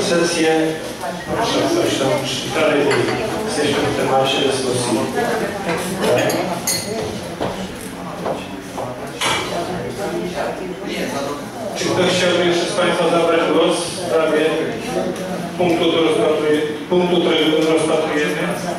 sesję. Proszę coś tam dalej. Jesteśmy w temacie dyskusji. Czy ktoś chciałby jeszcze z Państwa zabrać głos w sprawie punktu, który rozpatrujemy?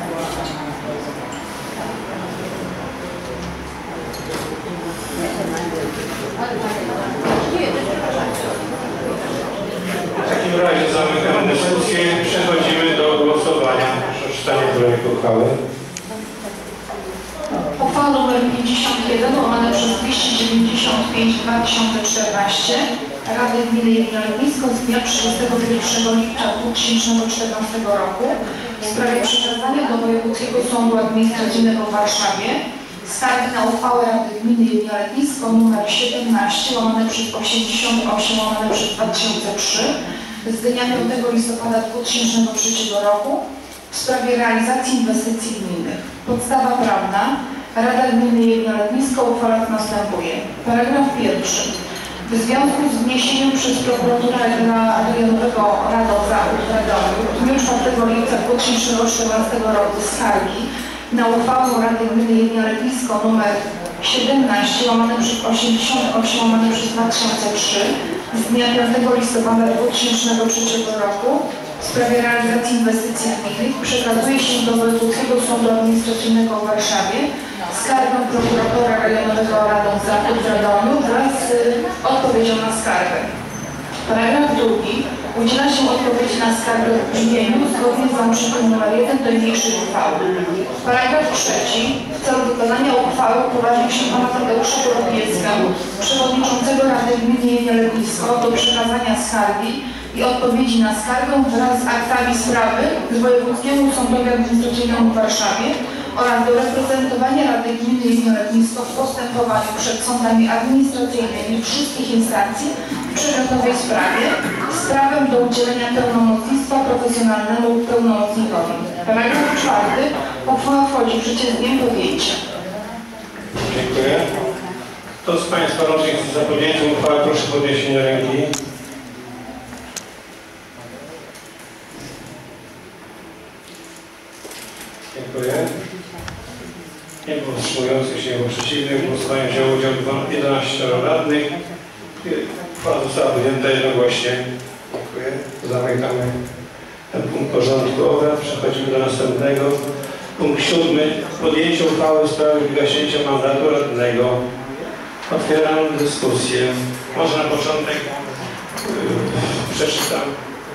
W takim razie zamykam dyskusję. Przechodzimy do głosowania. Proszę czytanie projektu uchwały. Uchwała nr 51 łamane przez 295/2014 Rady Gminy Jelenia-Letnisko z dnia 31 lipca 2014 roku w sprawie przekazania do Wojewódzkiego Sądu Administracyjnego w Warszawie skargi na uchwałę Rady Gminy Jelenia-Letnisko nr 17 łamane przez 88 łamane przez 2003 z dnia 5 listopada 2003 roku w sprawie realizacji inwestycji gminnych. Podstawa prawna. Rada Gminy Jelenia-Letnisko uchwala co następuje. Paragraf 1. W związku z wniesieniem przez prokuratora rejonowego Radom Zachód w Radomiu w dniu 4 lipca 2014 roku skargi na uchwałę Rady Gminy Jelenia-Letnisko nr 17 łamane przez 88 łamane przez 2003 z dnia 5 listopada 2003 roku w sprawie realizacji inwestycji gminnych przekazuje się do Wojewódzkiego Sądu Administracyjnego w Warszawie skargę prokuratora rejonowego Radom Zachód w Radomiu wraz z odpowiedzią na skargę. Paragraf 2. Udziela się odpowiedzi na skargę w brzmieniu zgodnie z załącznikiem nr 1 do niniejszej uchwały. Paragraf 3. W celu wykonania uchwały upoważnił się pana Tadeusza Borowiecka, przewodniczącego Rady Gminy Jelenia-Letnisko do przekazania skargi i odpowiedzi na skargę wraz z aktami sprawy z Wojewódzkiemu Sądowi Administracyjnemu w Warszawie oraz do reprezentowania Rady Gminy Jelenia-Letnisko w postępowaniu przed sądami administracyjnymi wszystkich instancji w przedmiotowej sprawie z prawem do udzielenia pełnomocnictwa profesjonalnemu lub pełnomocnikowi. Paragraf 4. Uchwała wchodzi w życie z dniem podjęcia. Dziękuję. Kto z Państwa radnych chce zapowiedzieć uchwałę? Proszę o podniesienie ręki. Dziękuję. Nie było wstrzymujących się, nie było przeciwnych. W głosowaniu wzięło udział 11 radnych. Uchwała została podjęta jednogłośnie. Dziękuję. Zamykamy ten punkt porządku obrad. Przechodzimy do następnego. Punkt 7. Podjęcie uchwały w sprawie wygaśnięcia mandatu radnego. Otwieram dyskusję. Może na początek przeczytam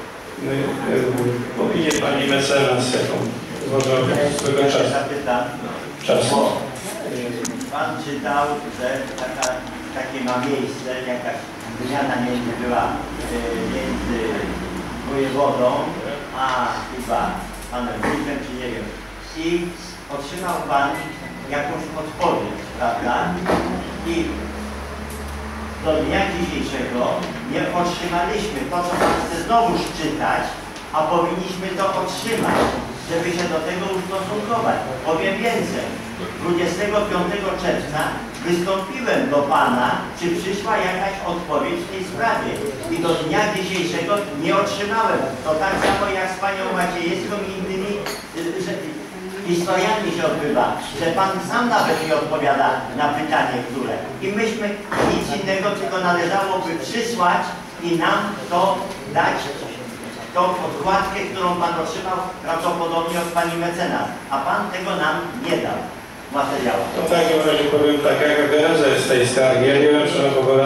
opinię pani mecenas, jaką złożyła swego czasu. Bo pan czytał, że takie ma miejsce, jakaś wymiana między była między wojewodą a chyba panem wójtem, czy nie wiem. I otrzymał pan jakąś odpowiedź, prawda? I do dnia dzisiejszego nie otrzymaliśmy to, co pan chce znowu czytać, a powinniśmy to otrzymać, żeby się do tego ustosunkować. Powiem więcej. 25 czerwca wystąpiłem do pana, czy przyszła jakaś odpowiedź w tej sprawie. I do dnia dzisiejszego nie otrzymałem. To tak samo jak z panią Maciejewską i innymi historiami się odbywa, że pan sam nawet nie odpowiada na pytanie, które. I myśmy nic innego, tylko należałoby przysłać i nam to dać, tą odkładkę, którą pan otrzymał prawdopodobnie od pani mecenas, a pan tego nam nie dał materiału. To w takim razie powiem tak, jaka geneza jest tej skargi. Ja nie wiem, czy w ogóle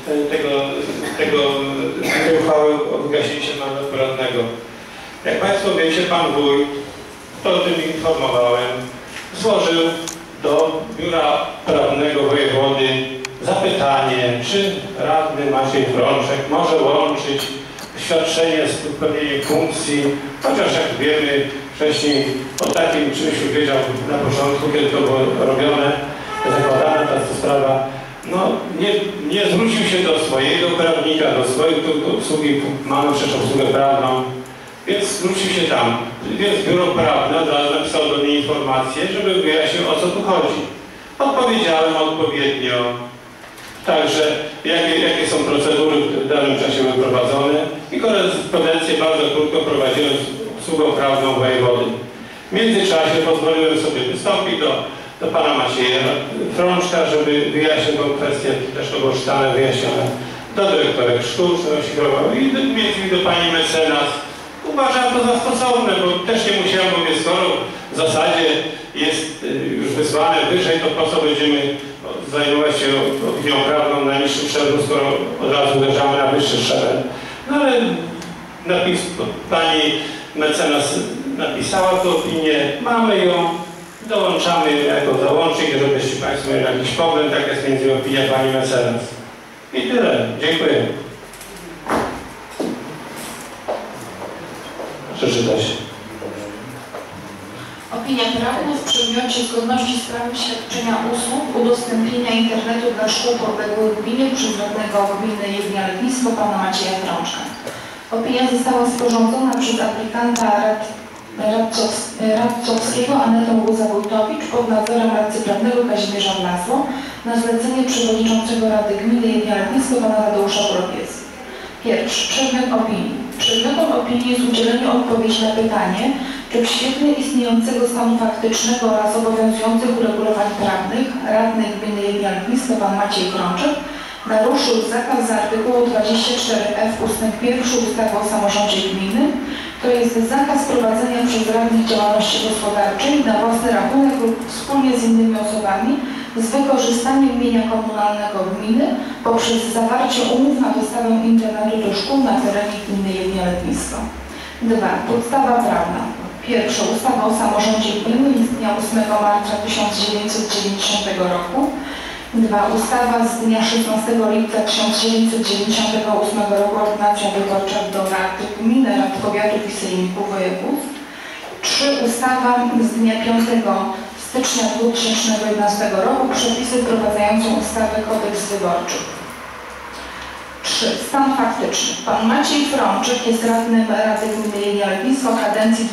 tej uchwały o wygaśnięciu mandatu radnego. Jak Państwo wiecie, pan wójt, to o tym informowałem, złożył do Biura Prawnego Wojewody zapytanie, czy radny Maciej Frączek może łączyć świadczenie z pełnieniem funkcji, chociaż jak wiemy wcześniej o takim czymś już wiedział na początku, kiedy to było robione, zakładana ta sprawa, no nie zwrócił się do swojego prawnika, do swojej obsługi, mamy przecież obsługę prawną, więc zwrócił się tam, więc biuro prawne od razu napisało do mnie informację, żeby wyjaśnił, o co tu chodzi. Odpowiedziałem odpowiednio także jakie są procedury w danym czasie były prowadzone i korespondencję bardzo krótko prowadziłem z obsługą prawną wojewody. W międzyczasie pozwoliłem sobie wystąpić do pana Macieja Frączka, żeby wyjaśnił tą kwestię, też to było czytane, wyjaśnione, do dyrektorek szkół, i między innymi do pani mecenas. Uważam to za stosowne, bo też nie musiałem, bo skoro w zasadzie jest już wysłane wyżej, to po co będziemy zajmować się opinią prawną na niższym szczeblu, skoro od razu uderzamy na wyższy szczebel. No ale pani mecenas napisała tę opinię, mamy ją, dołączamy jako załącznik, żebyście państwo mieli jakiś pogląd, tak jest między innymi opinia pani mecenas. I tyle. Dziękuję. Przeczytać. Opinia prawna w przedmiocie zgodności z prawem świadczenia usług udostępnienia internetu dla szkół podległych gminy przez radnego gminy Jelenia Letnisko pana Macieja Frączka. Opinia została sporządzona przez aplikanta radcowskiego Anetę Łza-Wójtowicz pod nadzorem radcy prawnego Kazimierza Blasło na zlecenie przewodniczącego Rady Gminy Jelenia Letnisko pana Tadeusza Bropies. Pierwszy. Przedmiot opinii. Przedmiotem opinii jest udzielenie odpowiedzi na pytanie, czy w świetle istniejącego stanu faktycznego oraz obowiązujących uregulowań prawnych radny gminy Jelenia Letnisko pan Maciej Frączek naruszył zakaz z artykułu 24f ust. 1 ustawy o samorządzie gminy, to jest zakaz prowadzenia przez radnych działalności gospodarczej na własny rachunek lub wspólnie z innymi osobami z wykorzystaniem mienia komunalnego gminy poprzez zawarcie umów na dostawę internetu do szkół na terenie gminy Jelenia Letnisko. 2. Podstawa prawna. Pierwsza. Ustawa o samorządzie gminy z dnia 8 marca 1990 roku. 2. Ustawa z dnia 16 lipca 1998 roku Ordynacja wyborcza do rad gminy, rad powiatów i sejmików województw. 3. Ustawa z dnia 5 stycznia 2011 roku Przepisy wprowadzające ustawę Kodeks Wyborczy. 3. Stan faktyczny. Pan Maciej Frączek jest radnym Rady Gminy Jelenia Letnisko kadencji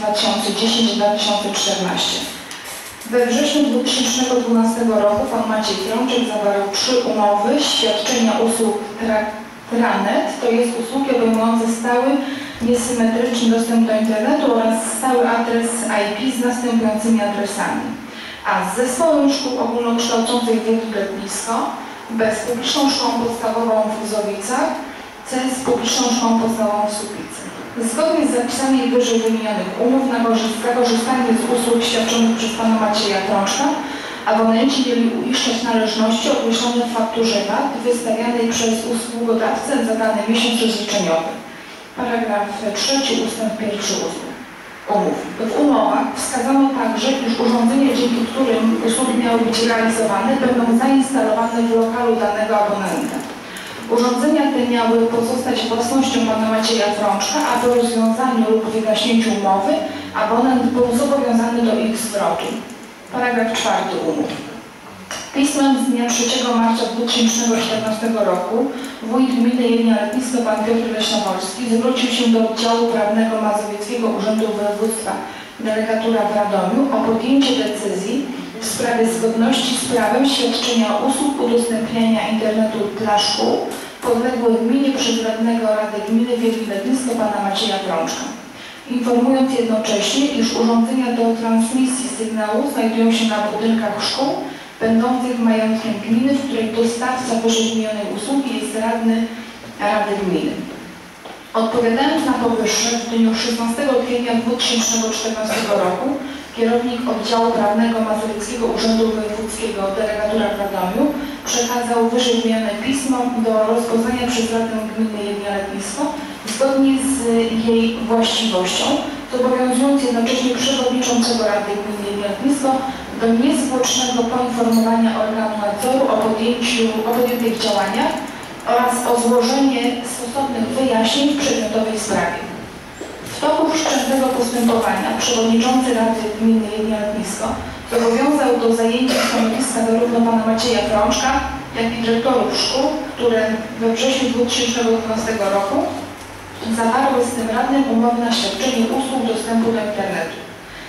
2010-2014. We wrześniu 2012 roku pan Maciej Frączek zawarł 3 umowy świadczenia usług Tranet, to jest usługi obejmujące stały, niesymetryczny dostęp do internetu oraz stały adres IP z następującymi adresami. A z Zespołem Szkół Ogólnokształcących w Letnisko, B z Publiczną Szkołą Podstawową w Łzowicach, C z Publiczną Szkołą Podstawową w Słupicy. Zgodnie z zapisami wyżej wymienionych umów na korzystanie z usług świadczonych przez pana Macieja Frączka abonenci mieli uiszczać należności określone w fakturze VAT wystawianej przez usługodawcę za dany miesiąc rozliczeniowy. Paragraf 3 ust. 1 umów. W umowach wskazano także, iż urządzenia, dzięki którym usługi miały być realizowane, będą zainstalowane w lokalu danego abonenta. Urządzenia te miały pozostać własnością pana Macieja Frączka, a po rozwiązaniu lub wygaśnięciu umowy abonent był zobowiązany do ich zwrotu. Paragraf 4 umów. Pismem z dnia 3 marca 2014 roku wójt gminy Jelenia Letnisko pan Piotr Leśnowolski zwrócił się do oddziału prawnego Mazowieckiego Urzędu Województwa Delegatura w Radomiu o podjęcie decyzji w sprawie zgodności z prawem świadczenia usług udostępniania internetu dla szkół podległych gminie przez radnego Rady Gminy Jelenia Letnisko pana Macieja Frączka. Informując jednocześnie, iż urządzenia do transmisji sygnału znajdują się na budynkach szkół będących majątkiem gminy, w której dostawca wyżej wymienionej usługi jest radny Rady Gminy. Odpowiadając na powyższe, w dniu 16 kwietnia 2014 roku kierownik oddziału prawnego Mazowieckiego Urzędu Wojewódzkiego Delegatura w Radomiu przekazał wyżej wymienione pismo do rozpoznania przez Radę Gminy Jelenia Letnisko zgodnie z jej właściwością, zobowiązując jednocześnie przewodniczącego Rady Gminy Jelenia Letnisko do niezwłocznego poinformowania organu nadzoru o podjętych działaniach oraz o złożenie stosownych wyjaśnień w przedmiotowej sprawie. W toku wszczętego postępowania przewodniczący Rady Gminy Jelenia Letnisko zobowiązał do zajęcia stanowiska zarówno pana Macieja Frączka, jak i dyrektorów szkół, które we wrześniu 2012 roku zawarły z tym radnym umowy na świadczenie usług dostępu do internetu. W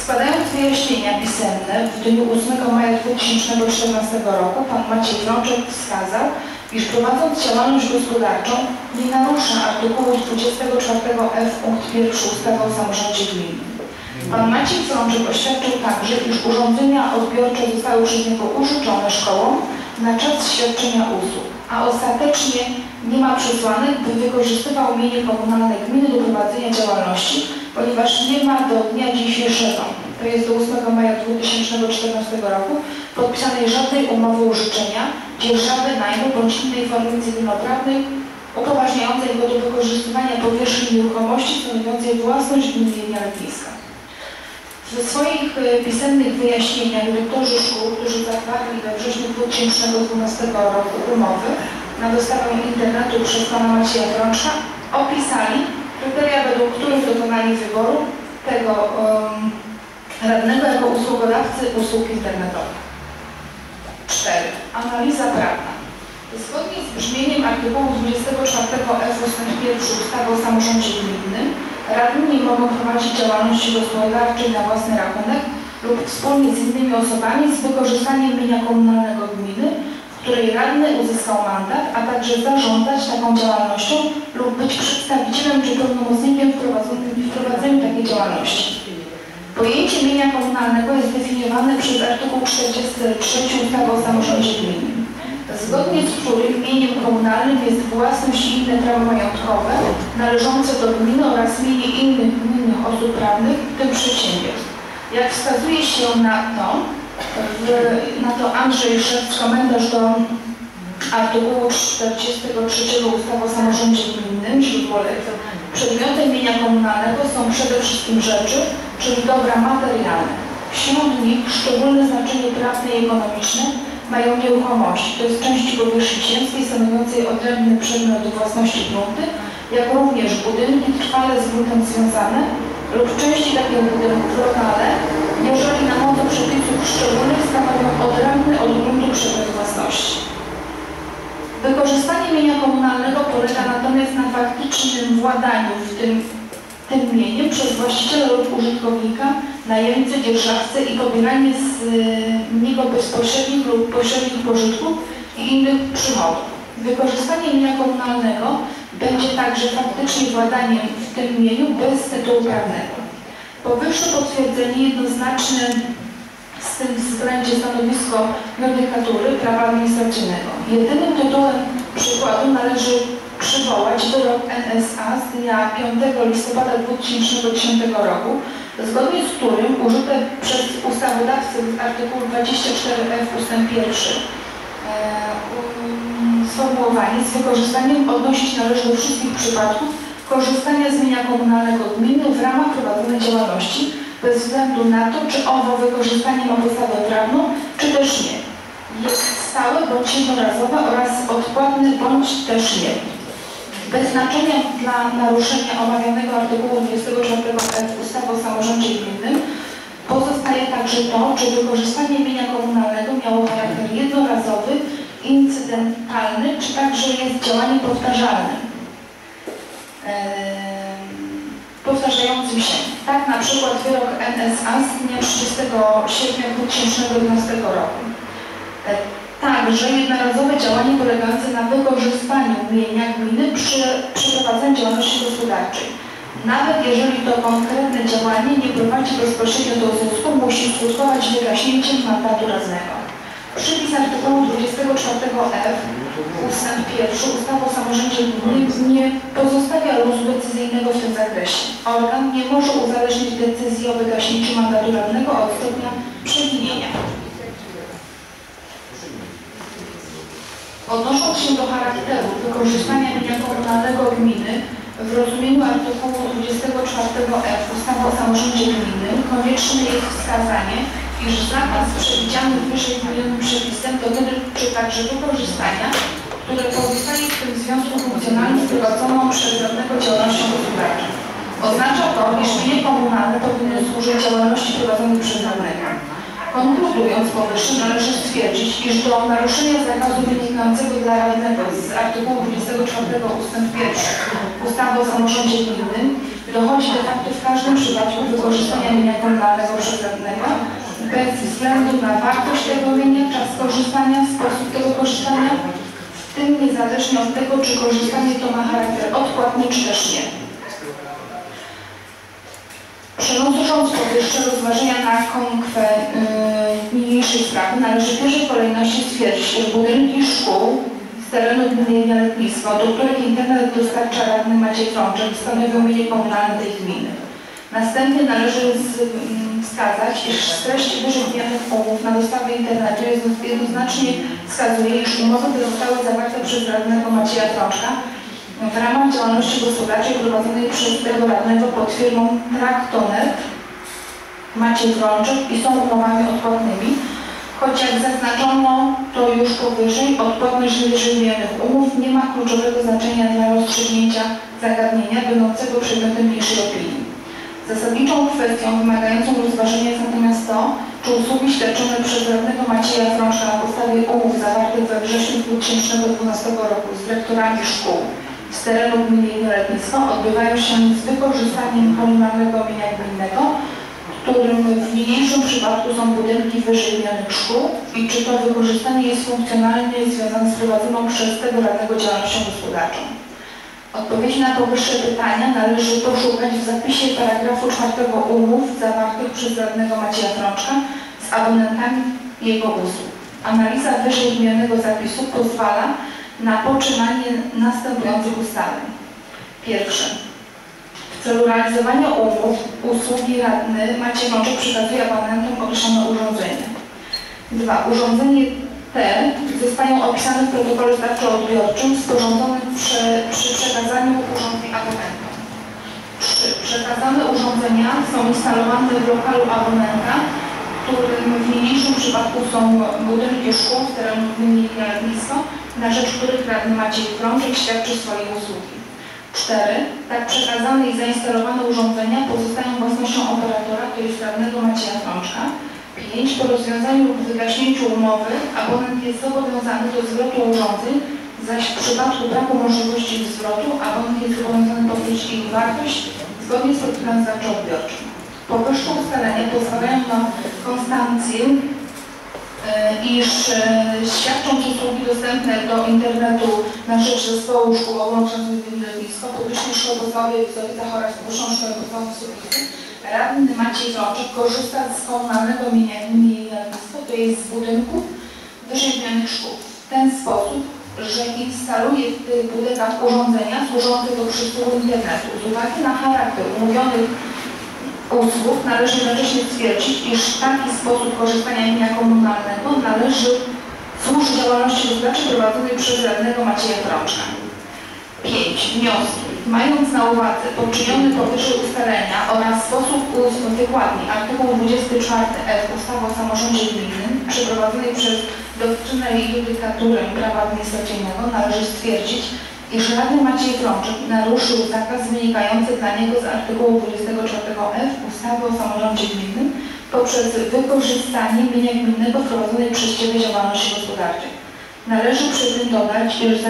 Składając wyjaśnienia pisemne w dniu 8 maja 2014 roku, pan Maciej Frączek wskazał, iż prowadząc działalność gospodarczą nie narusza artykułu 24f punkt 1 ustawy o samorządzie gminnym. Pan Maciej Frączek oświadczył także, iż urządzenia odbiorcze zostały przez niego użyczone szkołom na czas świadczenia usług, a ostatecznie nie ma przesłanek, by wykorzystywał mienie komunalne gminy do prowadzenia działalności, ponieważ nie ma do dnia dzisiejszego, to jest do 8 maja 2014 roku, podpisanej żadnej umowy użyczenia, dzierżawy, najmu bądź innej formy cywilnoprawnej upoważniającej go do wykorzystywania powierzchni nieruchomości stanowiącej własność gminy Jelenia Letniska. W swoich pisemnych wyjaśnieniach dyrektorzy szkół, którzy zawarli we wrześniu 2012 roku umowy na dostawę internetu przez pana Macieja Frączka, opisali kryteria, według których dokonali wyboru tego radnego jako usługodawcy usług internetowych. 4. Analiza prawna. Zgodnie z brzmieniem artykułu 24f ust. 1 ustawy o samorządzie gminnym radni nie mogą prowadzić działalności gospodarczej na własny rachunek lub wspólnie z innymi osobami z wykorzystaniem mienia komunalnego gminy, w której radny uzyskał mandat, a także zarządzać taką działalnością lub być przedstawicielem czy pełnomocnikiem w prowadzeniu takiej działalności. Pojęcie mienia komunalnego jest definiowane przez artykuł 43 ustawy o samorządzie gminnym, zgodnie z którym mieniem komunalnym jest własność i inne prawa majątkowe należące do gminy oraz mienie innych gminnych osób prawnych, w tym przedsiębiorstw. Jak wskazuje się na to Andrzej Szewc, komentarz do artykułu 43 ustawy o samorządzie gminnym, źródło lekcji, przedmiotem mienia komunalnego są przede wszystkim rzeczy, czyli dobra materialne. Wśród nich szczególne znaczenie prawne i ekonomiczne mają nieruchomości, to jest części powierzchni ziemskiej stanowiącej odrębny przedmiot własności grunty, jak również budynki trwale z gruntem związane lub części takich budynków lokale, jeżeli na mocy przepisów szczególnych stanowią odrębny od gruntu przedmiot własności. Wykorzystanie mienia komunalnego polega natomiast na faktycznym władaniu tym mieniem przez właściciela lub użytkownika, najemcę, dzierżawcę i pobieranie z niego bezpośrednich lub pośrednich pożytków i innych przychodów. Wykorzystanie mienia komunalnego będzie także faktycznie władaniem w tym mieniu bez tytułu prawnego. Powyższe potwierdzenie jednoznaczne z tym względzie stanowisko judykatury prawa administracyjnego. Jedynym tytułem przykładu należy przywołać wyrok NSA z dnia 5 listopada 2010 roku, zgodnie z którym użyte przez ustawodawcę w artykułu 24f ust. 1 sformułowanie z wykorzystaniem odnosić należy do wszystkich przypadków korzystania z mienia komunalnego gminy w ramach prowadzonej działalności, bez względu na to, czy owo wykorzystanie ma podstawę prawną, czy też nie. Jest stałe bądź jednorazowe oraz odpłatne bądź też nie. Bez znaczenia dla naruszenia omawianego artykułu 24f ustawy o samorządzie gminnym pozostaje także to, czy wykorzystanie mienia komunalnego miało charakter jednorazowy, incydentalny, czy także jest działaniem powtarzalnym, powtarzającym się. Tak na przykład wyrok NSA z dnia 30 sierpnia 2011 roku. Także jednorazowe działanie polegające na wykorzystaniu mienia gminy przy przeprowadzaniu działalności gospodarczej. Nawet jeżeli to konkretne działanie nie prowadzi bezpośrednio do zysku, musi skutkować wygaśnięciem mandatu radnego. Przypis artykułu 24f ust. 1 ustawy o samorządzie gminnym nie pozostawia luzu decyzyjnego w tym zakresie. Organ nie może uzależnić decyzji o wygaśnięciu mandatu radnego od stopnia przewinienia. Odnosząc się do charakteru wykorzystania mienia komunalnego gminy w rozumieniu artykułu 24f ustawy o samorządzie gminnym, konieczne jest wskazanie, iż zakaz przewidziany wyżej wymienionym przepisem dotyczy także wykorzystania, które pozostaje w tym związku funkcjonalnym z prowadzoną przez radnego działalnością gospodarczą. Oznacza to, iż mienie komunalne powinno służyć działalności prowadzonej przez radnego. Konkludując powyższe, należy stwierdzić, iż do naruszenia zakazu wynikającego dla radnego z artykułu 24 ust. 1 ustawy o samorządzie gminnym Dochodzi de facto w każdym przypadku wykorzystania mienia komunalnego przez radnego bez względu na wartość tego mienia, czas korzystania, sposób tego korzystania, w tym niezależnie od tego, czy korzystanie to ma charakter odpłatny, czy też nie. Przenosząc powyższe rozważenia na konkwę niniejszej sprawy, należy w pierwszej kolejności stwierdzić, że budynki szkół z terenu gminy Jelenia Letnisko, do których internet dostarcza radny Maciej Frączek, stanowią mienie komunalne tej gminy. Następnie należy wskazać, iż z treści wyżej wymienionych umów na dostawę internetu jednoznacznie wskazuje, iż umowy te zostały zawarte przez radnego Macieja Frączka w ramach działalności gospodarczej prowadzonej przez tego radnego pod firmą Traktonet Maciej Frączek i są umowami odpłatnymi, choć jak zaznaczono to już powyżej, odpłatność wyżej wymienionych umów nie ma kluczowego znaczenia dla rozstrzygnięcia zagadnienia będącego przedmiotem niższej opinii. Zasadniczą kwestią wymagającą rozważenia jest natomiast to, czy usługi świadczone przez radnego Macieja Frączka na podstawie umów zawartych we wrześniu 2012 roku z dyrektorami szkół z terenu gminy Jelenia Letnisko odbywają się z wykorzystaniem komunalnego mienia gminnego, którym w niniejszym przypadku są budynki wyżej wymienionych szkół i czy to wykorzystanie jest funkcjonalnie związane z prowadzoną przez tego radnego działalnością gospodarczą. Odpowiedzi na powyższe pytania należy poszukać w zapisie paragrafu 4 umów zawartych przez radnego Macieja Frączka z abonentami jego usług. Analiza wyżej wymienionego zapisu pozwala na poczynanie następujących ustaleń. Pierwsze. W celu realizowania umów usługi radny Maciej Frączek przekazuje abonentom określone urządzenie. 2. Urządzenie te zostają opisane w protokole zdawczo-odbiorczym sporządzonym przy przekazaniu urządzeń abonentom. 3. Przekazane urządzenia są instalowane w lokalu abonenta, którym w niniejszym przypadku są budynki szkół z terenu gminy Jelenia Letnisko, na rzecz których radny Maciej Frączek świadczy swoje usługi. 4. Tak przekazane i zainstalowane urządzenia pozostają własnością operatora, to jest radnego Macieja Frączka. 5. Po rozwiązaniu lub wygaśnięciu umowy abonent jest zobowiązany do zwrotu urządzeń, zaś w przypadku braku możliwości zwrotu abonent jest zobowiązany powrócić ich wartość zgodnie z protokołem zdawczo-odbiorczym. Powyższe ustalenia pozwalają na konstancję, iż świadcząc usługi dostępne do internetu na rzecz zespołu szkół ogólnokształcących w Jeleniu Letnisko, publicznej szkoły podstawowej w Zawicach oraz Wyższą Szkołę Podstawową w Subicy, radny Maciej Frączek korzysta z komunalnego mienia gminy Jelenia Letnisko, to jest z budynków wyżej wymienionych szkół, w ten sposób, że instaluje w tych budynkach urządzenia służące do przysługu internetu. Z uwagi na charakter umówionych usług należy jednocześnie stwierdzić, iż taki sposób korzystania mienia komunalnego należy służyć działalności gospodarczej prowadzonej przez radnego Macieja Frączka. 5. Wnioski. Mając na uwadze poczynione powyżej ustalenia oraz sposób wykładni artykuł 24f ustawy o samorządzie gminnym przeprowadzonej przez doktrynę i judykaturę prawa administracyjnego należy stwierdzić, iż radny Maciej Frączek naruszył zakaz wynikający dla niego z artykułu 24f ustawy o samorządzie gminnym poprzez wykorzystanie mienia gminnego prowadzonej przez siebie działalności gospodarczej. Należy przy tym dodać,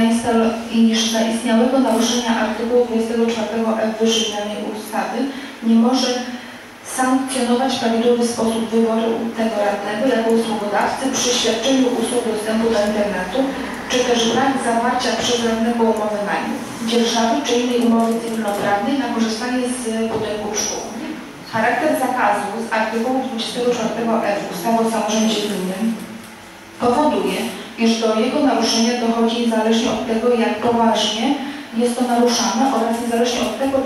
iż zaistniałego naruszenia artykułu 24f wyżej wymienionej ustawy nie może sankcjonować prawidłowy sposób wyboru tego radnego jako usługodawcy przy świadczeniu usług dostępu do internetu, czy też brak zawarcia przez radnego umowy najmu, dzierżawy czy innej umowy cywilnoprawnej na korzystanie z budynków szkół. Charakter zakazu z artykułu 24f ustawy o samorządzie gminnym powoduje, iż do jego naruszenia dochodzi niezależnie od tego, jak poważnie jest to naruszane oraz niezależnie od tego,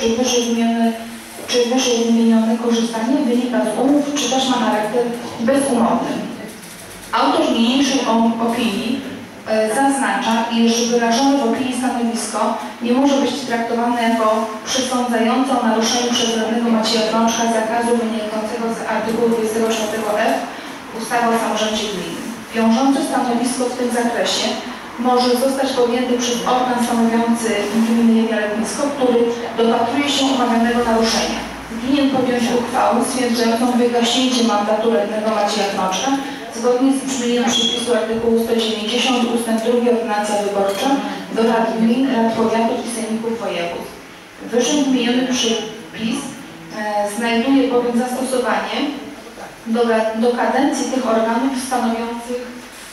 czy wyżej wymienione korzystanie wynika z umów, czy też ma charakter bezumowny. Autor niniejszej opinii zaznacza, iż wyrażone w opinii stanowisko nie może być traktowane jako przesądzające o naruszeniu przez radnego Macieja Frączka zakazu wynikającego z artykułu 24f ustawy o samorządzie gminnym. Wiążące stanowisko w tym zakresie może zostać podjęty przez organ stanowiący gminy Jelenia Letnisko, który dopatruje się omawianego naruszenia. Winien podjąć uchwałę stwierdzającą wygaśnięcie mandatu radnego Macieja Frączka zgodnie z brzmieniem przepisu artykułu 190 ust. 2 Ordynacja Wyborcza do rad gmin, rad powiatów i sejmików województw. Wyżej wymieniony PiS znajduje bowiem zastosowanie do kadencji tych organów stanowiących,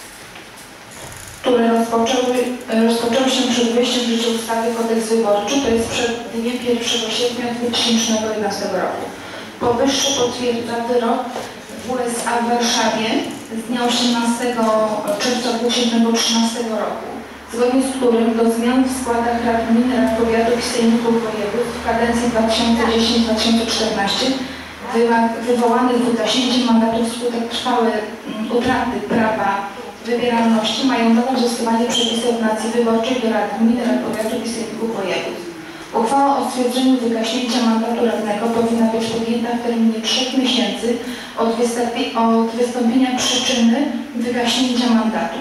które rozpoczęły się przed wejściem w życie ustawy Kodeks Wyborczy, to jest przed dniem 1 sierpnia 2011 roku. Powyższe potwierdza wyrok WSA w Warszawie z dnia 18 czerwca 2013 roku, zgodnie z którym do zmian w składach rad gmin, rad powiatów i sejmików województw w kadencji 2010-2014 wywołanych wygaśnięciem mandatów wskutek trwałej utraty prawa wybieralności mają nadal zastosowanie przepisy ordynacji wyborczej do rad gmin, rad powiatów i sejmików województw. Uchwała o stwierdzeniu wygaśnięcia mandatu radnego powinna być podjęta w terminie 3 miesięcy od wystąpienia przyczyny wygaśnięcia mandatu.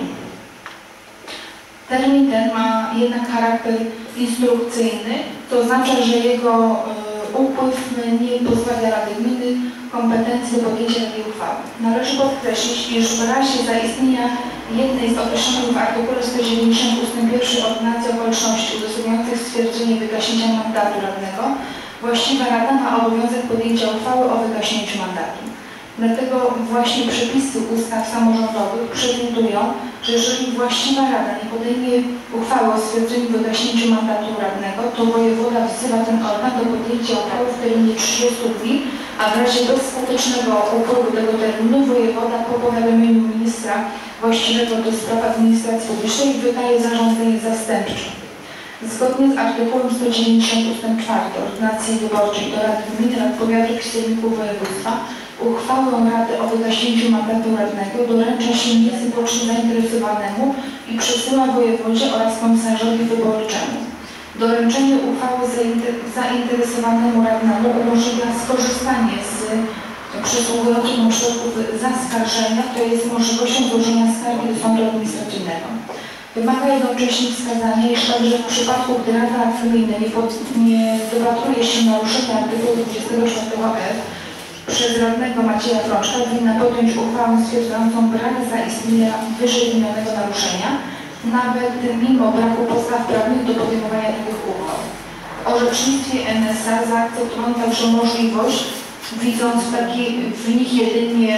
Termin ten ma jednak charakter instrukcyjny, to oznacza, że jego upływ nie pozbawia Rady Gminy kompetencji do podjęcia takiej uchwały. Należy podkreślić, iż w razie zaistnienia jednej z określonych w artykule 190 ust. 1 Ordynacji okoliczności uzasadniających stwierdzenie wygaśnięcia mandatu radnego, właściwa Rada ma obowiązek podjęcia uchwały o wygaśnięciu mandatu. Dlatego właśnie przepisy ustaw samorządowych przewidują, że jeżeli właściwa Rada nie podejmie uchwały o stwierdzeniu wygaśnięciu mandatu radnego, to wojewoda wzywa ten organ do podjęcia uchwały w terminie 30 dni, a w razie bezskutecznego upływu tego terminu wojewoda po powiadomieniu ministra właściwego do spraw administracji publicznej wydaje zarządzenie zastępcze. Zgodnie z artykułem 190 ust. 4 Ordynacji Wyborczej do Rady Gminy, Rad Powiatów i Sejmików Województwa uchwałę Rady o wygaśnięciu mandatu radnego doręcza się niezwłocznie zainteresowanemu i przesyła wojewodzie oraz komisarzowi wyborczemu. Doręczenie uchwały zainteresowanemu radnemu umożliwia skorzystanie z przysługujących mu środków zaskarżenia, to jest możliwością złożenia skargi do sądu administracyjnego. Wymaga jednocześnie wskazania, iż także w przypadku, gdy Rada Gminy nie debatuje się naruszenia artykułu 24f przez radnego Macieja Frączka, powinna podjąć uchwałę stwierdzającą brak zaistnienia wyżej wymienionego naruszenia, nawet mimo braku podstaw prawnych do podejmowania takich uchwał. W orzecznictwie NSA zaakceptowano także możliwość, widząc w nich jedynie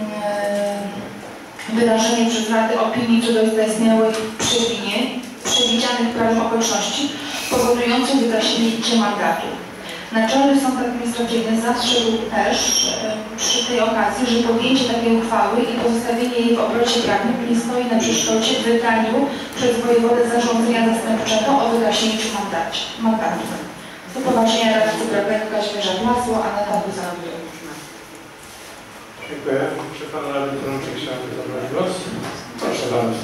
wyrażenie przez Radę opinii co do zaistniałych przewidzianych prawem okoliczności powodujących wygaśnięcie mandatu. Naczelny Sąd Administracyjny zastrzegł też przy tej okazji, że podjęcie takiej uchwały i pozostawienie jej w obrocie prawnym nie stoi na przeszkodzie w wydaniu przez wojewodę zarządzenia zastępczego o wygaśnięciu mandatu. Z upoważnienia radcy prawnego Kazimierza Masło, Aneta Buzanowa. Dziękuję. Czy pan radny Frączek chciałby zabrać głos? Proszę bardzo.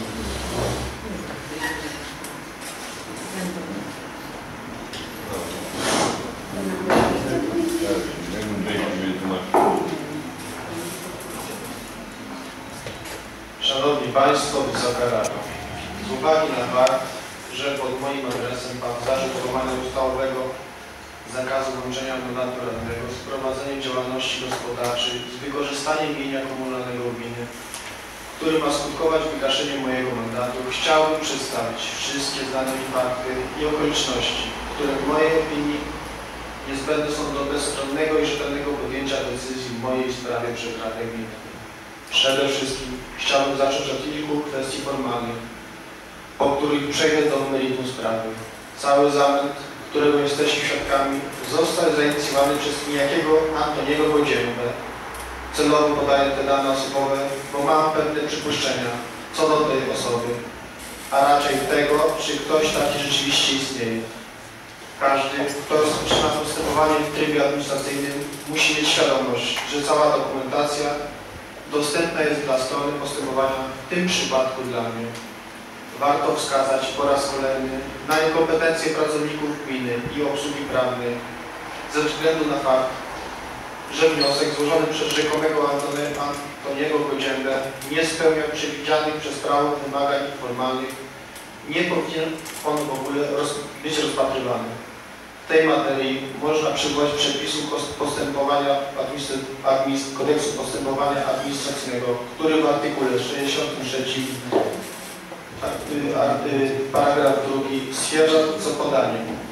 Szanowni Państwo, Wysoka Rado, z uwagi na fakt, że pod moim adresem padł zarzut łamania ustawowego zakazu włączenia mandatu radnego z prowadzeniem działalności gospodarczej z wykorzystaniem mienia komunalnego gminy, który ma skutkować wygaszeniem mojego mandatu, chciałbym przedstawić wszystkie znane mi fakty i okoliczności, które w mojej opinii niezbędne są do bezstronnego i rzetelnego podjęcia decyzji w mojej sprawie przed Radą Gminy. Przede wszystkim chciałbym zacząć od kilku kwestii formalnych, po których przejdę do meritum sprawy. Cały zamęt, którego jesteśmy świadkami, został zainicjowany przez niejakiego Antoniego Wojciechę. Celowo podaję te dane osobowe, bo mam pewne przypuszczenia co do tej osoby, a raczej tego, czy ktoś taki rzeczywiście istnieje. Każdy, kto rozpoczyna postępowanie w trybie administracyjnym, musi mieć świadomość, że cała dokumentacja dostępna jest dla strony postępowania, w tym przypadku dla mnie. Warto wskazać po raz kolejny na niekompetencje pracowników gminy i obsługi prawnej ze względu na fakt, że wniosek złożony przez rzekomego Antoniego Wojciechę nie spełnia przewidzianych przez prawo wymagań formalnych, nie powinien on w ogóle być rozpatrywany. W tej materii można przywołać przepisów postępowania Kodeksu Postępowania Administracyjnego, który w artykule 63 paragraf 2 stwierdza co podanie.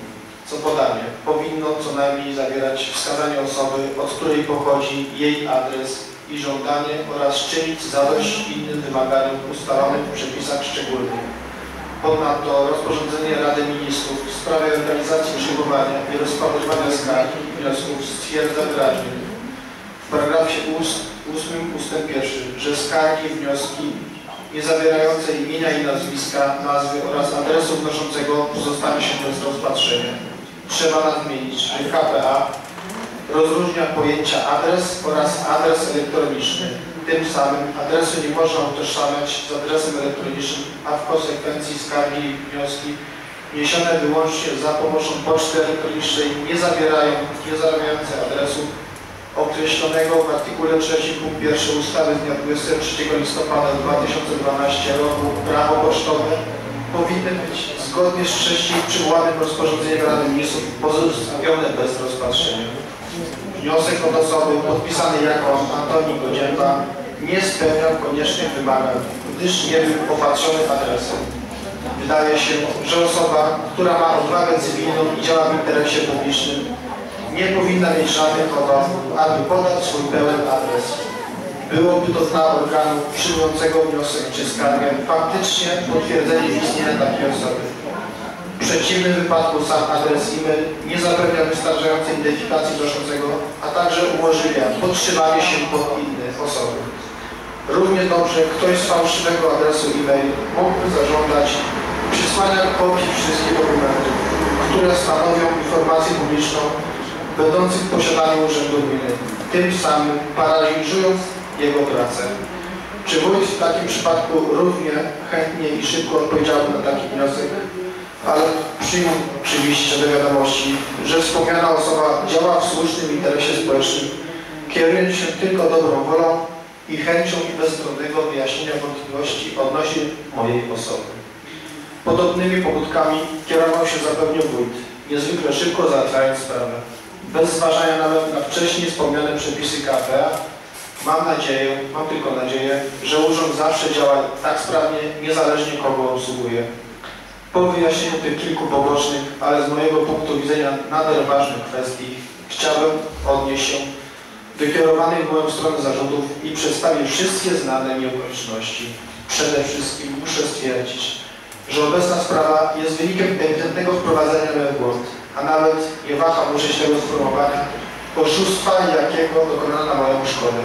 co podanie powinno co najmniej zawierać wskazanie osoby, od której pochodzi jej adres i żądanie oraz czynić zadość innym wymaganiom ustalonym w przepisach szczególnych. Ponadto rozporządzenie Rady Ministrów w sprawie organizacji przyjmowania i rozpatrywania skarg i wniosków stwierdza wyraźnie w paragrafie 8 ust. 1, że skargi i wnioski nie zawierające imienia i nazwiska, nazwy oraz adresu wnoszącego pozostanie się bez rozpatrzenia. Trzeba nadmienić, że KPA rozróżnia pojęcia adres oraz adres elektroniczny. Tym samym adresu nie można utożsamiać z adresem elektronicznym, a w konsekwencji skargi i wnioski wniesione wyłącznie za pomocą poczty elektronicznej nie zawierające adresu określonego w artykule 3 punkt 1 ustawy z dnia 23 listopada 2012 roku prawo pocztowe powinny być zgodnie z wcześniej przywołanym rozporządzeniem Rady Ministrów pozostawione bez rozpatrzenia. Wniosek od osoby podpisany jako Antoni Godzięba nie spełniał koniecznych wymagań, gdyż nie był opatrzony adresem. Wydaje się, że osoba, która ma odwagę cywilną i działa w interesie publicznym, nie powinna mieć żadnych obaw, aby podać swój pełen adres. Byłoby to dla organu przyjmującego wniosek czy skargę faktycznie potwierdzenie istnienia takiej osoby. W przeciwnym wypadku sam adres e-mail nie zapewnia wystarczającej identyfikacji wnoszącego, a także umożliwia podtrzymanie się pod inne osoby. Równie dobrze ktoś z fałszywego adresu e-mail mógłby zażądać przysłania kopii wszystkich dokumentów, które stanowią informację publiczną będących w posiadaniu urzędu gminy, tym samym paraliżując jego pracę. Czy wójt w takim przypadku równie chętnie i szybko odpowiedziałby na taki wniosek? Ale przyjmę oczywiście do wiadomości, że wspomniana osoba działa w słusznym interesie społecznym, kierując się tylko dobrą wolą i chęcią bezstronnego wyjaśnienia wątpliwości odnośnie mojej osoby. Podobnymi pobudkami kierował się zapewne wójt, niezwykle szybko załatwiając sprawę. Bez zważania nawet na wcześniej wspomniane przepisy KPA, mam tylko nadzieję, że urząd zawsze działa tak sprawnie, niezależnie kogo obsługuje. Po wyjaśnieniu tych kilku pobocznych, ale z mojego punktu widzenia nader ważnych kwestii, chciałbym odnieść się do kierowanych w moją stronę zarzutów i przedstawić wszystkie znane mi okoliczności. Przede wszystkim muszę stwierdzić, że obecna sprawa jest wynikiem ewidentnego wprowadzenia mnie w błąd, a nawet nie waham użyć tego sformułowania, oszustwa, jakiego dokonano na moją szkodę.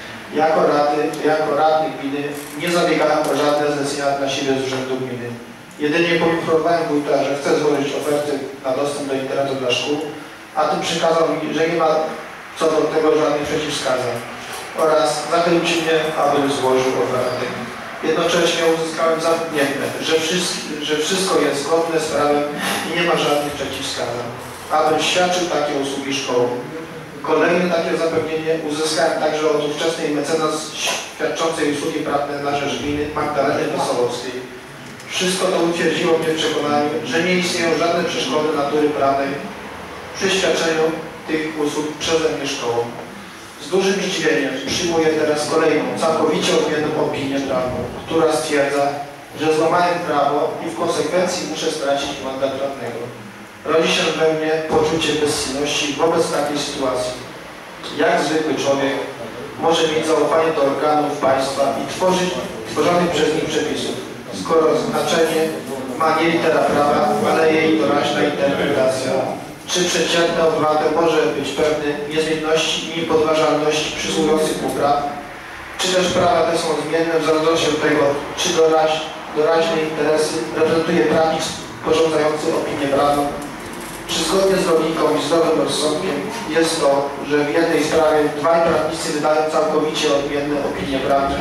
Jako radny gminy nie zabiegałem o żadne zlecenia dla siebie z urzędu gminy. Jedynie poinformowałem wójta, że chcę złożyć oferty na dostęp do internetu dla szkół, a tym przekazał mi, że nie ma co do tego żadnych przeciwwskazań oraz zachęcił mnie, abym złożył ofertę. Jednocześnie uzyskałem zapewnienie, że wszystko jest zgodne z prawem i nie ma żadnych przeciwwskazań, abym świadczył takie usługi szkołom. Kolejne takie zapewnienie uzyskałem także od ówczesnej mecenas świadczącej usługi prawne na rzecz gminy Magdaleny Wesołowskiej. Wszystko to utwierdziło mnie w przekonaniu, że nie istnieją żadne przeszkody natury prawnej przy świadczeniu tych usług przeze mnie szkołą. Z dużym zdziwieniem przyjmuję teraz kolejną, całkowicie odmienną opinię prawną, która stwierdza, że złamałem prawo i w konsekwencji muszę stracić mandat radnego. Rodzi się we mnie poczucie bezsilności wobec takiej sytuacji. Jak zwykły człowiek może mieć zaufanie do organów państwa i tworzonych przez nich przepisów, skoro znaczenie ma nie litera prawa, ale jej doraźna interpretacja? Czy przeciętny obywatel może być pewny niezmienności i niepodważalności przysługujących mu praw? Czy też prawa te są zmienne w zależności od tego, czy doraźne interesy reprezentuje prawnik sporządzający opinię prawną? Czy zgodnie z logiką i zdrowym rozsądkiem jest to, że w jednej sprawie dwaj prawnicy wydają całkowicie odmienne opinie prawne?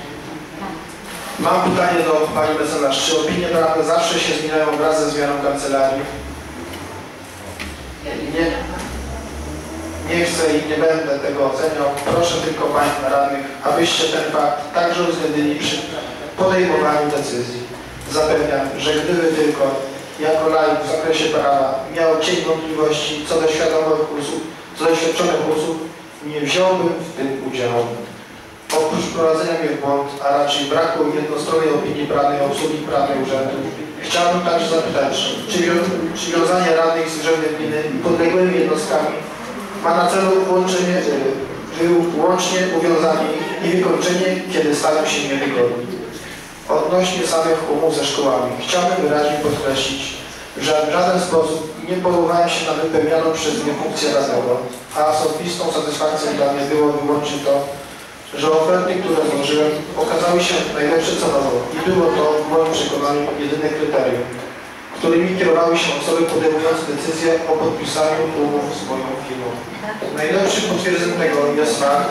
Mam pytanie do pani mecenas. Czy opinie prawne zawsze się zmieniają wraz ze zmianą kancelarii? Nie chcę i nie będę tego oceniał. Proszę tylko państwa radnych, abyście ten fakt także uwzględnili przy podejmowaniu decyzji. Zapewniam, że gdyby tylko jako laik w zakresie prawa miał cień wątpliwości co do świadczonych usług, nie wziąłbym w tym udziału. Oprócz wprowadzenia mnie w błąd, a raczej braku jednostronnej opinii prawnej obsługi prawnej urzędu, Chciałbym także zapytać, czy wiązanie radnych z urzędem gminy i podległymi jednostkami ma na celu łącznie uwiązanie i wykończenie, kiedy stają się niewygodni. Odnośnie samych umów ze szkołami, chciałbym wyraźnie podkreślić, że w żaden sposób nie powoływałem się na wypełnianą przez mnie funkcję radnego, a osobistą satysfakcją dla mnie było wyłącznie to, że oferty, które złożyłem, okazały się najlepsze cenowo i było to w moim przekonaniu jedyne kryterium, którymi kierowały się osoby podejmujące decyzję o podpisaniu umów z moją firmą. Najlepszym potwierdzeniem tego jest fakt,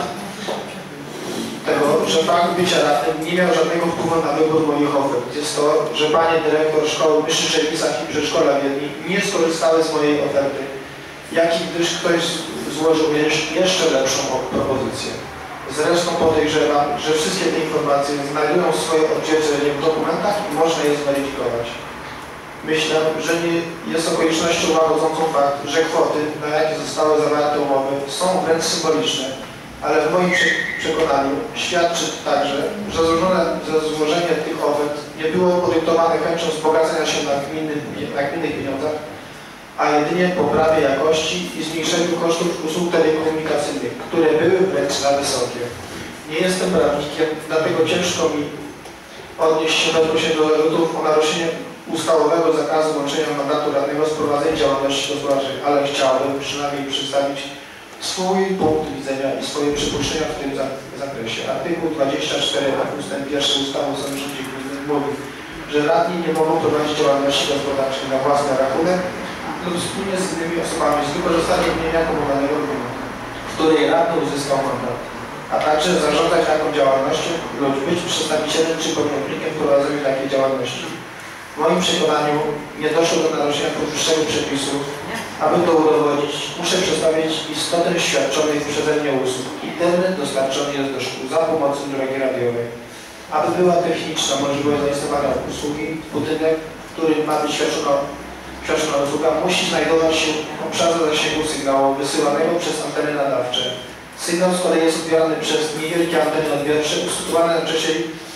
że fakt bycia radnym nie miał żadnego wpływu na wybór moich ofert. Jest to, że panie dyrektor szkoły w Myszyczewicach i przedszkola w Wiedni nie skorzystały z mojej oferty, jak i gdyż ktoś złożył jeszcze lepszą propozycję. Zresztą podejrzewam, że wszystkie te informacje znajdują swoje odzwierciedlenie w dokumentach i można je zweryfikować. Myślę, że nie jest okolicznością łagodzącą fakt, że kwoty, na jakie zostały zawarte umowy, są wręcz symboliczne, ale w moim przekonaniu świadczy także, że złożenie tych ofert nie było podyktowane chęcią wzbogacenia się na gminnych pieniądzach, a jedynie poprawie jakości i zmniejszeniu kosztów usług telekomunikacyjnych, które były wręcz za wysokie. Nie jestem prawnikiem, dlatego ciężko mi odnieść się bezpośrednio do zarzutów o naruszenie ustawowego zakazu łączenia mandatu radnego z prowadzeniem działalności gospodarczej, ale chciałbym przynajmniej przedstawić swój punkt widzenia i swoje przypuszczenia w tym zakresie. Artykuł 24 ust. 1 ustawy o samorządzie gminnym mówi, że radni nie mogą prowadzić działalności gospodarczej na własny rachunek lub wspólnie z innymi osobami z wykorzystaniem mienia komunalnego gminy, w której radny uzyskał mandat, a także zarządzać taką działalnością lub być przedstawicielem czy pełnomocnikiem w prowadzeniu takiej działalności. W moim przekonaniu nie doszło do naruszenia powyższego przepisu. Aby to udowodnić, muszę przedstawić istotę świadczonych przeze mnie usług. Internet dostarczony jest do szkół za pomocą drogi radiowej. Aby była techniczna możliwość zainstalowania usługi, budynek, w którym ma być świadczona usługa, musi znajdować się w obszarze zasięgu sygnału wysyłanego przez anteny nadawcze. Sygnał z kolei jest odbierany przez niewielkie anteny odbiorcze usytuowane najczęściej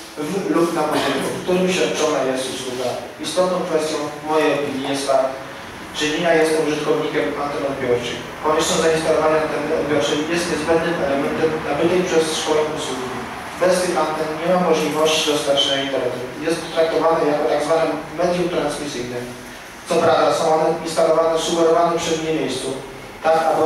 lub na budynku, w którym świadczona jest usługa. Istotną kwestią w mojej opinii jest fakt, że nie ja jestem użytkownikiem anten odbiorczych. Konieczność zainstalowania anteny odbiorczej jest niezbędnym elementem nabytej przez szkołę usługi. Bez tych anten nie ma możliwości dostarczenia internetu. Jest traktowane jako tzw. medium transmisyjne. Co prawda są one instalowane w sugerowanym przez mnie miejscu, tak aby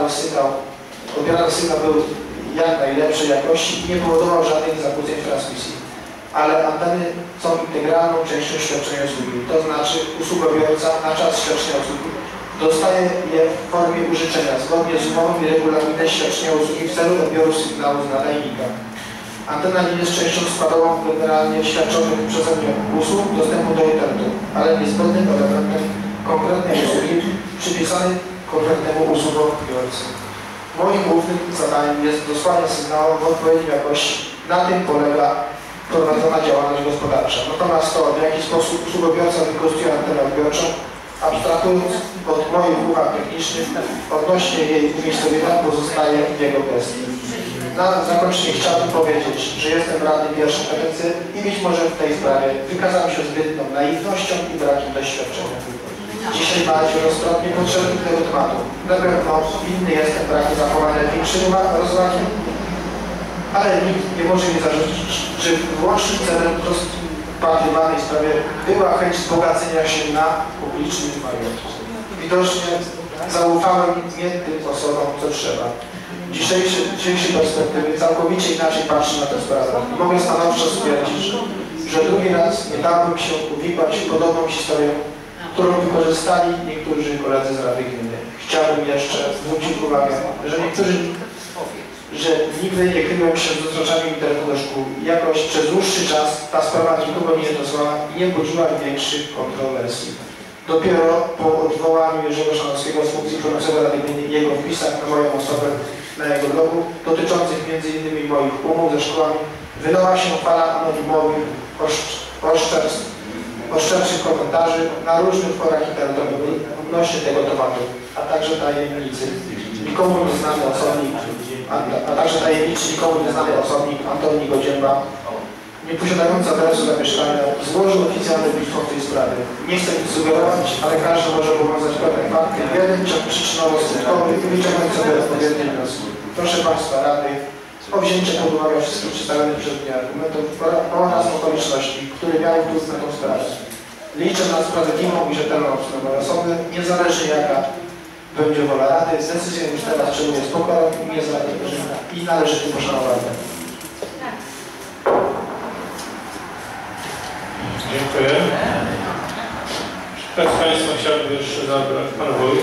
odbierany sygnał był jak najlepszej jakości i nie powodował żadnych zakłóceń w transmisji. Ale anteny są integralną częścią świadczenia usługi. To znaczy usługobiorca na czas świadczenia usługi dostaje je w formie użyczenia zgodnie z umową i regulaminem świadczenia usługi w celu odbioru sygnału z nadajnika. Antena nie jest częścią składową generalnie świadczonych przeze mnie usług dostępu do internetu, ale niezbędnym elementem konkretnej usługi przypisanej konkretnemu usługobiorcy. Moim głównym zadaniem jest dosłanie sygnału w odpowiedniej jakości. Na tym polega prowadzona działalność gospodarcza. Natomiast to, w jaki sposób usługobiorca wykorzystuje antenę odbiorczą, abstrahując od moich uwag technicznych odnośnie jej umiejscowienia, pozostaje w jego gestii. Na zakończenie chciałbym powiedzieć, że jestem radny pierwszą kadencję i być może w tej sprawie wykazałem się zbytną naiwnością i brakiem doświadczenia. Dzisiaj bardziej roztropnie potrzebny tego tematu. Na pewno winny jestem braku zachowania większej rozwagi, ale nikt nie może mi zarzucić, że wyłącznym celem rozpatrywanej sprawie była chęć wzbogacenia się na publicznym majątku. Widocznie zaufałem nie tym osobom, co trzeba. Dzisiejszej perspektywy całkowicie inaczej patrzę na tę sprawę. Mogę stanowczo stwierdzić, że drugi raz nie dałbym się uwikłać w podobną historię, którą wykorzystali niektórzy koledzy z Rady Gminy. Chciałbym jeszcze zwrócić uwagę, że nigdy nie kryłem się z dostarczaniem internetu do szkół. Jakoś przez dłuższy czas ta sprawa nikogo nie interesowała i nie budziła większych kontrowersji. Dopiero po odwołaniu Jerzego Szanowskiego z funkcji przewodniczącego Rady Gminy i jego wpisach na moją osobę na jego blogu, dotyczących m.in. moich umów ze szkołami, wylała się fala anonimowych oszczerczych komentarzy na różnych forach internetowych odnośnie tego tematu, a także tajemnicy nikomu nieznany osobnik, Antoni Godzięba nieposiadający adresu zamieszkania złożył oficjalny wniosek w tej sprawie. Nie chcę nic sugerować, ale każdy może powiązać pewne fakty jeden ciąg przyczynowo-skutkowy i wyciągnąć sobie odpowiednie wnioski. Proszę Państwa radnych o wzięcie pod uwagę wszystkich przedstawionych przed mnie argumentów oraz okoliczności, które miały wpływ na tą sprawę. Liczę na sprawiedliwą i rzetelną obsługę osoby, niezależnie jaka będzie wola Rady. Z decyzją już teraz czynuję z pokorą i należytym poszanowaniem. Dziękuję. Czy ktoś z Państwa chciałby jeszcze zabrać? Pan Wójt.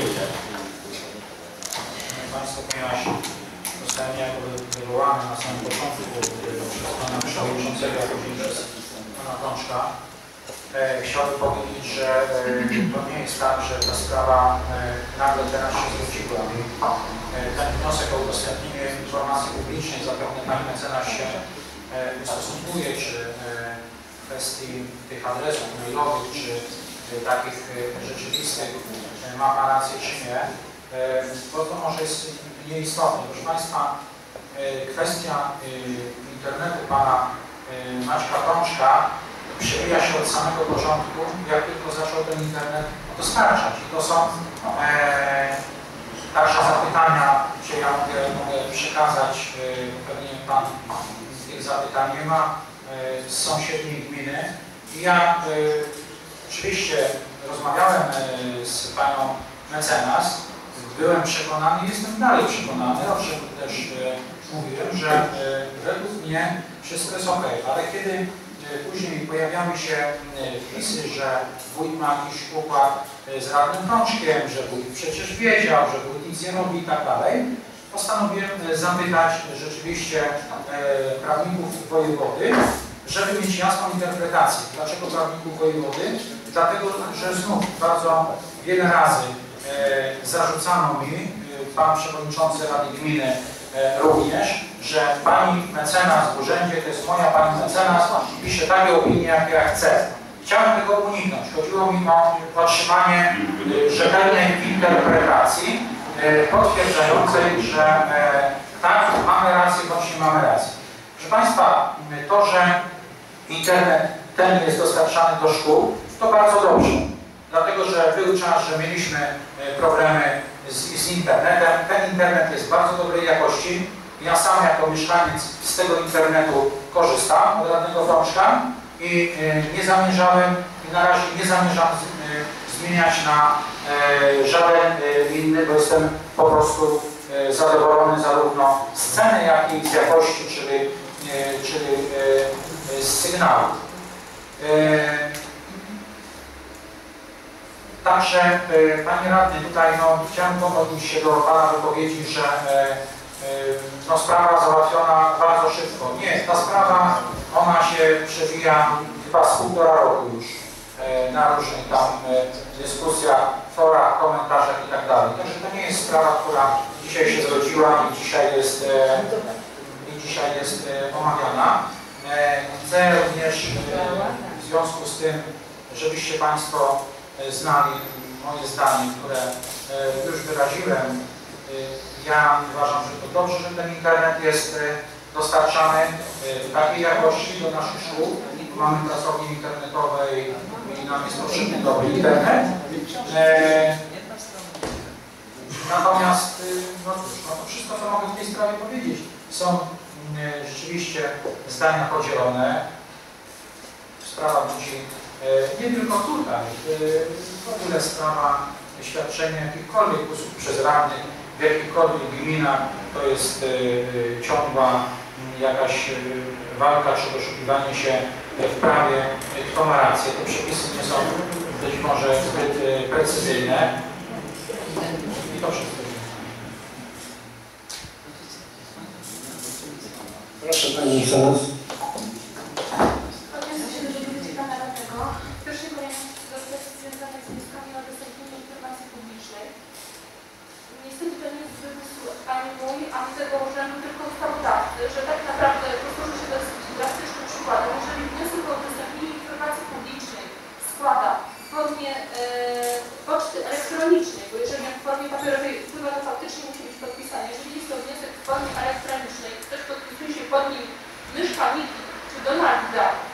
Państwo, ponieważ zostałem jako wywołany na samym początku przez Pana Przewodniczącego, a później przez Pana Tomczka, chciałbym powiedzieć, że to nie jest tak, że ta sprawa nagle teraz się zwróciła. Ten wniosek o udostępnienie informacji publicznej zapewne Pani mecenas się ustosunkuje, czy kwestii tych adresów mailowych, czy takich rzeczywistych ma Pan rację, czy nie, bo to może jest nieistotne. Proszę Państwa, kwestia internetu Pana Maćka Tomczka przewija się od samego początku, jak tylko zaczął ten internet dostarczać. I to są także zapytania, czy ja mogę przekazać, pewnie Pan tych zapytań nie ma, z sąsiedniej gminy. I ja oczywiście rozmawiałem z Panią mecenas, byłem przekonany, jestem dalej przekonany, o czym też mówiłem, że według mnie wszystko jest ok, ale kiedy później pojawiały się wpisy, że wójt ma jakiś układ z radnym Krączkiem, że wójt przecież wiedział, że wójt nic nie robi i tak dalej, postanowiłem zapytać rzeczywiście prawników wojewody, żeby mieć jasną interpretację. Dlaczego prawników wojewody? Dlatego, że znów bardzo wiele razy zarzucano mi, Pan Przewodniczący Rady Gminy również, że Pani mecenas w urzędzie to jest moja Pani mecenas, pisze takie opinie, jak ja chcę. Chciałem tego uniknąć. Chodziło mi o otrzymanie rzetelnej interpretacji potwierdzającej, że tak, mamy rację, bądź nie mamy racji. Proszę Państwa, to, że internet ten jest dostarczany do szkół, to bardzo dobrze. Dlatego, że był czas, że mieliśmy problemy z internetem. Ten internet jest bardzo dobrej jakości. Ja sam jako mieszkaniec z tego internetu korzystam od radnego Frączka i nie zamierzałem i na razie nie zamierzam zmieniać na żaden inny, bo jestem po prostu zadowolony zarówno z ceny, jak i z jakości, czyli z sygnału. Także, Panie Radny, tutaj chciałem odnieść się do Pana wypowiedzi, że sprawa załatwiona bardzo szybko. Nie, ta sprawa, ona się przewija chyba z 1,5 roku już na różnych tam dyskusjach, forach, komentarzach i tak dalej. Także to nie jest sprawa, która dzisiaj się zrodziła i dzisiaj jest omawiana. Chcę również w związku z tym, żebyście Państwo znali moje zdanie, które już wyraziłem. Ja uważam, że to dobrze, że ten internet jest dostarczany w takiej jakości do naszych szkół. Mamy pracownie internetowej i nam jest potrzebny dobry internet. Natomiast no cóż, to wszystko, co mogę w tej sprawie powiedzieć. Są rzeczywiście zdania podzielone. Sprawa budzi nie tylko tutaj, w ogóle sprawa świadczenia jakichkolwiek usług przez radnych w jakichkolwiek gminach to jest ciągła jakaś walka czy doszukiwanie się w prawie, kto ma rację. Te przepisy nie są być może zbyt precyzyjne i to wszystko. Proszę Pani mecenas. Odniosę się do wypowiedzi Pana Radnego. W pierwszej kolejności do kwestii związanych z wnioskami o udostępnienie informacji publicznej. Niestety to nie jest wymysł ani mój, ani tego urzędu, tylko ustawodawcy, że tak naprawdę posłuży się dosyć drastycznym przykładem. Jeżeli wniosek o udostępnienie informacji publicznej składa w formie poczty elektronicznej, bo jeżeli w formie papierowej wpływa, to faktycznie musi być podpisane. Jeżeli jest to wniosek w formie elektronicznej, ktoś podpisuje się pod nim myszka Miki czy Donald Duck,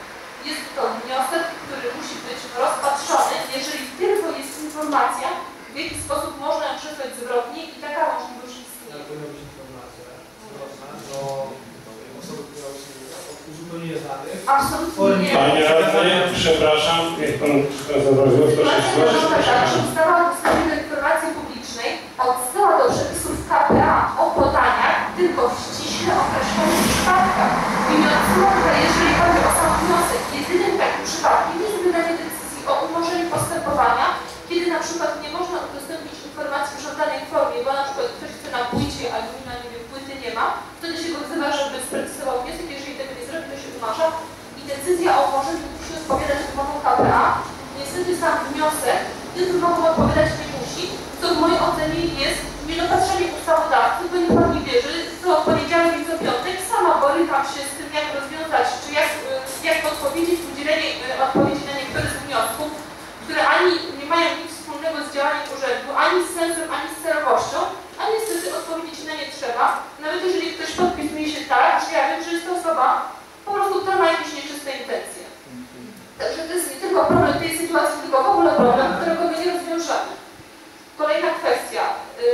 Absolutnie nie. Panie radny, przepraszam, niech pan zabrał głos, proszę się zgłosić. Ustawa o dostępie do informacji publicznej odsyła do przepisów KPA o podaniach tylko w ściśle określonych przypadkach. I nie odsyła tutaj, jeżeli chodzi o sam wniosek, jedynym takim przypadkiem jest wydanie decyzji o umorzeniu postępowania, kiedy na przykład nie można udostępnić informacji w żądanej formie, bo na przykład ktoś chce na płycie, a gmina, nie wiem, płyty nie ma, wtedy się go wzywa, żeby sprecyzował wniosek, jeżeli tego nie zrobi, to się umarza. I decyzja o umorzeniu musi odpowiadać wymogom KPA. Niestety sam wniosek tym wymogom odpowiadać nie musi, co w mojej ocenie jest niedopatrzeniem ustawodawcy, bo niech pan mi wierzy, co poniedziałek i co piątek sama borykam się z tym, jak rozwiązać, czy jak odpowiedzieć w udzielenie odpowiedzi na niektóre z wniosków, które ani nie mają nic wspólnego z działaniem urzędu, ani z sensem, ani z celowością, a niestety odpowiedzieć na nie trzeba, nawet jeżeli ktoś podpisuje się tak, że ja wiem, że jest to osoba po prostu, która ma jakieś nieczyste intencje. Także to jest nie tylko problem tej sytuacji, tylko w ogóle problem, którego my nie rozwiążemy. Kolejna kwestia.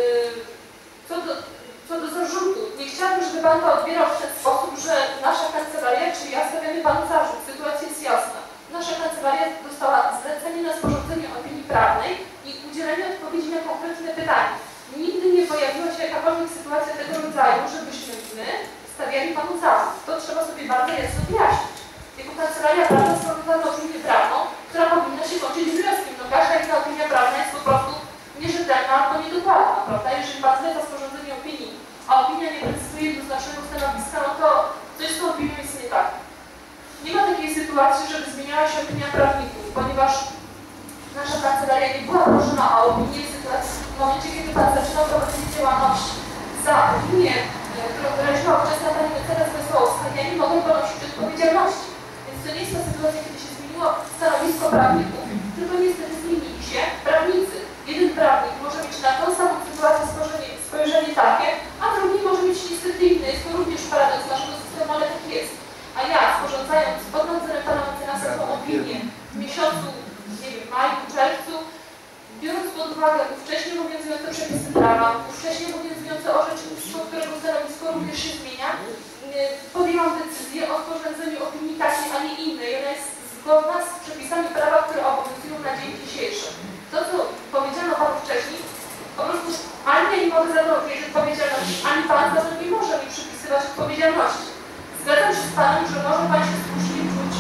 Co do zarzutu. Nie chciałabym, żeby pan to odbierał w ten sposób, że nasza kancelaria, czyli ja stawiamy panu zarzut. Sytuacja jest jasna. Nasza kancelaria dostała zlecenie na sporządzenie opinii prawnej i udzielenie odpowiedzi na konkretne pytania. Nigdy nie pojawiła się jakakolwiek sytuacja tego rodzaju, żebyśmy my stawiali panu zarzut. To trzeba sobie bardzo jasno wyjaśnić. Jako kancelaria prawna sporządzamy opinię prawną, która powinna się kończyć wnioskiem. No każda inna opinia prawna jest po prostu nierzetelna albo niedokładna, prawda? Jeżeli pan zleca sporządzenie opinii, a opinia nie precyzuje jednoznacznego stanowiska, no to coś z tą opinią jest nie tak. Nie ma takiej sytuacji, żeby zmieniała się opinia prawników, ponieważ nasza kancelaria nie była proszona o opinię w sytuacji, w momencie, kiedy pan zaczynał prowadzić działalność za opinię, którą wyraziła wczesna pani mecenas Wesołowska, ja nie mogę ponosić odpowiedzialności. Więc to nie jest ta sytuacja, kiedy się zmieniło stanowisko prawników, tylko niestety zmienili się prawnicy. Jeden prawnik może mieć na tą samą sytuację spojrzenie takie, a drugi może mieć niestety inne. Jest to również paradoks naszego systemu, ale tak jest. A ja, sporządzając pod nadzorem pana mecenasa tą opinię w miesiącu, nie wiem, maju, czerwcu, biorąc pod uwagę ówcześnie obowiązujące przepisy prawa, ówcześnie obowiązujące orzecznictwo, którego stanowisko również się zmienia, podjęłam decyzję o sporządzeniu opinii takiej, a nie innej. Ona jest zgodna z przepisami prawa, które obowiązują na dzień dzisiejszy. To, co powiedziano panu wcześniej, po prostu ani ja nie mogę za to wziąć odpowiedzialności, ani pan za to nie może mi przypisywać odpowiedzialności. Zgadzam się z panem, że może pan się słusznie czuć,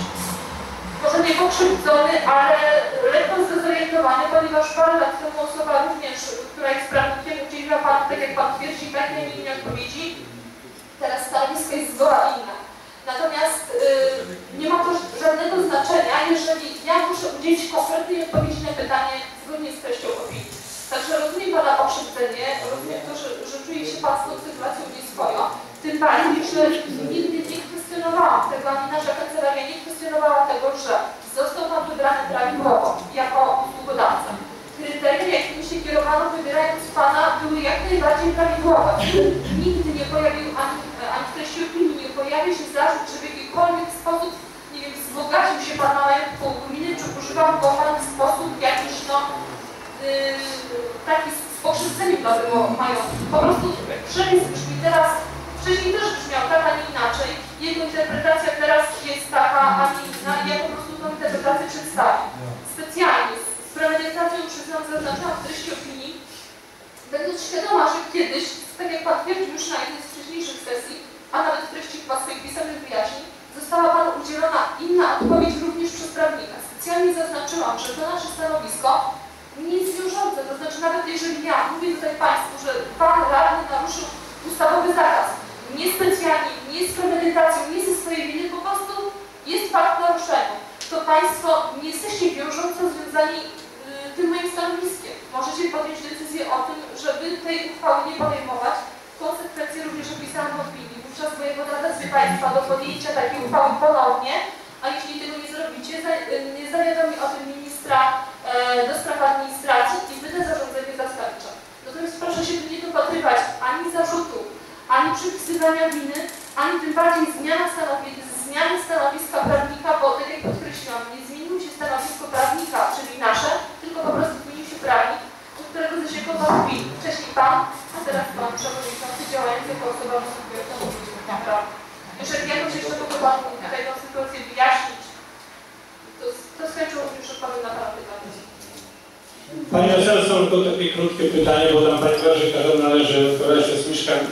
może nie pokrzywdzony, ale lekko zdezorientowany, ponieważ parę lat temu osoba również, która jest prawnikiem, udzieliła panu, tak jak pan twierdzi, takiej, a nie innej odpowiedzi. Teraz stanowisko jest zgoła inne. Natomiast nie ma to żadnego znaczenia, jeżeli ja muszę udzielić konkretnej odpowiedzi na pytanie zgodnie z treścią opinii. Także rozumiem pana pokrzywdzenie, rozumiem to, że czuje się pan z tą sytuacją nieswojo. Tym bardziej, że nigdy nie kwestionowałam tego, ani nasza kancelaria nie kwestionowała tego, że został pan wybrany prawidłowo jako usługodawca. Kryteria, jakimi się kierowano wybierając pana, były jak najbardziej prawidłowe. Nigdy nie pojawił ani w treści opinii nie pojawił się zarzut, że w jakikolwiek sposób, nie wiem, wzbogacił się pan na majątku gminy, czy używał go pan w sposób jakiś, no, taki z pokrzywdzeniem dla tego majątku. Po prostu przepis brzmi teraz, wcześniej też brzmiał tak, a nie inaczej. Jego interpretacja teraz jest taka, a nie inna i ja po prostu tą interpretację przedstawię. Specjalnie, z premedytacją, przyznam, zaznaczyłam w treści opinii, będąc świadoma, że kiedyś, tak jak pan twierdził już na jednej z wcześniejszych sesji, a nawet w treści chyba swoich pisemnych wyjaśnień, została panu udzielona inna odpowiedź również przez prawnika. Specjalnie zaznaczyłam, że to nasze stanowisko nie jest wiążące, to znaczy nawet jeżeli ja mówię tutaj państwu, że pan radny naruszył ustawowy zakaz, nie specjalnie, nie z premedytacją, nie ze swojej winy, po prostu jest fakt naruszenia, to państwo nie jesteście wiążąco związani tym moim stanowiskiem. Możecie podjąć decyzję o tym, żeby tej uchwały nie podejmować. Konsekwencje również opisałam w opinii. Wówczas wojewoda wezwie państwa do podjęcia takiej uchwały ponownie, a jeśli tego nie zrobicie, nie zawiadomi o tym ministra do spraw administracji i wyda zarządzenie zastępcze. Natomiast proszę się tu nie dopatrywać ani zarzutu, ani przypisywania winy, ani tym bardziej zmiany stanowiska prawnika, bo tak jak podkreśliłam, nie zmieniło się stanowisko prawnika, czyli nasze, tylko po prostu zmienił się prawnik, od którego zasięgał pan opinii. Wcześniej pan, a teraz pan przewodniczący działający jako osoba występująca w Urzędzie Prawa. Jeżeli jakoś jeszcze mogę Panu tutaj tę sytuację wyjaśnić, to z chęcią już odpowiem na Pana pytanie. Pani Weselso, tylko takie krótkie pytanie, bo tam Pani Warzyka należy odpowiadać z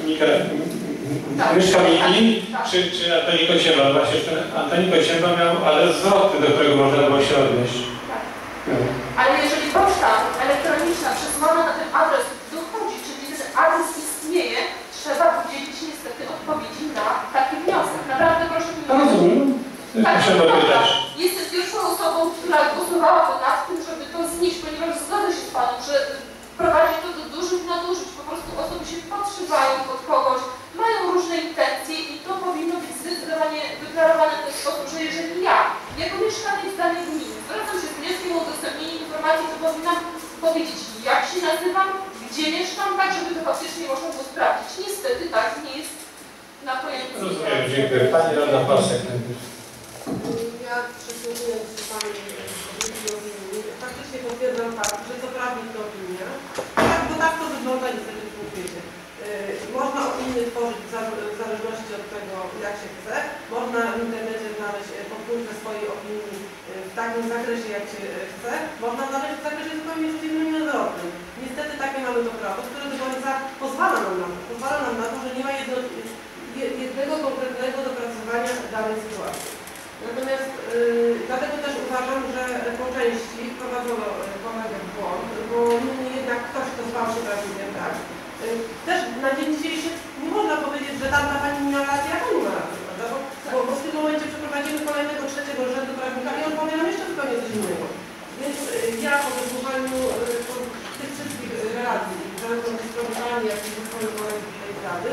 Mieszka Miki, czy Antoni Kociemba? Właśnie ten Antoni Kociemba miał adres zwrotny, do którego można było się odnieść. Tak. Ale jeżeli poczta elektroniczna przesłana na ten adres dochodzi, czyli ten adres istnieje, trzeba udzielić niestety odpowiedzi na taki wniosek. Naprawdę proszę mi Rozumiem. Tak, Trzeba pytać. jestem pierwszą osobą, która głosowała nad tym, żeby to znieść, ponieważ zgodzę się z Panem, że prowadzi to do dużych nadużyć. Po prostu osoby się podszywają pod kogoś, mają różne intencje i to powinno być zdecydowanie wyklarowane w ten sposób, że jeżeli ja, jako mieszkaniec danej gminy, zwracam się z wnioskiem o udostępnienie informacji, to powinnam powiedzieć, jak się nazywam, gdzie mieszkam, tak żeby to faktycznie można było sprawdzić. Niestety tak nie jest na pojęciu. Rozumiem, dziękuję. Pani Rada Pasek najpierw. Ja przysłuchując się Pani opinii, faktycznie potwierdzam fakt, że to prawnik to opinia, tak, bo tak to wygląda niestety w świecie. Można opinię tworzyć w zależności od tego, jak się chce. Można w internecie znaleźć podpunktę swojej opinii w takim zakresie, jak się chce. Można znaleźć w zakresie zupełnie przeciwnym i odwrotnym. Niestety takie mamy to prawo, które do końca pozwala nam na to, że nie ma jednego konkretnego dopracowania danej sytuacji. Natomiast dlatego też uważam, że po części wprowadzono kolegę w błąd, bo jednak ktoś, kto zwał się prawnikiem, tak. Też na dzień dzisiejszy nie można powiedzieć, że tamta pani miała rację, a pani ma rację, prawda? Bo w tym momencie przeprowadzimy kolejnego, trzeciego rzędu prawnika i on powie nam jeszcze zupełnie coś innego. Więc ja po wysłuchaniu tych wszystkich relacji, zarówno ze strony pani, jak i ze strony kolegów tej rady,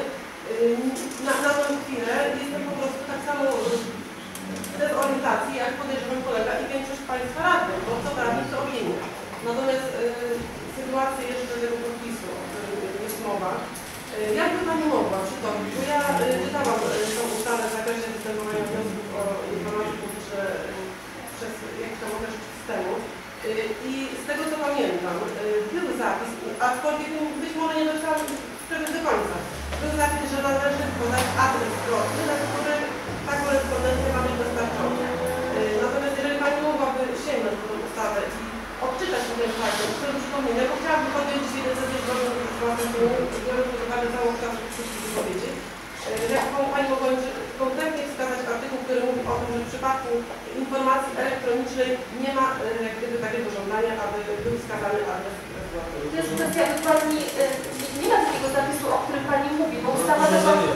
na tę chwilę jestem po prostu tak samo bez orientacji, jak podejrzewam kolega i większość Państwa radnych, bo co prawnik to opinia. Natomiast sytuację jeszcze tego podpisu, o którym jest mowa, jakby Pani mogła przytoczyć, bo ja czytałam tą ustawę w zakresie występowania wniosków o informacje publiczne przez jakiś tam okres temu i z tego co pamiętam, był zapis, aczkolwiek być może nie dotarłam do końca, był zapis, że należy podać adres zwrotny, na który ta korespondencja ma być dostarczona. Natomiast jeżeli Pani mogłaby sięgnąć po tę ustawę i odczytać ten fragment, który przypomnę, bo chciałabym podjąć dzisiaj decyzję zgodną z własnym, biorąc pod uwagę całą czas wszystkich wypowiedzi. Jak Pani mogła konkretnie wskazać artykuł, który mówi o tym, że w przypadku informacji elektronicznej nie ma jak gdyby takiego żądania, aby był wskazany adres zwrotny. To jest kwestia dokładnie, nie ma takiego zapisu, o którym Pani mówi, bo ustawa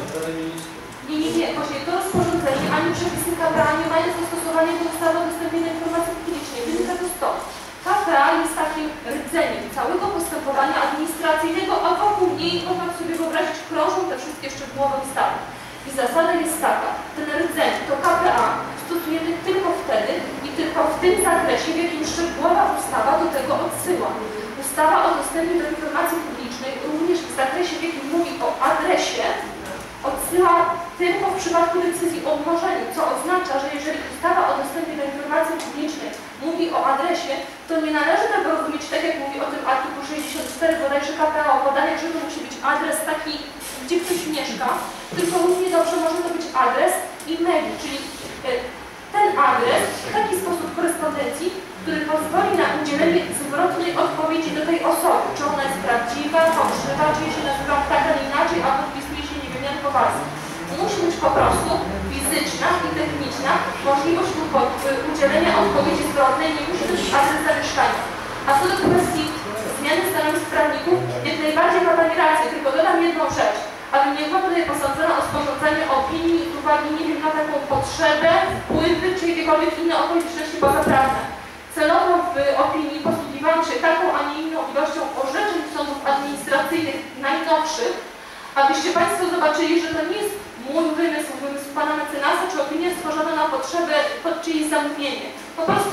Nie, właśnie to rozporządzenie, ani przepisy KPA nie mają zastosowania do ustawy o udostępnieniu informacji publicznej. Wynika to stąd. KPA jest takim rdzeniem całego postępowania administracyjnego, a wokół niej, można sobie wyobrazić, krążą te wszystkie szczegółowe ustawy. I zasada jest taka, ten rdzeń, to KPA stosujemy tylko wtedy i tylko w tym zakresie, w jakim szczegółowa ustawa do tego odsyła. Ustawa o dostępie do informacji publicznej również w zakresie, w jakim mówi o adresie, odsyła tylko w przypadku decyzji o umorzeniu, co oznacza, że jeżeli ustawa o dostępie do informacji publicznej mówi o adresie, to nie należy tego rozumieć tak, jak mówi o tym artykuł 64 bodajże KPA o podaniach, że to musi być adres taki, gdzie ktoś mieszka, tylko równie dobrze może to być adres e-mailu, czyli ten adres w taki sposób korespondencji, który pozwoli na udzielenie zwrotnej odpowiedzi do tej osoby, czy ona jest prawdziwa, fałszywa, czy się nazywa tak, a nie inaczej, albo wpisuje się, nie wiem, jak poważnie. Musi być po prostu fizyczna i techniczna możliwość udzielenia odpowiedzi zwrotnej, nie musi być adres zamieszkania. A co do kwestii zmiany stanowisk prawników, jak najbardziej ma Pani rację, tylko dodam jedną rzecz, ale nie była tutaj posądzona o sporządzenie opinii z uwagi, nie wiem, na taką potrzebę, wpływy czy jakiekolwiek inne okoliczności pozaprawne. Celowo w opinii posługiwałam się taką, a nie inną ilością orzeczeń sądów administracyjnych najnowszych, abyście Państwo zobaczyli, że to nie jest mój wymysł Pana mecenasa, czy opinia stworzona na potrzebę pod czyjeś zamówienie. Po prostu,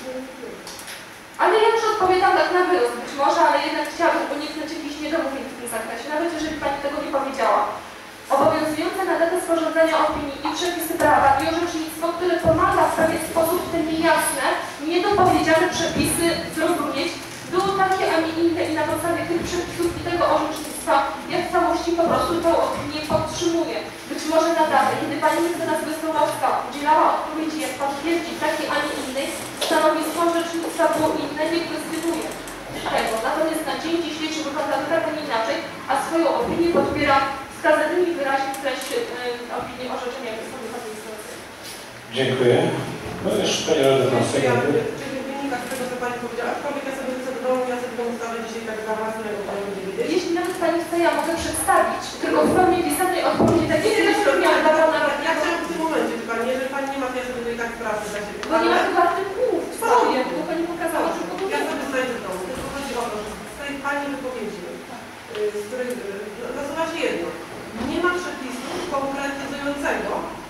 ale ja już odpowiadam tak na wyrost być może, ale jednak chciałabym uniknąć jakichś niedomówień w tym zakresie, nawet jeżeli Pani tego nie powiedziała. Obowiązujące na datę sporządzenia opinii i przepisy prawa i orzecznictwo, które pomaga w pewien sposób te niejasne, niedopowiedziane przepisy zrozumieć, było takie, a nie inne i na podstawie tych przepisów i tego orzecznictwa, jak w całości po prostu tą opinię podtrzymuję. Być może na sprawę, kiedy pani mecenas Wesołowska udzielała odpowiedzi, jak pan twierdzi, takiej, a nie innej, stanowisko orzecznictwa było inne, nie kwestionuje tego. Natomiast na dzień dzisiejszy wygląda zupełnie inaczej, a swoją opinię podpiera wskazanymi wyraźnie w treść opinii orzeczenia Sądu Administracyjnego. Dziękuję. No jeszcze Pani Rada na sekundę. Czyli wynika z tego, co Pani powiedziała, aczkolwiek ja sobie chcę do domu, ja sobie tą ustawę dzisiaj tak za własnego Pani nie widzę. Jeśli nawet Pani chce, ja mogę przedstawić, tylko w formie pisanej odpowiedzi takiej, Nie, które miałam dawana ja chciałam w tym momencie, czy Pani, jeżeli Pani nie ma, to ja sobie tutaj tak sprawdzę za siebie. bo nie ma chyba artykułów w sprawie, bo Pani pokazała, że po Ja sobie znajdę w domu, tylko chodzi o to, że z tej Pani wypowiedzi, z której nasuwa się jedno. Nie ma przepisu konkretyzującego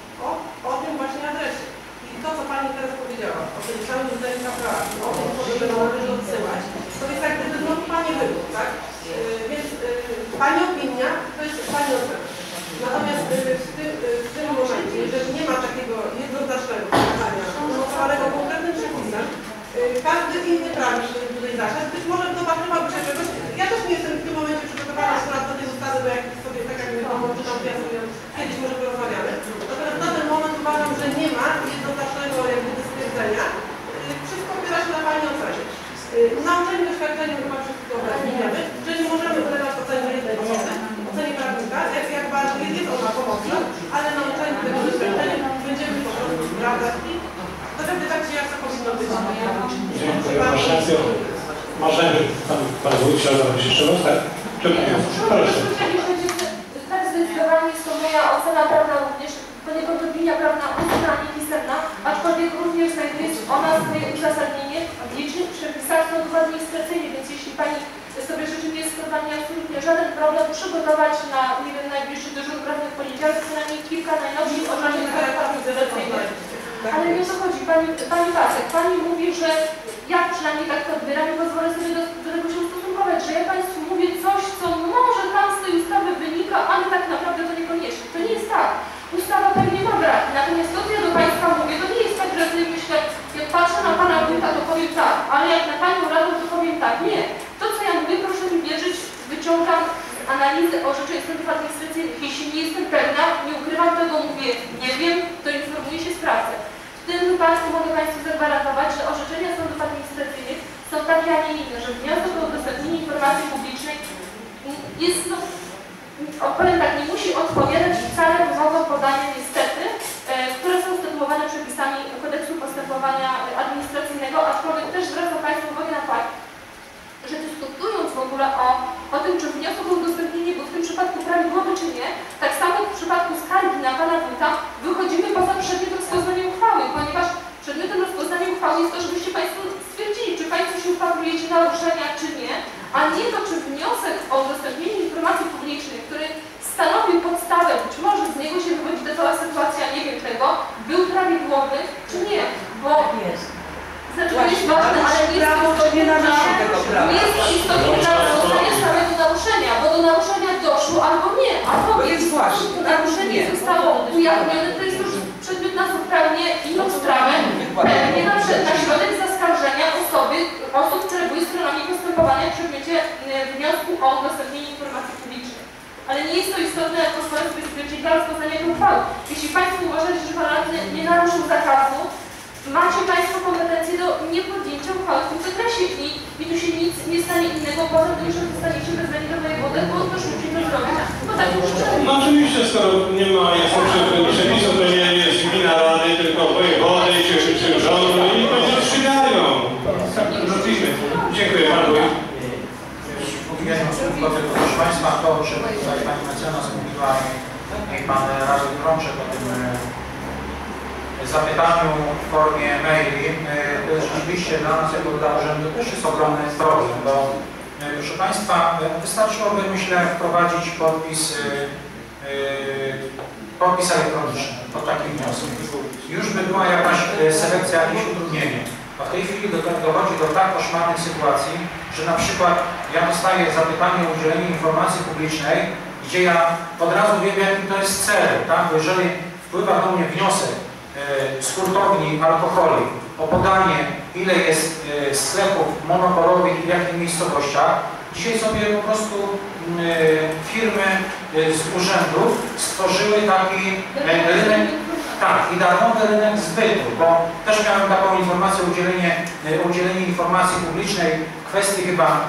o tym właśnie adresie. I to, co Pani teraz powiedziała, o tym samym zdaniu KPA, o tym, że należy odsyłać, to jest jak gdyby no Pani wybór, tak? Więc Pani opinia to jest Pani ocena. Natomiast w tym momencie, jeżeli nie ma takiego jednoznacznego wskazania, umocowanego konkretnym przepisem, każdy inny prawnik, który tutaj zasiadł, być może dopatrywał się czegoś. Ja też nie jestem w tym momencie przygotowana akurat do tej ustawy, bo jak sobie tak jak my to czytam, to ja sobie kiedyś może porozmawiamy. Natomiast na ten moment uważam, że nie ma jednoznacznego jakby stwierdzenia. Wszystko opiera się na Pani ocenie. Na uczeniu doświadczeniu chyba wszystko wiemy, że nie możemy wydawać oceny jednej osoby, ocenie prawnika, jak bardzo jest ona pomocna, ale na uczeniu tego doświadczenia będziemy po prostu sprawdzać i to wtedy tak się jak to powinno być. Dziękuję, masz rację. Możemy, Pan Wójt chciał zabrać jeszcze raz, tak? Proszę. Tak, zdecydowanie jest to moja ocena prawna również, poniekąd opinia prawna ustna, nie pisemna, aczkolwiek również znajduje ona swoje uzasadnienie w licznych przepisach sądów administracyjnych, więc jeśli Pani sobie życzy, nie jest to dla mnie absolutnie żaden problem przygotować na, nie wiem, najbliższy dyżur prawny w poniedziałek co najmniej kilka najnowszych orzeczeń sądów administracyjnych. Ale nie o to chodzi, Pani Pasek, Pani mówi, że ja przynajmniej tak to odbieram i pozwolę sobie do tego się ustosunkować, że ja Państwu mówię coś, co może tam z tej ustawy wynika, ale tak naprawdę to niekoniecznie. To nie jest tak. Ustawa pewnie ma braki, natomiast to, co ja do Państwa mówię, to nie jest tak, że sobie myślę, jak patrzę na Pana Wójta, to powiem tak, ale jak na Panią Radę, to powiem tak. Nie. To, co ja mówię, proszę mi wierzyć, wyciągam z analizy orzeczeń sądów administracyjnych. Jeśli nie jestem pewna, nie ukrywam tego, mówię, nie wiem, to informuję się, sprawdzę. W tym wypadku mogę Państwu zagwarantować, że orzeczenia sądów administracyjnych są takie, a nie inne, że wniosek o udostępnienie informacji publicznej jest, no, powiem tak, nie musi odpowiadać wcale wymogom podania niestety, które są stypułowane przepisami Kodeksu Postępowania Administracyjnego, aczkolwiek też zwracam Państwu uwagę na fakt, że dyskutując w ogóle o tym, czy wniosek o udostępnienie był w tym przypadku prawidłowy, czy nie, tak samo w przypadku skargi na Pana Wójta wychodzimy poza przedmiot rozpoznania uchwały, ponieważ przedmiotem rozpoznania uchwały jest to, żebyście Państwo stwierdzili, czy Państwo się upatrujecie naruszenia, czy nie, a nie to, czy wniosek o udostępnienie informacji publicznej, który stanowił podstawę, być może z niego się wywodzi ta cała sytuacja, nie wiem czego, był prawidłowy, czy nie, bo znaczy, to jest ważne, ale nie jest istotne naruszenie samego naruszenia, bo do naruszenia doszło albo nie, a powiedz, to naruszenie zostało ujawnione, to jest już przedmiot na zupełnie inną sprawę, nie na środek zaskarżenia osób, które były stronami postępowania w przedmiocie wniosku o udostępnienie informacji publicznej. Ale nie jest to istotne, jak pozwolę sobie stwierdzić, dla rozpoznania tej uchwały. Jeśli Państwo uważacie, że Pan radny nie naruszył zakazu, macie Państwo kompetencje do niepodjęcia uchwały w tym zakresie i tu się nic nie stanie innego, poza tym, że zostaniecie wezwani do wojewody, bo to szybciej to zrobić, bo tak już No oczywiście, skoro nie ma jasnych przepisów, to nie jest gmina rady, tylko wojewody, czy rządu i to się rozstrzygają. Dziękuję Panu. Proszę Państwa, to, że tutaj Pani mecenas mówiła i Pan Radny Krączek o tym zapytaniu w formie maili, to jest rzeczywiście dla nas jako dla urzędu też jest ogromny problem, bo proszę Państwa, wystarczyłoby, myślę, wprowadzić podpis elektroniczny pod takim wnioskiem. Już by była jakaś selekcja, jakieś utrudnienie. A w tej chwili dochodzi do tak koszmarnych sytuacji, że na przykład ja dostaję zapytanie o udzielenie informacji publicznej, gdzie ja od razu wiem, jaki to jest cel, tak? Bo jeżeli wpływa do mnie wniosek z hurtowni alkoholi o podanie, ile jest sklepów monopolowych i w jakich miejscowościach, Dzisiaj sobie po prostu firmy z urzędów stworzyły taki rynek, tak, i darmowy rynek zbytu, bo też miałem taką informację, udzielenie informacji publicznej w kwestii chyba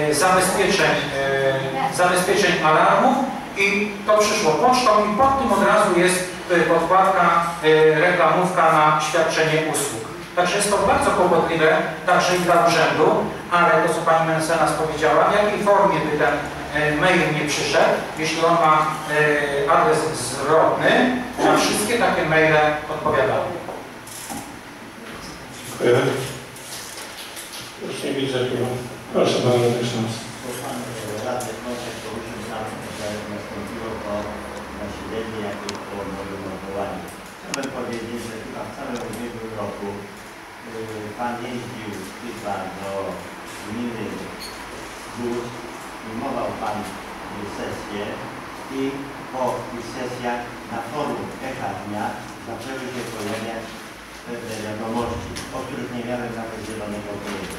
zabezpieczeń alarmów i to przyszło pocztą i pod tym od razu jest podkładka, reklamówka na świadczenie usług. Także jest to bardzo kłopotliwe, także i dla urzędu, ale to, co pani mecenas powiedziała, w jakiej formie by ten mail nie przyszedł, jeśli on ma adres zwrotny, na wszystkie takie maile odpowiadały. Dziękuję. Już nie widzę chyba. Proszę bardzo, mecenas. Radny wniosek poruszył sam, że nastąpiło to nasilenie jakieś po nowym odwołaniu. Chciałbym powiedzieć, że chyba w całym ubiegłym roku pan jeździł chyba do gminy Gór, filmował pan sesję i po tych sesjach na forum Dnia zaczęły się pojawiać pewne wiadomości, o których nie miałem nawet zielonego pojęcia.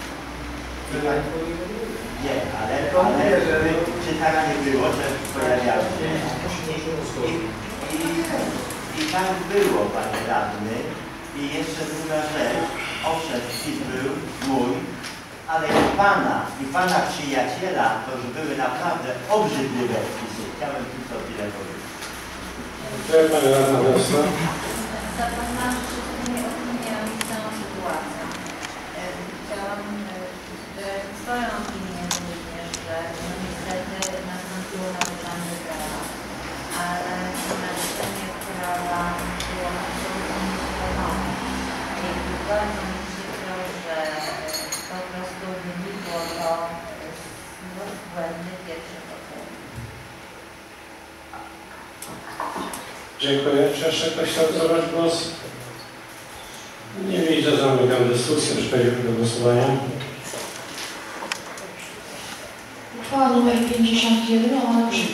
Nie, ale czytania nie było, że pojawiały się. I tak było, panie radny. I jeszcze druga rzecz, owszem, wpis był mój, ale i pana przyjaciela, to już były naprawdę obrzydliwe wpisy. Chciałem tylko tyle powiedzieć. Dziękuję, pani radna Wiosna. Zapoznawszy się z tymi opiniami z całą sytuacją. Chciałam swoją opinię również, że niestety nastąpiło naruszanie prawa, ale naruszenie prawa było absolutnie nieświadome. I bardzo mi przykro, że po prostu wynikło to z błędnych pierwszych ocen. Dziękuję. Czy jeszcze ktoś chciał zabrać głos? Nie widzę, zamykam dyskusję. Przechodzimy do głosowania. Uchwała nr 51 łamane przez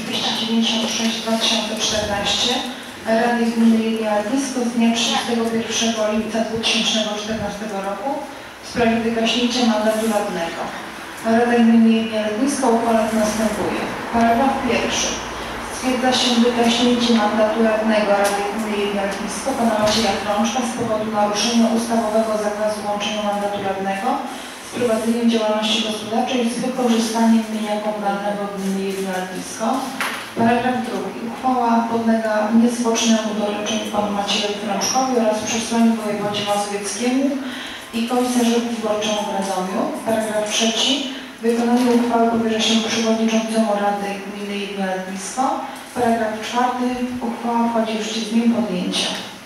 296/2014 Rady Gminy Jelnia Letnisko z dnia 31 lipca 2014 roku w sprawie wygaśnięcia mandatu radnego. Rada Gminy Jelnia Letnisko uchwala następuje. Paragraf pierwszy. Stwierdza się wygaśnięcie mandatu radnego Rady Gminy Jelnia Letnisko pana Macieja Krączka z powodu naruszenia ustawowego zakazu łączenia mandatu radnego z prowadzeniem działalności gospodarczej z wykorzystaniem mienia komunalnego Gminy Jelnia Letnisko. Paragraf drugi. Uchwała podlega niezwłocznemu doręczeniu panu Maciejowi Krączkowi oraz przesłaniu wojewodzie mazowieckiemu i komisarzowi wyborczemu w Radomiu. Paragraf trzeci. Wykonanie uchwały powierza się przewodniczącemu Rady Gminy Jelnia Letnisko. Paragraf czwarty. Uchwała wchodzi w życie z dniem podjęcia.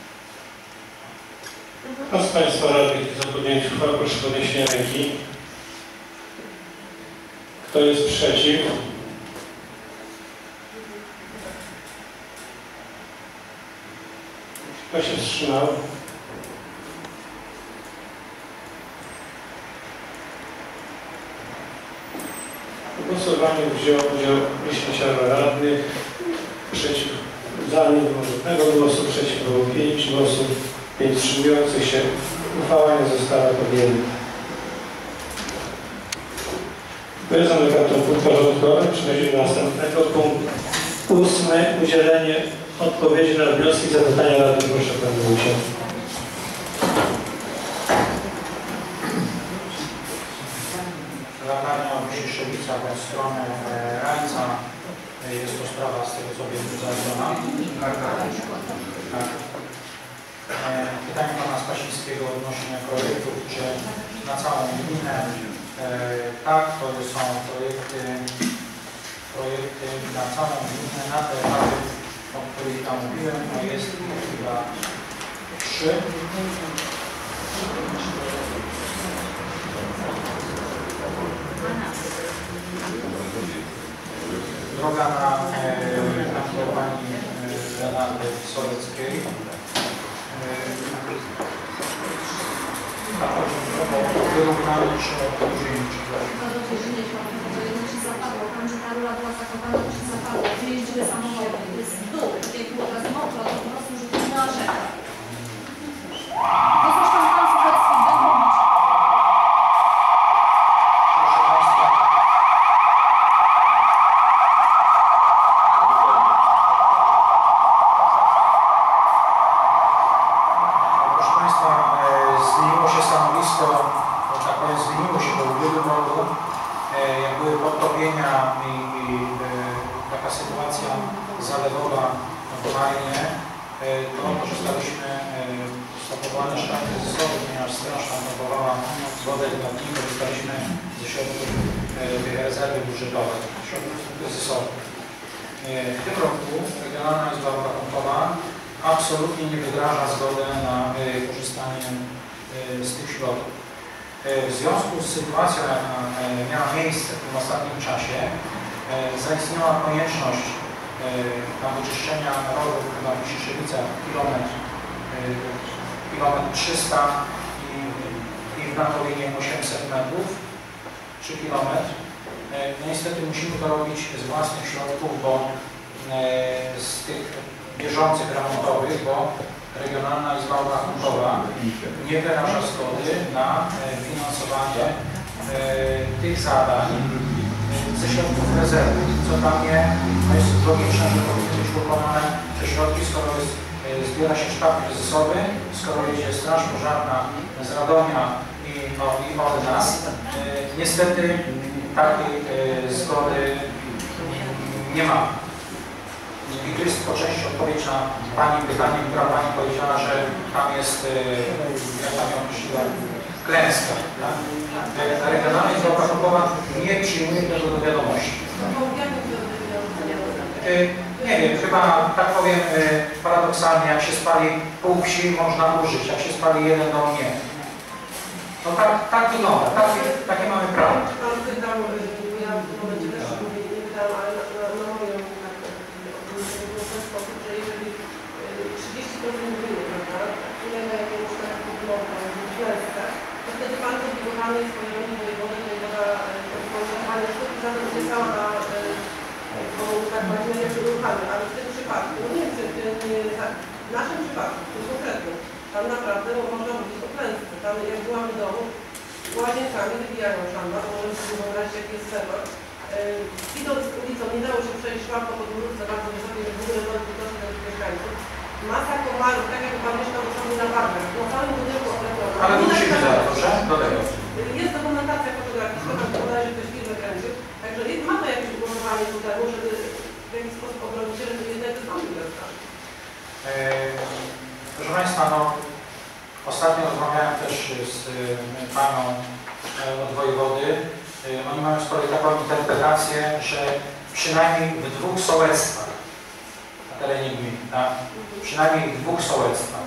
Kto z państwa radnych za podjęcie uchwały, proszę podniesienie ręki. Kto jest przeciw? Kto się wstrzymał? W głosowaniu wziął udział 10 radnych, przeciw, za nie było żadnego głosu, przeciw było 5 głosów, 5 wstrzymujących się. Uchwała nie została podjęta. Zamykam ten punkt porządkowy. Przechodzimy do następnego punktu. 8. Udzielenie odpowiedzi na wnioski i zapytania Rady. Proszę Panie Wójcie. Latarnia Mszyszewica pod stronę Rajca. Jest to sprawa z tego, co wiem, załatwiona. Tak. Pytanie pana Spasińskiego odnośnie projektów, czy na całą gminę. Tak, to są projekty na całą gminę, na te etapy, o których tam mówiłem, no jest chyba 3. Droga na pani Renaldy Soleckiej. Wyrównany czy opóźnienie, czy tam, że ta rura była zakowana, to się zapadło. Wyjeździły samochody. Jest dół. Tutaj było teraz mokro, to po prostu rzucona rzeka. To zresztą Państwo będą uzdrowienia i taka sytuacja zalewowa w Marinie, to korzystaliśmy z powołania sztab kryzysowych, ponieważ straż napompowała wodę do dni, korzystaliśmy ze środków tej rezerwy budżetowej, środków kryzysowych. W tym roku Regionalna Izba Obrachunkowa absolutnie nie wyraża zgody na korzystanie z tych środków. W związku z sytuacją, jaka miała miejsce w tym ostatnim czasie, zaistniała konieczność wyczyszczenia rowów na Misiszewicach kilometr 300 i w Natolinie 800 metrów, 3 km. No niestety musimy to robić z własnych środków, bo z tych bieżących remontowych, bo Regionalna Izba Obrachunkowa nie wyraża zgody na finansowanie tych zadań ze środków rezerwy. Co dla mnie jest logiczne, że powinny być wykonane te środki, skoro zbiera się sztab kryzysowy, skoro jedzie Straż Pożarna z Radomia i od nas. Niestety takiej zgody nie ma. I tu jest po części odpowiedź na Pani pytanie, która Pani powiedziała, że tam jest, jak Pani określiła, klęska. Tak? Regionalna Izba Obrachunkowa nie przyjmuje tego do wiadomości. Nie wiem, chyba, tak powiem, paradoksalnie, jak się spali pół wsi, można użyć, jak się spali jeden dom, nie. No tak wygląda, takie mamy prawo. To wtedy pan zobligowany jest powiadomienie wojewody, poinformowanie sztuk i zatem została na uruchamiać, ale w tym przypadku, no nie w naszym przypadku, w tym konkretnym, tam naprawdę można mówić o klęsce. Tam jak byłam w domu, łazienkami wybijają szamba, bo możemy sobie wyobrazić, jaki jest serwer. Idąc ulicą, nie dało się przejść szłam po podwórce bardzo wysokiej, że w ogóle wolno doszło do mieszkańców. Masa komarów, tak jak pan mieszkał dosłownie na barwach, na całym budynku obrębowym. Ale wrócimy zaraz, dobrze? Do tego. Jest dokumentacja fotograficzna, tam podaje, że ktoś firmę kręcił. Także ma to jakieś umocowanie ku temu, żeby w jakiś sposób obronić się, że to jednak jest antygrafka. Proszę Państwa, no, ostatnio rozmawiałem też z Panią od wojewody. Oni mają z kolei taką interpretację, że przynajmniej w 2 sołectwach na terenie gminy, tak? Przynajmniej w 2 sołectwach.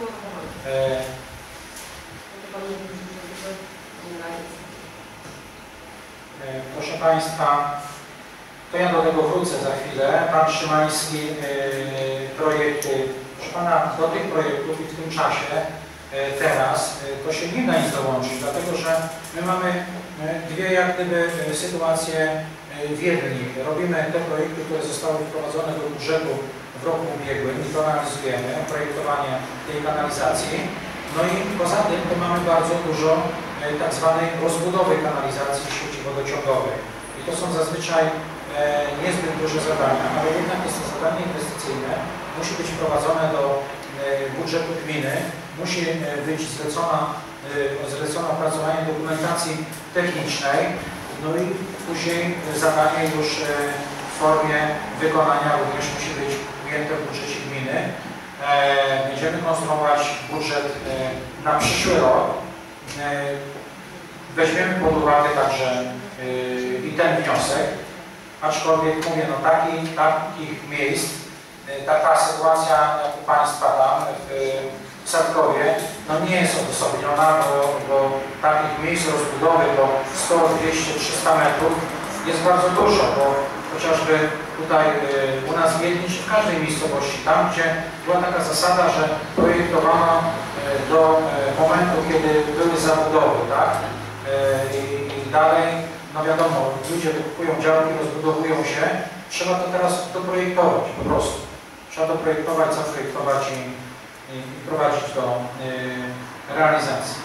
Proszę Państwa, to ja do tego wrócę za chwilę. Pan Szymański, projekty, proszę Pana, do tych projektów i w tym czasie teraz to się nie da nic dołączyć, dlatego że my mamy dwie jak gdyby sytuacje w jednej. Robimy te projekty, które zostały wprowadzone do budżetu w roku ubiegłym i to realizujemy, projektowanie tej kanalizacji. No i poza tym to mamy bardzo dużo tak zwanej rozbudowy kanalizacji sieci wodociągowej. I to są zazwyczaj niezbyt duże zadania, ale jednak jest to zadanie inwestycyjne, musi być wprowadzone do budżetu gminy, musi być zlecone opracowanie dokumentacji technicznej, no i później zadanie już w formie wykonania również musi być ujęte w budżecie gminy. Będziemy konstruować budżet na przyszły rok. Weźmiemy pod uwagę także i ten wniosek, aczkolwiek mówię, no takich miejsc, taka sytuacja jak u Państwa tam w Sadkowie, no nie jest odosobniona, bo takich miejsc rozbudowy do 100, 200, 300 metrów jest bardzo dużo, bo chociażby tutaj u nas w Wiedniu, czy w każdej miejscowości, tam gdzie była taka zasada, że projektowano do momentu, kiedy były zabudowy, tak? I dalej, no wiadomo, ludzie wykupują działki, rozbudowują się, trzeba to teraz doprojektować po prostu. Trzeba doprojektować, zaprojektować i prowadzić do realizacji.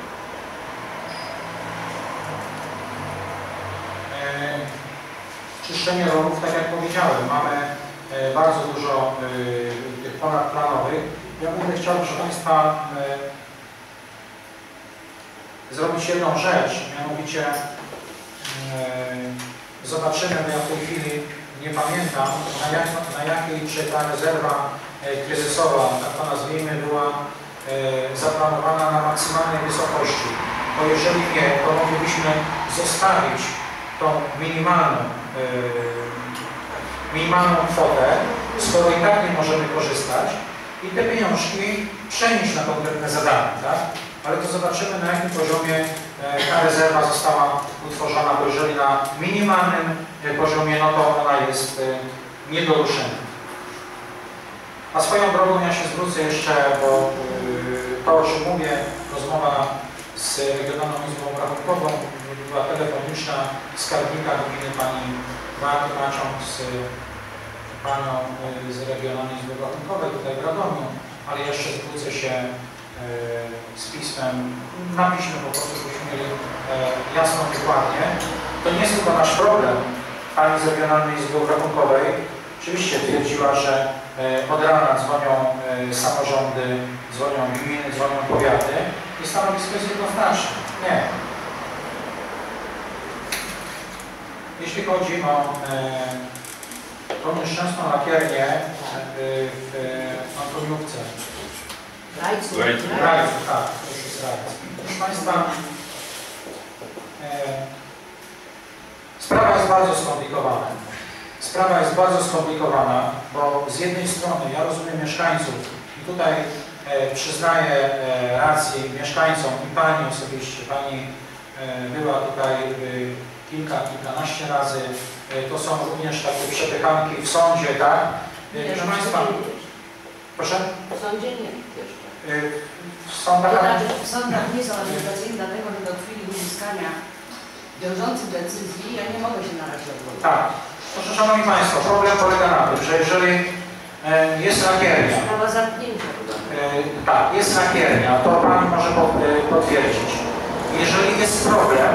Czyszczenie rowów, tak jak powiedziałem, mamy bardzo dużo tych ponadplanowych. Ja będę chciał, proszę Państwa, zrobić jedną rzecz, mianowicie Zobaczymy, bo ja w tej chwili nie pamiętam, na jakiej, czy ta rezerwa kryzysowa, tak to nazwijmy, była zaplanowana na maksymalnej wysokości. Bo jeżeli nie, to moglibyśmy zostawić tą minimalną kwotę, skoro i tak nie możemy korzystać, i te pieniążki przenieść na konkretne zadania, tak? Ale to zobaczymy, na jakim poziomie ta rezerwa została utworzona, bo jeżeli na minimalnym poziomie, no to ona jest nie do ruszenia. A swoją drogą ja się zwrócę jeszcze, bo to, o czym mówię, rozmowa z Regionalną Izbą Rachunkową była telefoniczna, skarbnika gminy pani Marty Maciąg z panią z Regionalnej Izby Rachunkowej tutaj w Radomiu, ale jeszcze zwrócę się z pismem, na piśmie po prostu, byśmy mieli jasno i dokładnie. To nie jest tylko nasz problem. Pani z Regionalnej Izby Rachunkowej oczywiście twierdziła, że od rana dzwonią samorządy, dzwonią gminy, dzwonią powiaty i stanowisko jest jednoznaczne. Nie. Jeśli chodzi o tą nieszczęsną lakiernię w Antoniówce. Rajcu, tak, to już jest Rajc. Proszę Państwa, sprawa jest bardzo skomplikowana. Sprawa jest bardzo skomplikowana, bo z jednej strony ja rozumiem mieszkańców i tutaj przyznaję rację mieszkańcom i Pani osobiście. Pani była tutaj kilkanaście razy. To są również takie przepychanki w sądzie, tak? Proszę Państwa, proszę? W sądzie nie. W sądach nie są administracyjne, dlatego że do chwili uzyskania wiążących decyzji ja nie mogę się na razie odwołać. Tak. Proszę Szanowni Państwo, problem polega na tym, że jeżeli jest lakiernia, sprawa zamknięcia. tak, jest lakiernia, to Pani może potwierdzić. Jeżeli jest problem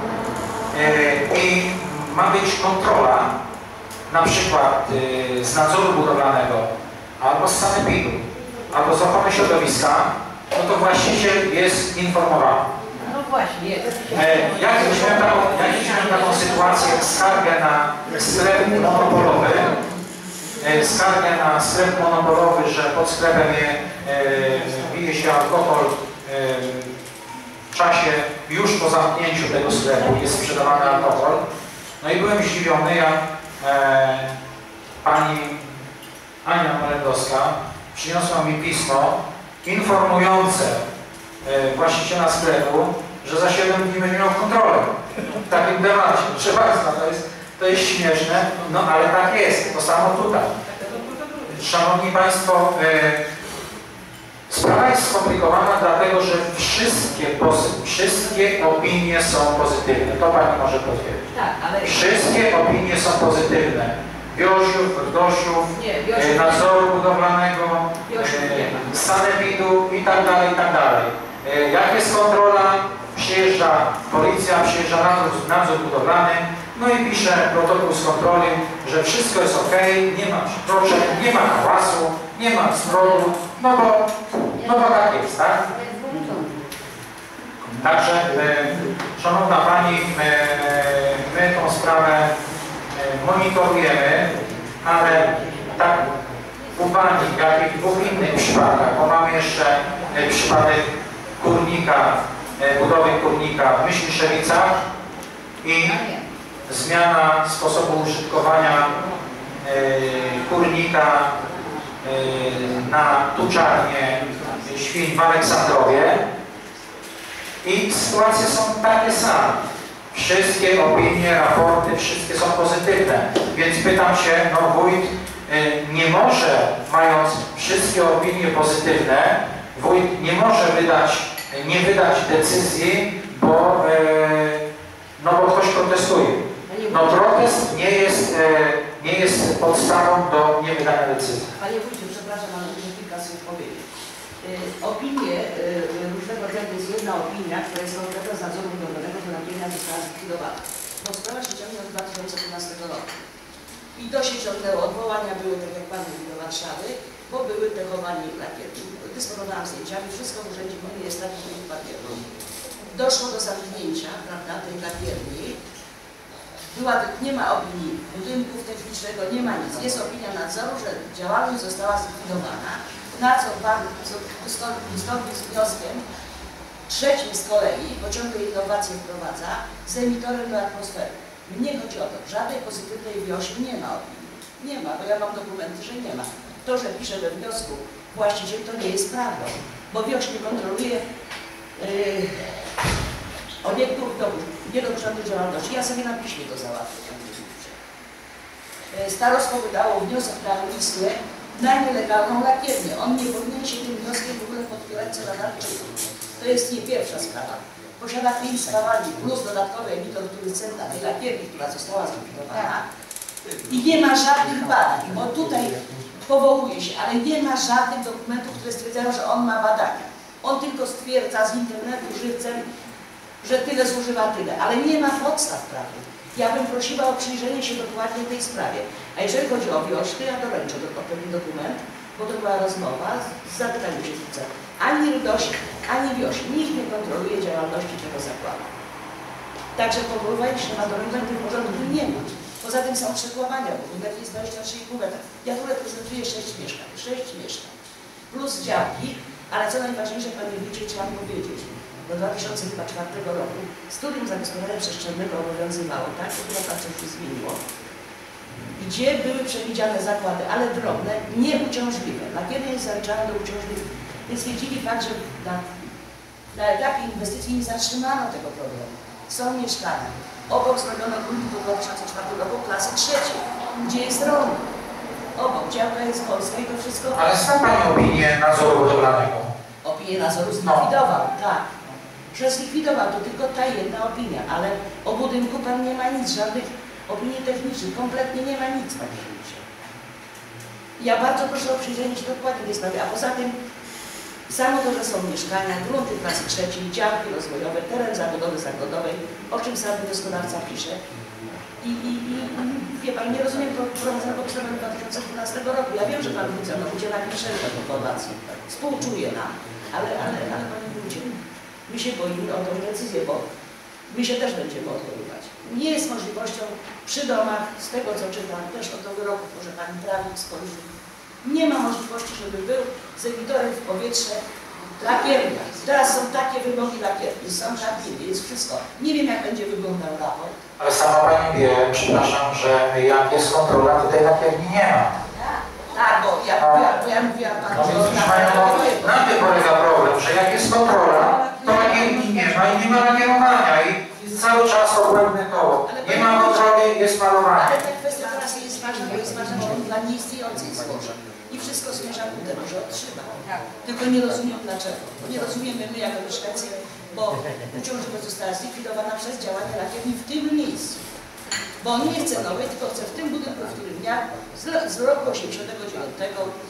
i ma być kontrola, na przykład z nadzoru budowlanego, albo z sanepidu, albo z ochrony środowiska, no to właściciel jest informowany. No właśnie, jest. Jak miałem taką sytuację, skargę na sklep monopolowy, że pod sklepem bije się alkohol w czasie już po zamknięciu tego sklepu jest sprzedawany alkohol. No i byłem zdziwiony, jak pani Ania Malendowska przyniosła mi pismo informujące właściciela sklepu, że za 7 dni będzie miał kontrolę w takim temacie. Proszę Państwa, to jest śmieszne, no ale tak jest, to samo tutaj. Szanowni Państwo, sprawa jest skomplikowana, dlatego że wszystkie opinie są pozytywne. To Pani może potwierdzić. Tak, ale... Wszystkie opinie są pozytywne. Biosiów, Rdosiów, nadzoru budowlanego, sanepidu i tak dalej, i tak dalej. Jak jest kontrola, przyjeżdża policja, przyjeżdża nadzór budowlany, no i pisze protokół z kontroli, że wszystko jest ok, nie ma przekroczeń, nie ma hałasu, nie ma wzroku, no bo tak jest, tak? Także, Szanowna Pani, my tą sprawę monitorujemy, ale tak u Pani, jak i w dwóch innych przypadkach, bo mamy jeszcze przypadek kurnika, budowy kurnika w Myśliszewicach i zmiana sposobu użytkowania kurnika na tuczarnię świń w Aleksandrowie i sytuacje są takie same. Wszystkie opinie, raporty, wszystkie są pozytywne. Więc pytam się, no wójt nie może, mając wszystkie opinie pozytywne, wójt nie może nie wydać decyzji, bo ktoś protestuje. No protest nie jest podstawą do niewydania decyzji. Panie wójcie, przepraszam, ale muszę kilka słów powiedzieć. Opinie różnego rodzaju jest jedna opinia, która jest konkretna z nadzoru budowlanego, to opinia została zlikwidowana. Bo sprawa się ciągnie od 2015 roku. I to się ciągnęło. Odwołania były, tak jak Pan mówił, do Warszawy, bo były te chowanie lakierni. Dysponowałam zdjęciami, wszystko w urzędzie gminy jest tak, jak papieru. Doszło do zamknięcia, prawda, tej lakierni. nie ma opinii budynków technicznego, nie ma nic. Jest opinia nadzoru, że działalność została zlikwidowana. Na co pan wystąpił z wnioskiem trzecim z kolei, bo ciągle innowacje wprowadza, z emitorem do atmosfery. Mnie chodzi o to, żadnej pozytywnej wiośni nie ma opinii. Nie ma, bo ja mam dokumenty, że nie ma. To, że pisze we wniosku właściciel, to nie jest prawdą, bo wioś nie kontroluje obiektów niedopuszczonych działalności. Ja sobie na piśmie to załatwię. Starostwo wydało wniosek na listę na nielegalną lakiernię. On nie powinien się tym wnioskiem w ogóle podpierać co nadawczyków. To jest nie pierwsza sprawa. Posiada 5 sprawali plus dodatkowy emitor, który cena tej lakierni, która została zlikwidowana. I nie ma żadnych badań, bo tutaj powołuje się, ale nie ma żadnych dokumentów, które stwierdzają, że on ma badania. On tylko stwierdza z internetu żywcem, że tyle zużywa tyle, ale nie ma podstaw prawnych. Ja bym prosiła o przyjrzenie się dokładnie tej sprawie. A jeżeli chodzi o wioś, to ja doręczę odpowiedni dokument, bo to była rozmowa z zapytaniem się żywca. Ani RDOŚ, ani wioś. Nikt nie kontroluje działalności tego zakładu. Także powoływanie się na doręczenie tych porządków nie ma. Poza tym są przekłamania, bo budynek jest 23,5 metra. Ja tu reprezentuję 6 mieszkań. 6 mieszkań. Plus działki, ale co najważniejsze, panie wójcie, trzeba powiedzieć. Do 2004 roku studium zagospodarowania przestrzennego obowiązywało, tak? To chyba tak coś się zmieniło. Gdzie były przewidziane zakłady, ale drobne, nieuciążliwe. Lakiernia jest zaliczana do uciążliwych. Więc stwierdzili fakt, że na etapie inwestycji nie zatrzymano tego problemu. Są mieszkania. Obok zrobiono grunty do 2004 roku klasy 3, gdzie jest rolnik. Obok działka jest polska i to wszystko... Ale zna Pani opinię nadzoru budowlanego? Opinię nadzoru zlikwidował, tak. Że zlikwidował, to tylko ta jedna opinia, ale o budynku Pan nie ma nic, żadnych opinii technicznych, kompletnie nie ma nic, Panie Wójcie. Ja bardzo proszę o przyjrzenie się dokładnie tej sprawie, a poza tym samo to, że są mieszkania, grunty klasy 3, działki rozwojowe, teren zabudowy zagrodowej, o czym sam wnioskodawca pisze. I wie Pan, nie rozumiem prowadzonego ustawę 2012 roku. Ja wiem, że Pan Wójt no będzie napisze tę informację, współczuje nam, ale Panie Wójcie, my się boimy o tę decyzję, bo my się też będziemy odwoływać. Nie jest możliwością przy domach, z tego co czytam, też od tego roku, może Pani prawnik spojrzy, nie ma możliwości, żeby był z emitorem w powietrze lakiernia. Teraz są takie wymogi lakierni, są takie, jest wszystko. Nie wiem, jak będzie wyglądał raport. Ale sama Pani wie, przepraszam, że jak jest kontrola, to tej lakierni nie ma. Tak, bo ja mówiłam Panu, że na tym polega problem, że jak jest kontrola, to lakierni nie ma i nie ma lakierowania i cały czas obłędne koło. Nie ma kontroli, jest malowanie. Ale ta kwestia teraz nie jest ważna, bo jest ważna dla nieistniejących złoża. I wszystko zmierza ku temu, że otrzyma. Tylko nie rozumiem dlaczego. Nie rozumiemy my jako mieszkańcy, bo uciążliwość została zlikwidowana przez działanie lakierni w tym miejscu. Bo on nie chce nowej, tylko chce w tym budynku, w którym miał z roku 89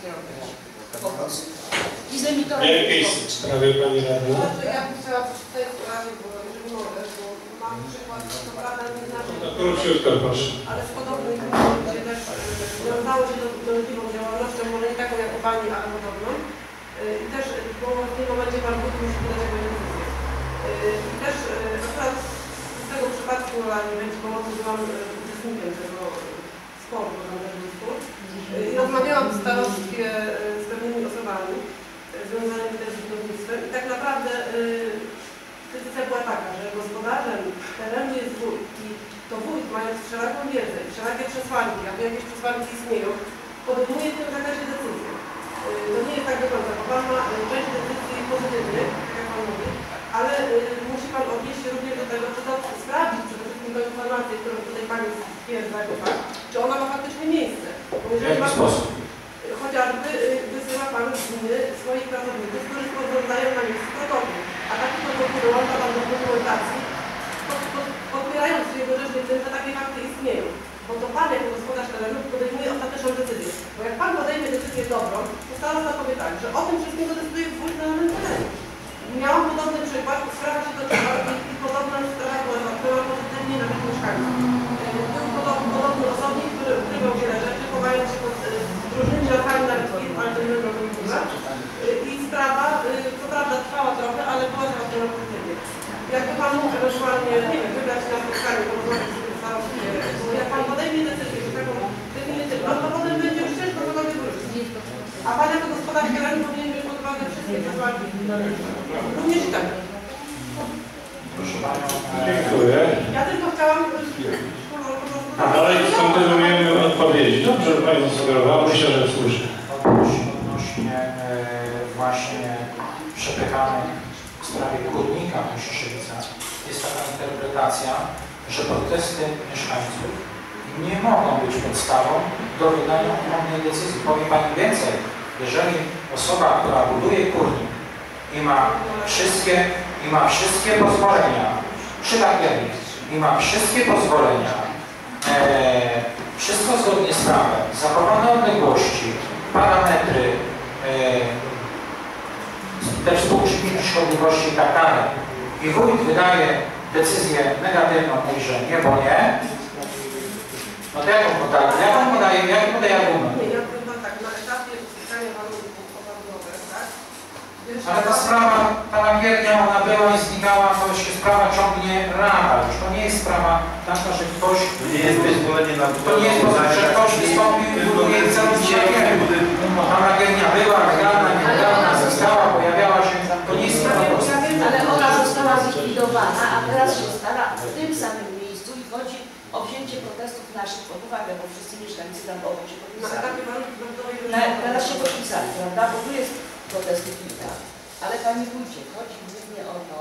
po prostu. I z emitorem. W jakiej sprawie Pani radna? Ja bym chciała coś w tej sprawie, bo jeżeli mogę, bo mam przykład, to prawda nie znaczy, No króciutko proszę. ale w podobnym gdzie też wiązało się dotkliwą działalnością, może nie taką jak u Pani, ale podobną. I też bo w tym momencie Pan Bóg musi wydać jakąś decyzję. I też akurat z tego przypadku, a nie będzie pomocy, byłam uczestnikiem tego sporu, bo tam też był spór. I rozmawiałam w starostwie z pewnymi osobami związanymi też z budownictwem i tak naprawdę decyzja była taka, że gospodarzem terenu jest wójt i to wójt, mając wszelaką wiedzę i wszelakie przesłanki, aby jakieś przesłanki istnieją, podejmuje w tym zakresie decyzję. To nie jest tak do końca, bo Pan ma część decyzji pozytywnych, tak jak Pan mówi, ale musi Pan odnieść się również do tego, czy to sprawdzić przede wszystkim tę informację, którą tutaj Pani stwierdza jako fakt, czy ona ma faktycznie miejsce. Bo W jaki sposób? Chociażby wysyła Pan z gminy swoich pracowników, którzy spoglądają na miejsce protokół. A taki protokół dołącza Pan do dokumentacji, podpierając się jednocześnie tym, że takie fakty istnieją. Bo to Pan jako gospodarz terenu podejmuje ostateczną decyzję. Bo jak Pan podejmie decyzję dobrą, to starosta powie tak, że o tym wszystkim decyduje wójt na danym terenie. Miałam podobny przykład, sprawa się toczyła i podobna sprawa była pozytywnie na tych mieszkańców. Był podobny osobnik, który ukrywał wiele rzeczy, chowając się pod różnymi latami nawet ale to nie będą i sprawa, co prawda trwała trochę, ale była załatwiona pozytywnie. Jakby Pan mógł ewentualnie, nie wiem, wybrać na spotkanie, porozmawiać z tym starostwie Również i tak. Proszę Panią. Dziękuję. Ja tylko chciałam... A dalej kontynuujemy odpowiedzi. Dobrze, Pani zasugerowała, myślę, że słyszę. Odnośnie właśnie przepychanych w sprawie kurnika w Mszyszycach jest taka interpretacja, że protesty mieszkańców nie mogą być podstawą do wydania umownej decyzji. Powiem Pani więcej, jeżeli osoba, która buduje kurnik i ma wszystkie pozwolenia przy lakierni i ma wszystkie pozwolenia, wszystko zgodnie z prawem, zachowane odległości, parametry, te współczynniki szkodliwości i tak dalej. I wójt wydaje decyzję negatywną, mówi, że nie, bo nie. No to jaką podaje argument? Nie, ja powiem tak, na etapie uzyskania warunków obrębowych, tak? Ale ta sprawa, ta lakiernia, ona była i znikała, to się sprawa ciągnie lata. Już to nie jest sprawa taka, że ktoś... Nie jest pozwolenie na budowę. To nie jest sposób, że ktoś wystąpił i buduje całą lakiernię. Ta lakiernia była legalna, nielegalna, została, pojawiała się, to nie jest sprawa prosta. Ale ona została zlikwidowana, a teraz się stara w tym samym miejscu i chodzi o wzięcie protestów naszych pod uwagę, bo wszyscy mieszkańcy tam obok się Na podpisali. etapie warunków obrębowych... Teraz się podpisali, prawda? Bo tu jest protesty kilka. Ale Panie Wójcie, chodzi głównie o to,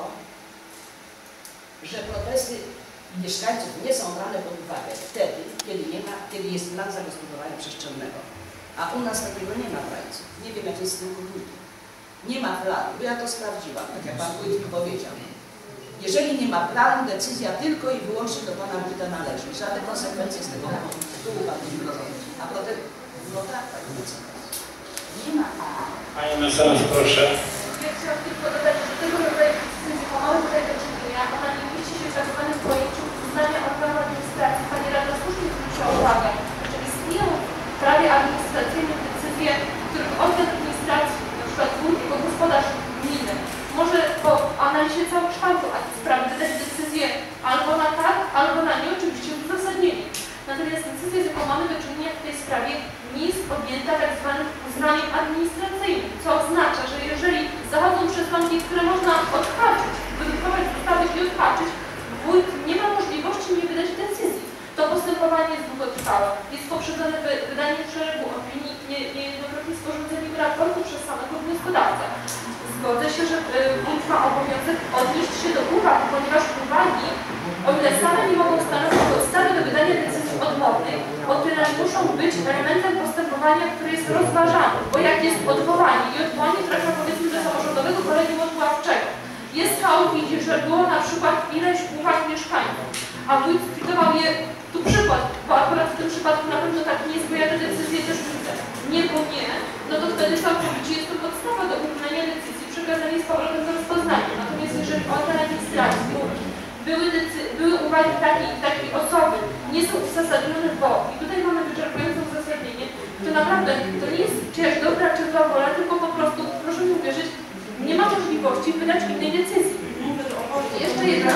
że protesty mieszkańców nie są brane pod uwagę wtedy, kiedy jest plan zagospodarowania przestrzennego. A u nas takiego nie ma prańców. Nie wiem, jak jest z tym górnikiem. Nie ma planu, bo ja to sprawdziłam, tak jak Pan Wójt powiedział. Jeżeli nie ma planu, decyzja tylko i wyłącznie do Pana Wójta należy. Żadne konsekwencje z tego tytułu Pan nie wprowadzi. A protest... No tak, Panie Mecenas. Nie ma. Pani mecenas, proszę. Ja chciałam tylko dodać, że tego rodzaju decyzje o małych zagadnieniach, ona nie mieści się w szacowanym projekcie uznania organu administracji. Pani Radna słusznie zwróciła uwagę, że istnieją w prawie administracyjnym decyzje, których organ administracji, na przykład wójt jako gospodarz gminy, może po analizie całokształtu sprawy wydać decyzję albo na tak, albo na nie, oczywiście w uzasadnieniu. Natomiast decyzja, z jaką mamy do czynienia w tej sprawie, nie jest objęta tak zwanym uznaniem administracyjnym, co oznacza, że jeżeli zachodzą przesłanki, które można odhaczyć, wyruchować z ustawy i odhaczyć, wójt nie ma możliwości nie wydać decyzji. To postępowanie jest długotrwałe. Jest poprzedzone wydaniem szeregu opinii, niejednokrotnie sporządzeniem raportu przez samego wnioskodawcę. Zgodzę się, że wójt ma obowiązek odnieść się do uwag, ponieważ uwagi, o ile same nie mogą stanowić podstawy do wydania decyzji odmownej, o tyle muszą być elementem postępowania, które jest rozważane. Bo jak jest odwołanie i odwołanie trafia, powiedzmy, do samorządowego kolegium odwoławczego, jest chaos, widzi, że było na przykład ileś uwag mieszkańców, a wójt skwidował je, tu przykład, bo akurat w tym przypadku na pewno tak nie jest, bo ja te decyzje też widzę. Nie, bo nie, no to wtedy całkowicie jest to podstawa do uznania decyzji, przekazanie z powrotem do rozpoznania. Natomiast jeżeli organ administracji były uwagi takiej osoby, nie są uzasadnione, bo i tutaj mamy wyczerpujące uzasadnienie, to naprawdę to nie jest czyjaś dobra czy zła wola, tylko po prostu, proszę mi uwierzyć, nie ma możliwości wydać innej decyzji. Jeszcze jedna.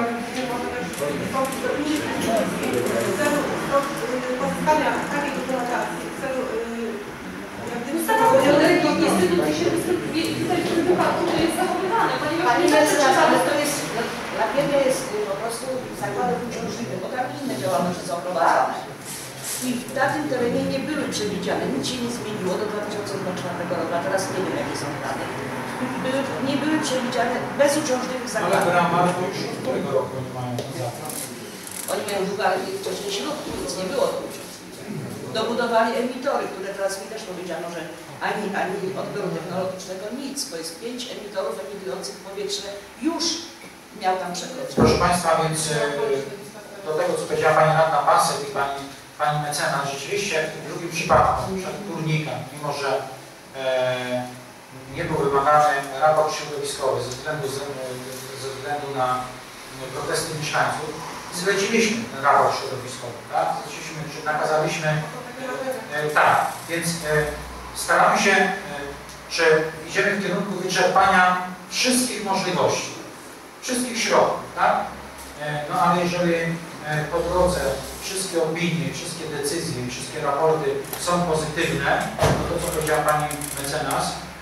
W celu pozyskania takiej dokumentacji, w celu Ustawa o instytucji się tutaj w tym wypadku jest zachowywana, ponieważ Pani nie mecenas, ale zawsze to jest, lakiernia jest po prostu zakładem uciążliwym, bo tam inne działalności są prowadzone. I na tym terenie nie były przewidziane, nic się nie zmieniło do 2024 roku, a teraz nie wiem, jakie są plany. Nie były przewidziane bez uciążliwych zakładów. Ale w ramach już którego roku oni mają zakład? Oni mają długo, ale wcześniej środki, więc nie było to uciążliwe. Dobudowali emitory, które teraz mi też powiedziano, że ani odbioru technologicznego nic, bo jest 5 emitorów emitujących powietrze już miał tam przekroczyć. Proszę Państwa, więc do tego, co powiedziała Pani Radna Pasek i Pani mecenas, rzeczywiście w tym drugim przypadku, przed górnika, mimo że nie był wymagany raport środowiskowy ze względu na protesty mieszkańców, zleciliśmy ten raport środowiskowy, tak? Zleciliśmy, czy nakazaliśmy, tak, więc staramy się, czy idziemy w kierunku wyczerpania wszystkich możliwości, wszystkich środków, tak? No ale jeżeli po drodze wszystkie opinie, wszystkie decyzje, wszystkie raporty są pozytywne, no to co powiedziała Pani mecenas,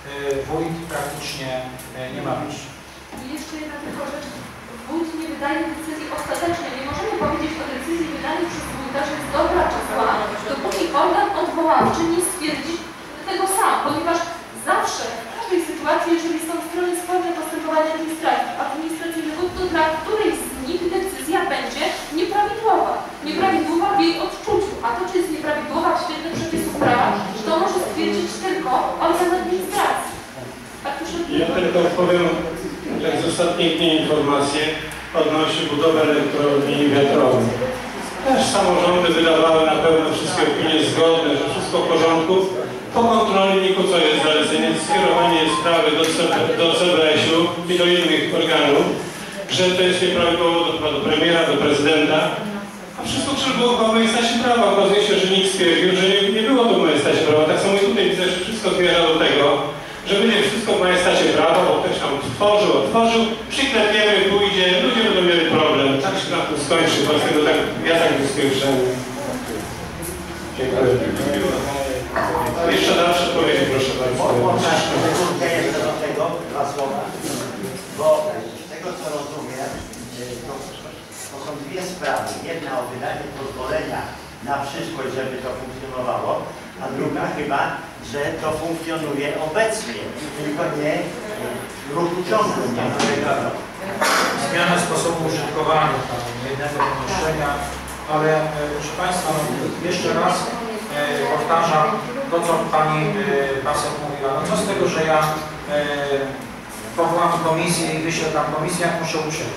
wójt praktycznie nie ma być. I jeszcze jedna tylko rzecz. Wójt nie wydaje decyzji ostatecznej. Nie możemy powiedzieć o decyzji wydanej przez wójta, że jest dobra czy zła, dopóki organ odwoławczy nie stwierdzi tego sam, ponieważ zawsze w każdej sytuacji, jeżeli są strony sporne postępowania administracyjnego, to dla którejś z nich decyzja będzie nieprawidłowa. Nieprawidłowa w jej odczuciu, a to, czy jest nieprawidłowa w świetle przepisów prawa, to może stwierdzić tylko organ administracji. Ja tylko powiem, tak z ostatnich dni informacje odnośnie budowy elektrowni wiatrowych. Też samorządy wydawały na pewno wszystkie opinie zgodne, że wszystko w porządku. Po kontrolniku, co jest zalecenie, skierowanie sprawy do CBS-u i do innych organów, że to jest nieprawidłowo do premiera, do prezydenta. A wszystko było w majestacie prawa. Okazuje się, że nikt stwierdził, że nie było to w majestacie prawa. Tak samo i tutaj widzę, że wszystko zmierza do tego, że będzie wszystko w majestacie prawa, bo ktoś tam otworzył, przyklepiemy, pójdzie, ludzie będą mieli problem. Tak się na tym skończy, dlatego tak, ja tak wysłyszę. Dziękuję. Jeszcze dalsze powiedzieć, proszę bardzo. Można jeszcze do tego dwa słowa, bo z tego co rozumiem, to są dwie sprawy. Jedna o wydanie pozwolenia na przyszłość, żeby to funkcjonowało, a druga chyba, że to funkcjonuje obecnie, tylko nie w ruchu ciągłym. Zmiana sposobu użytkowania jednego pomieszczenia, ale proszę Państwa, no, jeszcze raz powtarzam to, co Pani Pasek mówiła. No co z tego, że ja powołam komisję i wyślę tam komisję, jak muszę usiąść.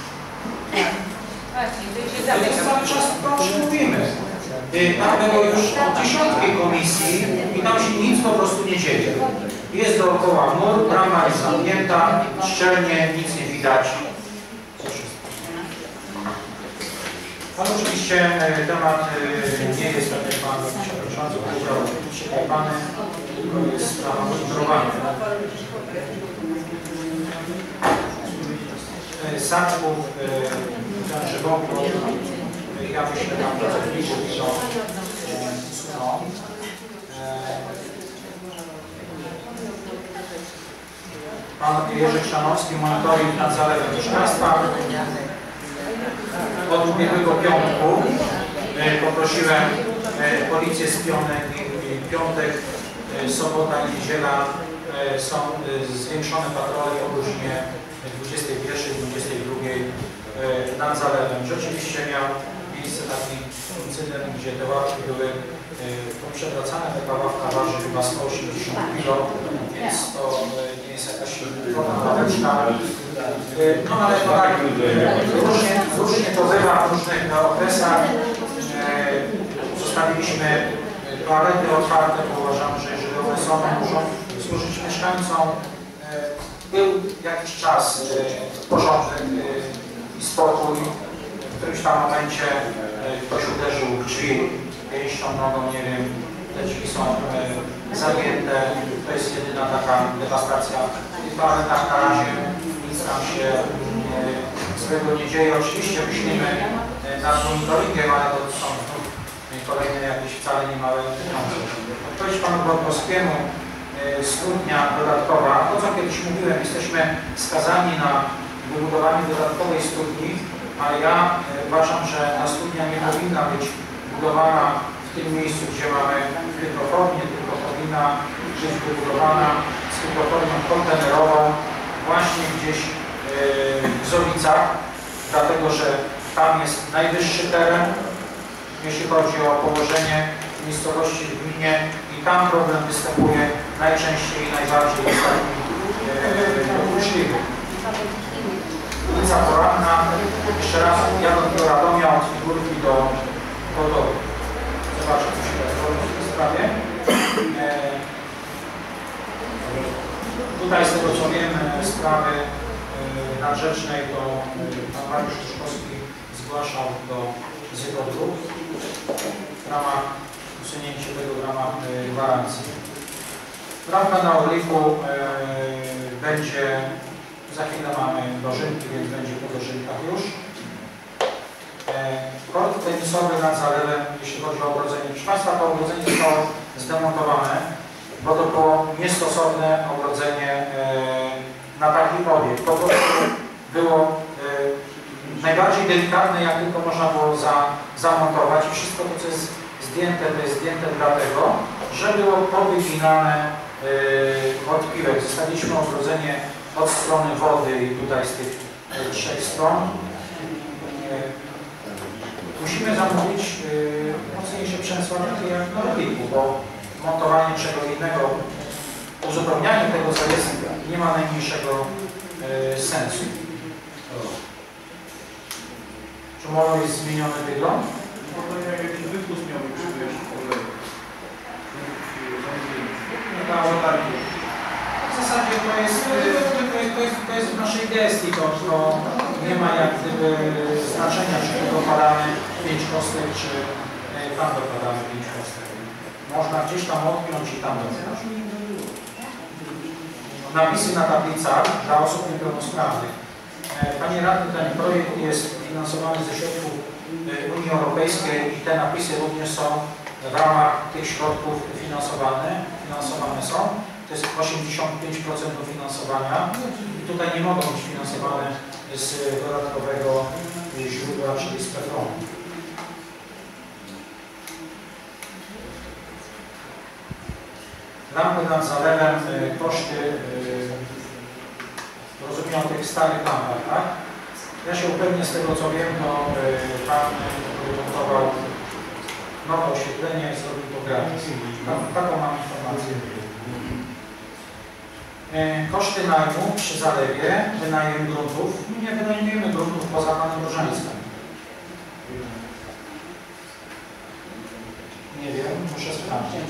To jest cały czas to, o czym mówimy. Tam było już dziesiątki komisji i tam się nic po prostu nie dzieje. Jest dookoła mur, brama jest zamknięta, szczelnie, nic nie widać. Ale oczywiście temat nie jest, tak jak Pan Przewodniczący powiedział, przeklepany, tylko jest sprawa monitorowania. Saczków, Żywopłot, ja myślę, tam pracowników i to usuną. Pan Jerzy Chrzanowski, monitoring nad zalewem mieszkaństwa. Od ubiegłego piątku poprosiłem policję z piątek, sobota i niedziela są zwiększone patrole po godzinie 21-22 nad zalewem. Rzeczywiście miał miejsce taki incydent, gdzie te ławki były przewracane, taka ławka waży chyba 180 kg, więc to nie jest jakaś ławeczka. No ale to tak, różnie to bywa w różnych okresach. Zostawiliśmy toalety otwarte, bo uważamy, że jeżeli one są, muszą służyć mieszkańcom. Był jakiś czas porządek i spokój. W którymś tam momencie ktoś uderzył w drzwi pięścią, nogą, nie wiem, te drzwi są zamknięte. To jest jedyna taka dewastacja. W toaletach na razie nic nam się złego nie dzieje. Oczywiście myślimy nad monitoringiem, ale to są kolejne jakieś wcale niemałe pieniądze. Odpowiedź Panu Brodkowskiemu, studnia dodatkowa. To, co kiedyś mówiłem, jesteśmy skazani na wybudowanie dodatkowej studni, ale ja uważam, że ta studnia nie powinna być budowana w tym miejscu, gdzie mamy hydroformię, tylko powinna być wybudowana z hydroformią kontenerową właśnie gdzieś w Zowicach, dlatego że tam jest najwyższy teren, jeśli chodzi o położenie miejscowości w gminie i tam problem występuje najczęściej i najbardziej w ostatnim dokuczliwy. Ulica Poranna, jeszcze raz, jadąc do Radomia od Figurki do Godowy. Zobaczę, co się robi w tej sprawie. Tutaj z tego, co wiem, sprawy nadrzecznej, to pan Mariusz Tyszkowski zgłaszał do ZGODR-u w ramach usunięcia tego w ramach gwarancji. Bramka na Orliku będzie, za chwilę mamy dożynki, więc będzie po dożynkach już. Kort tenisowy nad zalewem, jeśli chodzi o ogrodzenie. Proszę Państwa, to ogrodzenie zostało zdemontowane, bo to było niestosowne ogrodzenie na taki obiekt. Po prostu było najbardziej delikatne, jak tylko można było zamontować i wszystko to, co jest zdjęte, to jest zdjęte dlatego, że było powyginane od piłek. Zostawiliśmy ogrodzenie od strony wody i tutaj z tych 3 stron. Musimy zamówić mocniejsze przesłanki jak na rolniku, bo montowanie czegoś innego, uzupełnianie tego, co jest, nie ma najmniejszego sensu. Czy może jest zmieniony wygląd? Jakiś wypust miał być w zasadzie to jest w naszej gestii, to nie ma jak gdyby znaczenia, czy my dokładamy 5 kostek, czy tam dokładamy 5 kostek. Można gdzieś tam odpiąć i tam dokładać. Napisy na tablicach dla osób niepełnosprawnych. Panie Radny, ten projekt jest finansowany ze środków Unii Europejskiej i te napisy również są w ramach tych środków finansowane są. To jest 85% dofinansowania. I tutaj nie mogą być finansowane z dodatkowego źródła, czyli z PFRON. Lampy nad zalewem, koszty, rozumiem o tych starych lampach, tak? Ja się upewnię z tego, co wiem, to Pan wymontował nowe oświetlenie i zrobił to gratis. Taką mam informację. Koszty najmu przy zalewie, wynajem gruntów. My nie wynajmujemy gruntów poza Panem Różańskim. Nie wiem, muszę sprawdzić.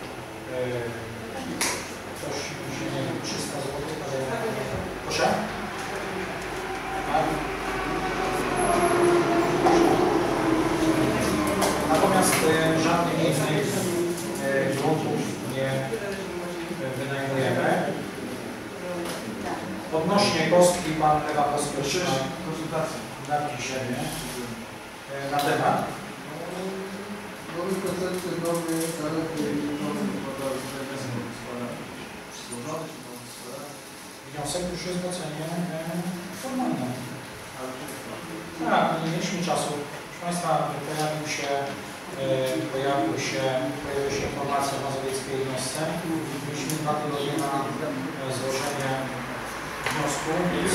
Coś mi się nie wiem, 300 zł. Proszę? Tak? Natomiast żadnych innych gruntów nie wynajmujemy. Odnośnie kostki Pan Lewandowski otrzymał konsultację na piśmie na temat. Nowy koncepcje, nowy zalety i nowy Wniosek już jest w ocenie formalnej. Tak, nie mieliśmy czasu. Proszę Państwa, pojawiła się informacja o mazowieckiej jednostce. Mieliśmy 2 tygodnie na złożenie wniosku, więc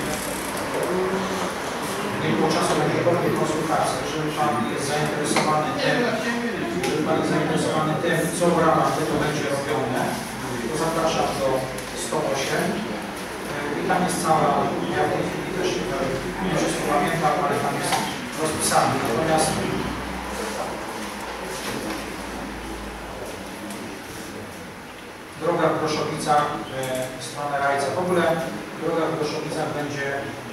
nie było czasu na jakiekolwiek konsultacje. Jeżeli Pan jest zainteresowany tym, co w ramach tego będzie robione, to zapraszam do 108. I tam jest cała, ja w tej chwili też nie wszystko pamiętam, ale tam jest rozpisane. Natomiast droga w Groszowicach, stronę Rajca. W ogóle droga w Groszowicach będzie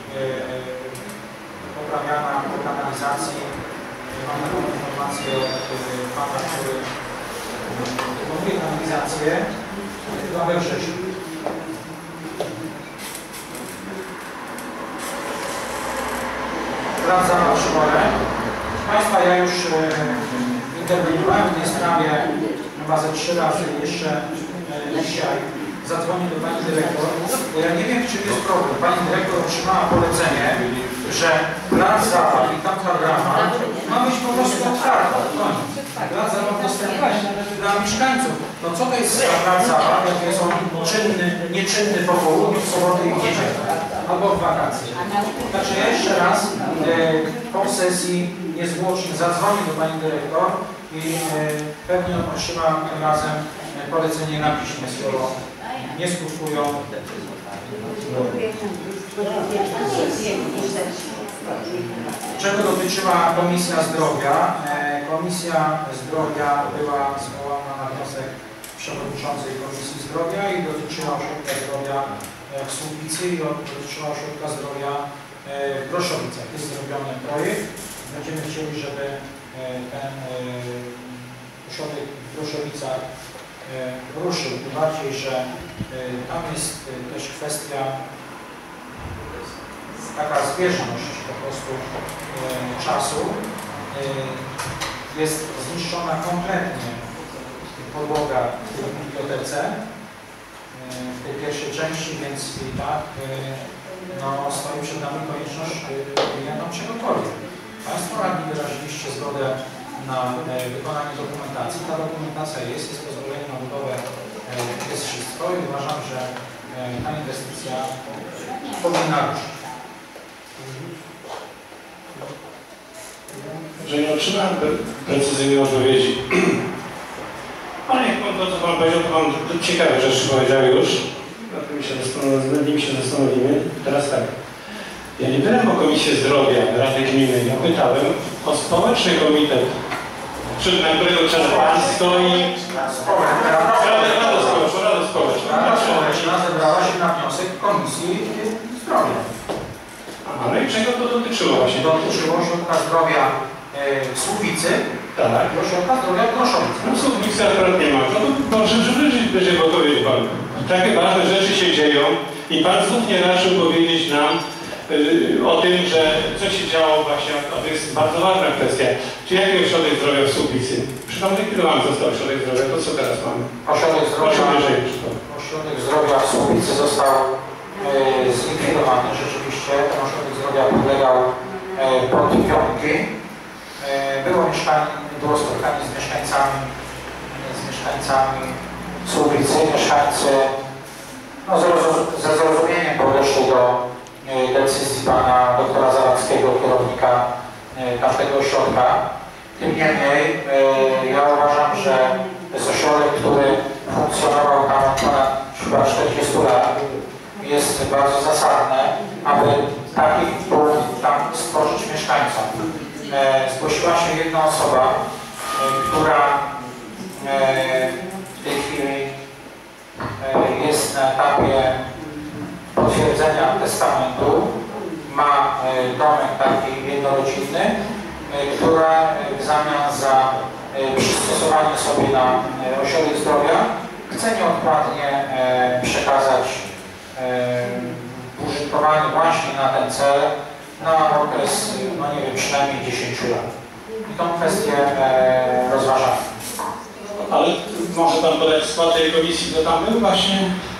poprawiana po kanalizacji. Mam taką informację od Pana, który wykonuje kanalizację chyba we wrześniu. Sprawdzam na szkole. Proszę Państwa, ja już interweniowałem w tej sprawie chyba ze 3 razy jeszcze dzisiaj. Zadzwonię do Pani Dyrektor, bo ja nie wiem, czy jest problem. Pani Dyrektor otrzymała polecenie, że plac zabaw i tamta brama ma być po prostu otwarta. Plac zabaw dostępny dla mieszkańców. No co to jest plac zabaw, jak jest on czynny, nieczynny po południu, w sobotę i w niedzielę, albo w wakacje. Także ja jeszcze raz po sesji niezwłocznie zadzwonię do Pani Dyrektor i pewnie otrzymam tym razem polecenie na piśmie, skoro nie skutkują. Czego dotyczyła Komisja Zdrowia? Komisja Zdrowia była zwołana na wniosek przewodniczącej Komisji Zdrowia i dotyczyła ośrodka zdrowia w Słubicy i dotyczyła ośrodka zdrowia w Groszowicach. Jest zrobiony projekt. Będziemy chcieli, żeby ten ośrodek w Groszowicach ruszył, tym bardziej, że tam jest też kwestia taka zbieżność po prostu czasu. Jest zniszczona kompletnie podłoga w bibliotece, w tej pierwszej części, więc i tak no, stoi przed nami konieczność robienia tam czegokolwiek. Państwo radni wyraziliście zgodę na wykonanie dokumentacji. Ta dokumentacja jest pozwolenie na budowę, jest wszystko i uważam, że ta inwestycja powinna ruszyć. Że nie otrzymałem precyzyjnej odpowiedzi. Ale jak pan to, co pan powiedział, to pan ciekawe rzeczy powiedział już. Nad nimi się zastanowimy. Teraz tak. Ja nie pytałem o Komisję Zdrowia Rady Gminy. Ja pytałem o Społeczny Komitet, na którego czele pan stoi. Rada Społeczna zebrała się na wniosek Komisji Zdrowia. No i czego to dotyczyło właśnie? Dotyczyło ośrodka zdrowia w Słubicy, tak. I ośrodka zdrowia w Groszowicy. No Słubicy akurat nie ma. No to proszę, żeby powiedzieć pan. Takie ważne rzeczy się dzieją i pan znów nie raczył powiedzieć nam o tym, że co się działo właśnie, a to jest bardzo ważna kwestia. Czy jaki ośrodek zdrowia w Słubicy? Przypomnę, kiedy mam został ośrodek zdrowia, to co teraz mamy? Ośrodek zdrowia w Słubicy został zlikwidowany. Rzeczywiście ten ośrodek zdrowia podlegał pod Pionki. Było spotkanie z mieszkańcami Słubicy. Mieszkańcy no, ze zrozumieniem podeszli do decyzji pana doktora Zawadzkiego, kierownika tamtego ośrodka. Tym niemniej ja uważam, że to jest ośrodek, który funkcjonował tam ponad chyba 40 lat. Jest bardzo zasadne, aby taki punkt tam stworzyć mieszkańcom. Zgłosiła się jedna osoba, która w tej chwili jest na etapie potwierdzenia testamentu. Ma domek taki jednorodzinny, która w zamian za przystosowanie sobie na ośrodek zdrowia chce nieodpłatnie przekazać użytkowanie właśnie na ten cel na okres, no nie wiem, przynajmniej 10 lat. I tą kwestię rozważamy. Ale może pan podać skład tej komisji, kto tam był właśnie?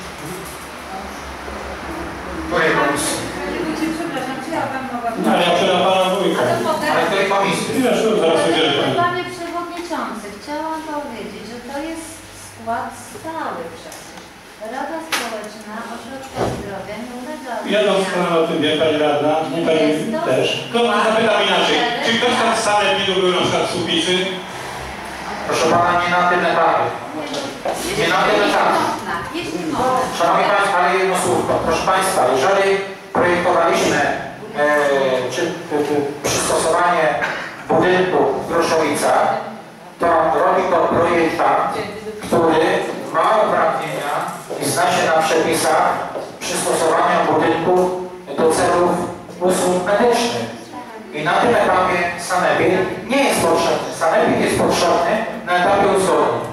Której komisji? Przepraszam, czy ja pan mogła... Ale ja pytam pana wójta. Ale której komisji? Zaraz udzielę pani. Panie Przewodniczący, chciałam powiedzieć, że to jest skład stały przecież. Rada Społeczna Ośrodka Zdrowia nie ulega... Ja doskonale o tym wiem, pani radna, nie pani też. To zapytam inaczej. Czy ktoś tam z sanepidu był na przykład w Słubicy? Proszę pana, nie na tym etapie. Nie na tym etapie. Szanowni Państwo, ale jedno słówko. Proszę Państwa, jeżeli projektowaliśmy przystosowanie budynku w Groszowicach, to robi to projektant, który ma uprawnienia i zna się na przepisach przystosowania budynku do celów usług medycznych. I na tym etapie sanepid nie jest potrzebny. Sanepid jest potrzebny na etapie uzgodnień.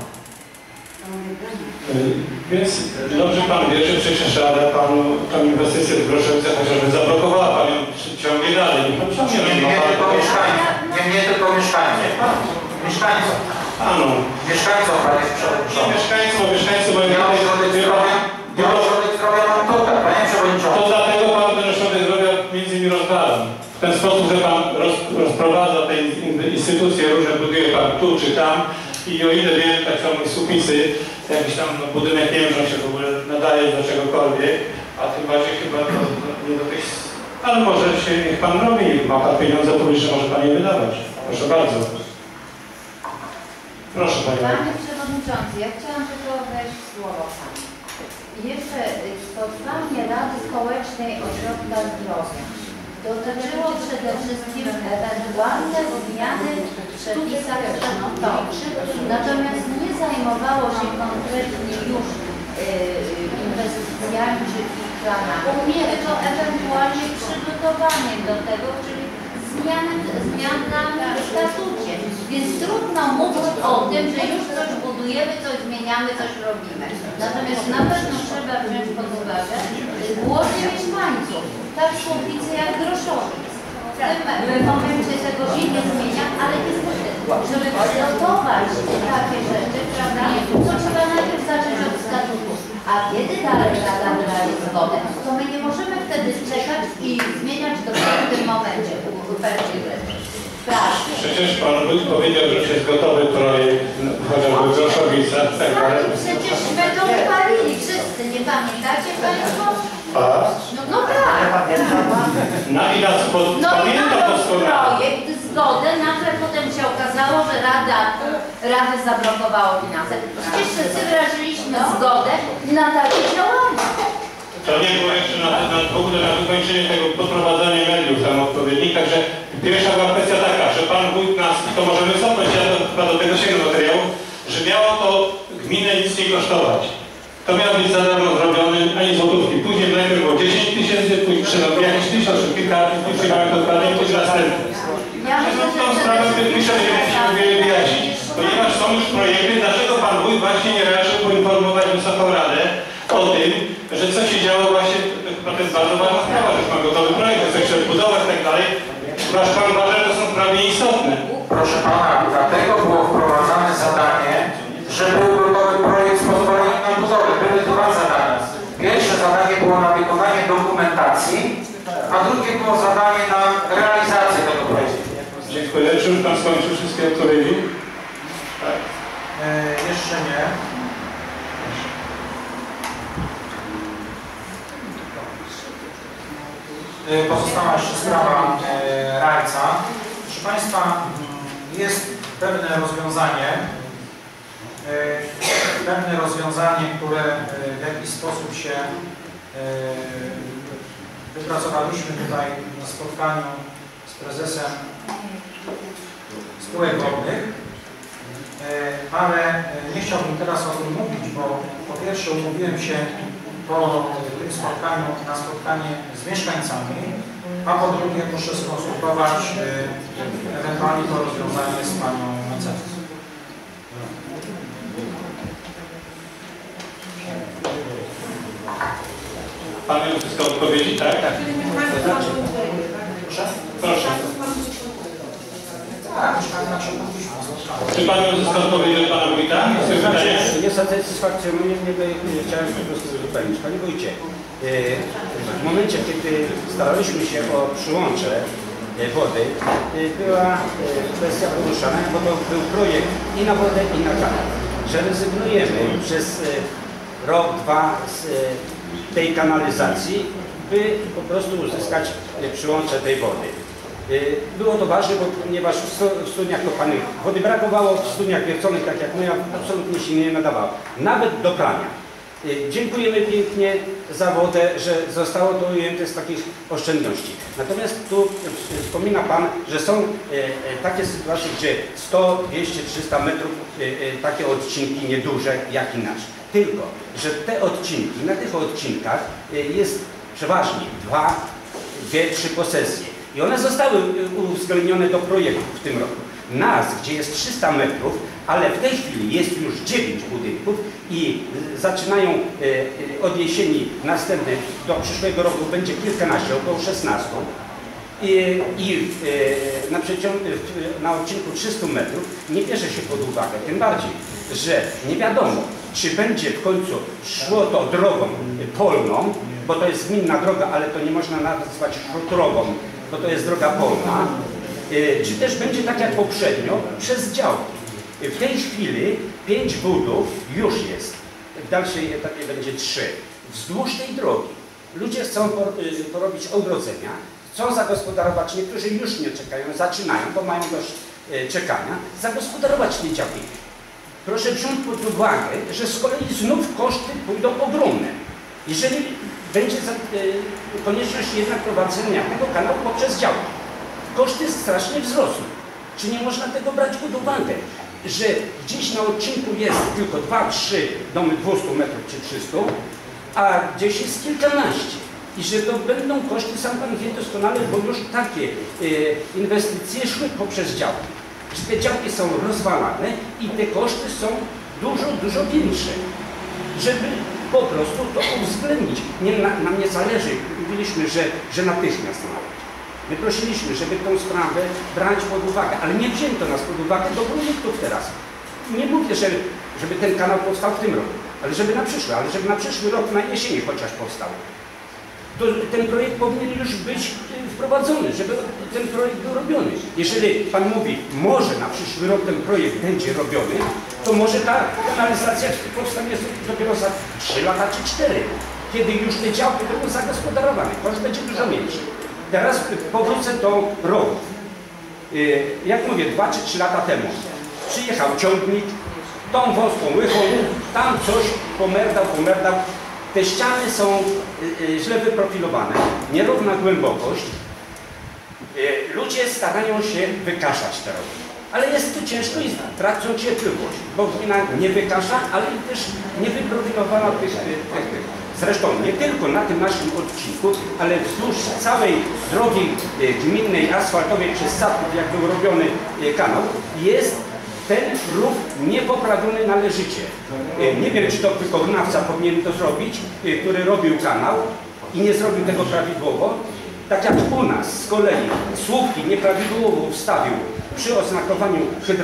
Więc dobrze pan wie, że przecież Rada panu tą inwestycję w Groszowicach chociażby zablokowała, pan ją ciągnie dalej. Nie mnie, tylko mieszkańców. Mieszkańców. Ano. Mieszkańców, panie przewodniczący. Mieszkańców, bo ja ośrodek zdrowia mam tutaj, panie przewodniczący. To dlatego pan ten ośrodek zdrowia między innymi rozwala. W ten sposób, że pan rozprowadza te instytucje różne, buduje pan tu czy tam i o ile wiem, tak samo w Słubicy, jakiś tam budynek, nie wiem, że się w ogóle nadaje do czegokolwiek, a tym bardziej chyba to nie do tych... Ale może się niech pan robi, ma pan pieniądze publiczne, może pan je wydawać. Proszę bardzo. Proszę Panie. Panie Przewodniczący, ja chciałam tylko wejść w słowo Pani. Jeszcze spotkanie Rady Społecznej Ośrodka Zdrowia dotyczyło przede wszystkim ewentualne zmiany w przepisach statutowych. Natomiast nie zajmowało się konkretnie już inwestycjami czy ich planami, tylko ewentualnie przygotowaniem do tego, czyli zmianami w statucie. Więc trudno mówić o tym, że już coś budujemy, coś zmieniamy, coś robimy. Natomiast na pewno trzeba wziąć pod uwagę głosy mieszkańców, tak Słubicy jak Groszowic. w tym momencie tego się nie zmienia, ale niestety, żeby przygotować takie rzeczy, prawda, to trzeba najpierw zacząć od statutu. A kiedy dalej Rada wydaje zgodę, to my nie możemy wtedy czekać i zmieniać dopiero w tym momencie pewnych rzeczy. Przecież Pan Wójt powiedział, że już jest gotowy projekt, chociażby w Groszowicach, tak dalej. Przecież będą chwalili wszyscy, nie pamiętacie Państwo? A? No tak. Na ile pamiętam doskonale. Projekt, zgodę, nagle potem się okazało, że Rady zablokowało finanse. Przecież wszyscy wyraziliśmy zgodę na takie działania. To nie było jeszcze w ogóle na wykończenie tego podprowadzania mediów tam odpowiednich, także pierwsza była kwestia taka, że Pan Wójt nas, to możemy cofnąć, ja chyba do tego sięgnę materiału, że miało to gminę nic nie kosztować. To miało być za darmo zrobione, ani złotówki. Później najpierw było 10 000, później przynajmniej jakieś 1000, czy kilka, nie przyjmałem to dokładnie, później następne. Tą sprawę myślę, że musimy wiele wyjaśnić, ponieważ są już projekty, dlaczego Pan Wójt właśnie nie raczył poinformować Wysoką Radę o tym, że co się działo właśnie, to jest bardzo ważna sprawa, że ma gotowy projekt, chce się odbudować i tak dalej. Nasz Pan uważa, że to są sprawy istotne. Proszę Pana, dlatego było wprowadzane zadanie, że był gotowy projekt z pozwoleniem na budowę. Były dwa zadania. Pierwsze zadanie było na wykonanie dokumentacji, a drugie było zadanie na realizację tego projektu. Dziękuję. Czy już Pan skończył wszystkie odpowiedzi? Tak. Jeszcze nie. Pozostała jeszcze sprawa Rajca. Proszę Państwa, jest pewne rozwiązanie, które w jakiś sposób się wypracowaliśmy tutaj na spotkaniu z prezesem spółek wodnych, ale nie chciałbym teraz o tym mówić, bo po pierwsze umówiłem się po tym spotkaniu na spotkanie z mieszkańcami, a po drugie muszę skonsultować ewentualnie to rozwiązanie z Panią mecenas. Pan miał wszystko odpowiedzi, tak? Proszę? Proszę. Tak, mieszkanie nasze mówiliśmy. Czy Pan miał wszystko odpowiedzi od Pana Wójta? Nie satysfakcjonuje mnie, bo chciałem po prostu uzupełnić. Panie Wójcie, w momencie, kiedy staraliśmy się o przyłącze wody, była kwestia poruszana, bo to był projekt i na wodę, i na kanał, że rezygnujemy przez rok, dwa z tej kanalizacji, by po prostu uzyskać przyłącze tej wody. Było to ważne, ponieważ w studniach kopanych wody brakowało, w studniach wierconych, tak jak moja, absolutnie się nie nadawało. Nawet do prania. Dziękujemy pięknie za wodę, że zostało to ujęte z takich oszczędności. Natomiast tu wspomina Pan, że są takie sytuacje, gdzie 100, 200, 300 metrów, takie odcinki nieduże jak i nasz. Tylko, że te odcinki, na tych odcinkach jest przeważnie 2, 3 posesje. I one zostały uwzględnione do projektu w tym roku. Nas, gdzie jest 300 metrów, ale w tej chwili jest już 9 budynków i zaczynają od jesieni następnej, do przyszłego roku będzie kilkanaście, około 16. Na odcinku 300 metrów nie bierze się pod uwagę, tym bardziej, że nie wiadomo, czy będzie w końcu szło to drogą polną, bo to jest gminna droga, ale to nie można nazwać drogą, bo to jest droga polna, czy też będzie tak jak poprzednio przez działki. W tej chwili 5 budów już jest, w dalszej etapie będzie 3. Wzdłuż tej drogi ludzie chcą porobić ogrodzenia, chcą zagospodarować, niektórzy już nie czekają, zaczynają, bo mają dość czekania, zagospodarować te działki. Proszę wziąć pod uwagę, że z kolei znów koszty pójdą ogromne. Jeżeli będzie konieczność jednak prowadzenia tego kanału poprzez działki, koszty strasznie wzrosną. Czy nie można tego brać pod uwagę, że gdzieś na odcinku jest tylko 2-3 domy 200 metrów czy 300, a gdzieś jest kilkanaście. I że to będą koszty, sam Pan wie doskonale, bo już takie inwestycje szły poprzez działki. Że te działki są rozwalane i te koszty są dużo większe. Żeby po prostu to uwzględnić. Nam nie zależy, mówiliśmy, że natychmiast nawet. My prosiliśmy, żeby tą sprawę brać pod uwagę, ale nie wzięto nas pod uwagę do projektów teraz. Nie mówię, żeby ten kanał powstał w tym roku, ale żeby na przyszły, ale żeby na przyszły rok, na jesieni chociaż powstał. To ten projekt powinien już być wprowadzony, żeby ten projekt był robiony. Jeżeli Pan mówi, może na przyszły rok ten projekt będzie robiony, to może ta kanalizacja powstanie dopiero za 3 lata czy 4, kiedy już te działki będą zagospodarowane. To już będzie dużo mniejsze. Teraz powrócę do rowów. Jak mówię, 2 czy 3 lata temu przyjechał ciągnik, tą wąską łychą, tam coś pomerdał. Te ściany są źle wyprofilowane, nierówna głębokość. Ludzie starają się wykaszać te rowy. Ale jest to ciężko i tracą cierpliwość, bo gmina nie wykasza, ale też nie wyprofilowała tych. Zresztą nie tylko na tym naszym odcinku, ale wzdłuż całej drogi gminnej, asfaltowej przez Sapów, jak był robiony kanał, jest ten rów niepoprawiony należycie. Nie wiem, czy to wykonawca powinien to zrobić, który robił kanał i nie zrobił tego prawidłowo. Tak jak u nas z kolei słupki nieprawidłowo wstawił przy oznakowaniu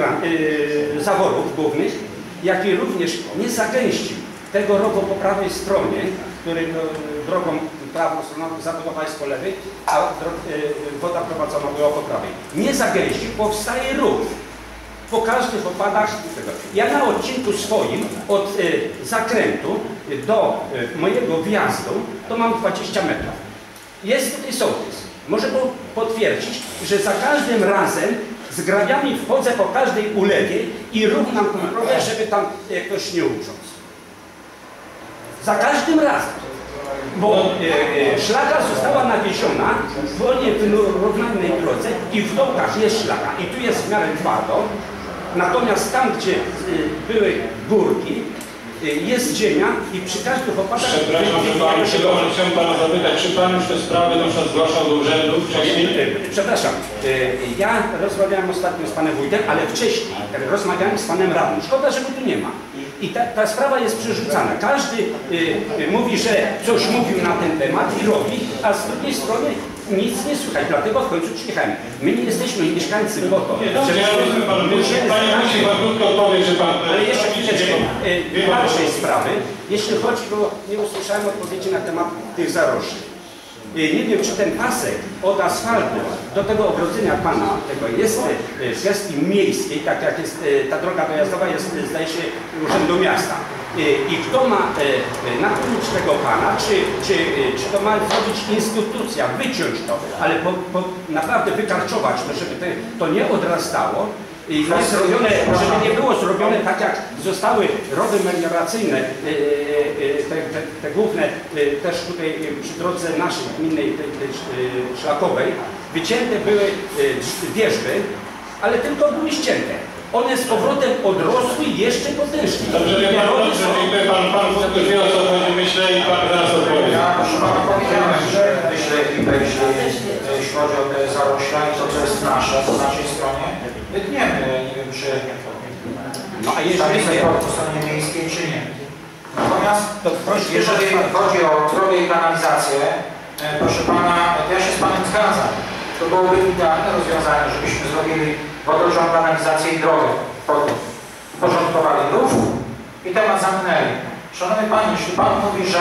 zaworów głównych, jak i również nie zagęścił tego rowu po prawej stronie, który drogą prawą stroną zabudowa jest po lewej, a woda prowadzona była po prawej. Nie zagęścił, powstaje rów. Po każdych opadach tego. Ja na odcinku swoim od zakrętu do mojego wjazdu to mam 20 metrów. Jest tutaj sołtys. Może potwierdzić, że za każdym razem z grabiami wchodzę po każdej ulewie i równam tą drogę, żeby tam ktoś nie ugrzązł. Za każdym razem. Bo szlaka została nawieziona wolnie w równanej drodze i w dołkach jest szlaka. I tu jest w miarę twardo. Natomiast tam, gdzie były górki, jest ziemia i przy każdych opadach... Przepraszam, chciałem Pana zapytać, czy Pan już te sprawy zgłaszał do urzędu wcześniej? Przepraszam, ja rozmawiałem ostatnio z Panem Wójtem, ale wcześniej rozmawiałem z Panem Radnym. Szkoda, że go tu nie ma. I ta sprawa jest przerzucana. Każdy mówi, że coś mówił na ten temat i robi, a z drugiej strony nic nie słychać. Dlatego w końcu przyjechałem. My nie jesteśmy mieszkańcy po to, że... Panie musi Pan krótko odpowiedzieć, że Pan... Ale jeszcze chwileczkę, dalszej sprawy. Jeśli chodzi, bo nie usłyszałem odpowiedzi na temat tych zaroży. Nie wiem, czy ten pasek od asfaltu do tego ogrodzenia Pana, tego jest w gestii miejskiej, tak jak jest ta droga dojazdowa, jest, zdaje się, Urzędu Miasta. I kto ma nakłuć tego Pana, czy to ma zrobić instytucja, wyciąć to, ale naprawdę wykarczować to, żeby to nie odrastało, i nie zrobione, żeby nie było zrobione tak, jak zostały rowy melioracyjne, te główne, też tutaj przy drodze naszej gminnej, tej szlakowej, wycięte były wierzby, ale tylko były ścięte. One z powrotem odrosły i jeszcze potężniej. Dobrze, dziękuję Pan Wójt wie, o co chodzi, myślę, i Pan zaraz odpowie. Ja proszę Pana powiedziałem, że myślę, jeśli chodzi o te zarośla i to, co jest nasze, po naszej stronie, wytniemy, nie wiem, czy po stronie miejskiej, czy nie. Natomiast jeżeli chodzi o drogę i kanalizację, proszę Pana, ja się z Panem zgadzam. To byłoby idealne rozwiązanie, żebyśmy zrobili wodociąg, kanalizację i drogę. Porządkowali rów i temat zamknęli. Szanowny Panie, jeśli Pan mówi, że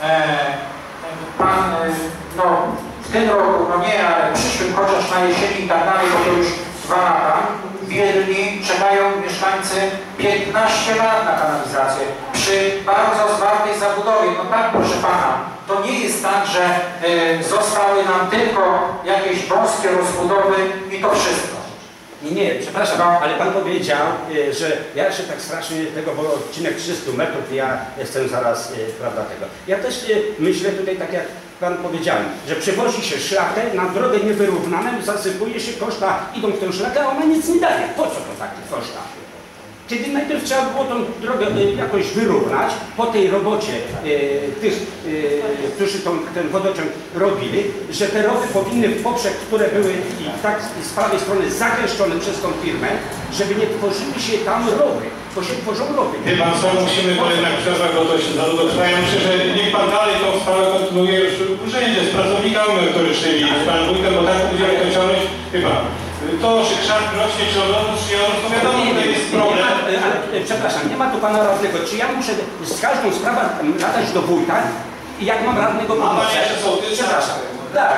Pan w tym roku, nie, ale w przyszłym, chociaż na jesieni i tak dalej, bo to już 2 lata, w Wiedni czekają mieszkańcy 15 lat na kanalizację przy bardzo zwartej zabudowie. No tak, proszę Pana, to nie jest tak, że zostały nam tylko jakieś wąskie rozbudowy i to wszystko. Nie, przepraszam, ale Pan powiedział, że ja się tak strasznie tego, bo odcinek 300 metrów, ja jestem zaraz, prawda, tego. Ja też myślę tutaj tak jak Pan powiedziałem, że przywozi się szlakę na drogę niewyrównaną, zasypuje się, koszta idą w tę szlakę, a ona nic nie daje. Po co to takie koszta? Kiedy najpierw trzeba było tą drogę jakoś wyrównać, po tej robocie tych, którzy ten wodociąg robili, że te rowy powinny w poprzek, które były z prawej strony zagęszczone przez tą firmę, żeby nie tworzyły się tam rowy, bo się tworzą rowy. Wie pan co, musimy to jednak przerwać, bo to się za długo trwa. Ja myślę, że niech pan dalej tą sprawę kontynuuje już w urzędzie z pracownikami merytorycznymi, z panem wójtem, bo tak będziemy to ciągnąć. Chyba. To, że krzak rośnie, czy odrost, czy odrost, to wiadomo, to jest problem. Ale przepraszam, nie ma tu pana radnego. Czy ja muszę z każdą sprawą latać do wójta i jak mam radnego pomocę? Przepraszam. Tak,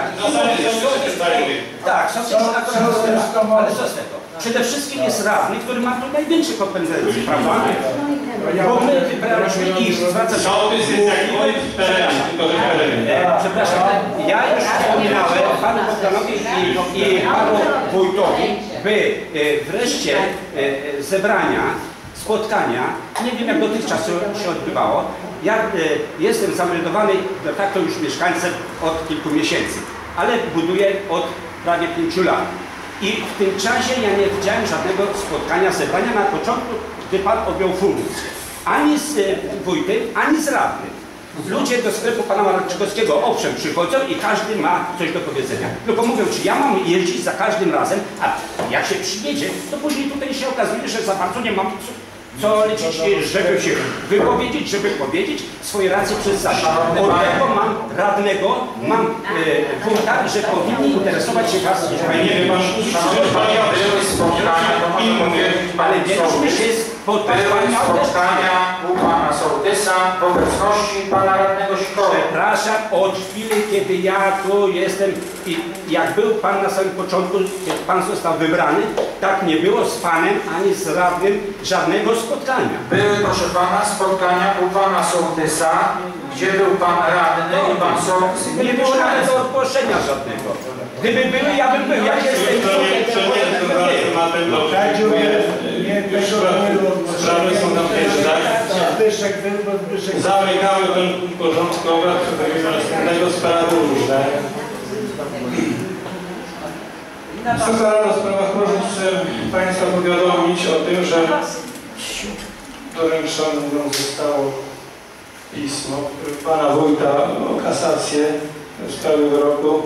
tak, ale co z tego? Przede wszystkim jest radny, który ma tu największe kompetencje, prawda? Bo my wybraliśmy ich, sołtys jest jak wójt w terenie, tylko że w terenie. Przepraszam, ja już wspominałem panu Bogdanowi i panu wójtowi, by wreszcie zebrania, spotkania, nie wiem jak dotychczas się odbywało. Ja jestem zameldowany de facto już mieszkańcem od kilku miesięcy, ale buduję od prawie 5 lat. I w tym czasie ja nie widziałem żadnego spotkania, zebrania na początku, gdy pan objął funkcję. Ani z wójtem, ani z radnym. Ludzie do sklepu pana Marczykowskiego owszem przychodzą i każdy ma coś do powiedzenia. Tylko mówią, czy ja mam jeździć za każdym razem, a jak się przyjedzie, to później tutaj się okazuje, że za bardzo nie mam co liczyć, żeby się wypowiedzieć, żeby powiedzieć swoje racje przedstawić. Od tego mam radnego, mam wójta, że powinni interesować się was. Nie wiem, pan ale mieliśmy się spotkania u pana sołtysa w obecności pana radnego Sikory. Przepraszam, od chwili, kiedy ja tu jestem i jak był pan na samym początku, kiedy pan został wybrany, tak nie było z panem ani z radnym żadnego spotkania. Były, proszę pana, spotkania u pana sołtysa, gdzie był pan radny i pan sołtys. Nie było nawet do ogłoszenia żadnego. Gdyby były, ja bym był. Ja jestem sprawy są tam zamykamy ten porządek obrad, przechodzimy do następnego, sprawy różne. Wysoka Rada w sprawach różnych chcę państwa powiadomić o tym, że doręczone zostało pismo pana wójta o kasację w sprawie wyroku.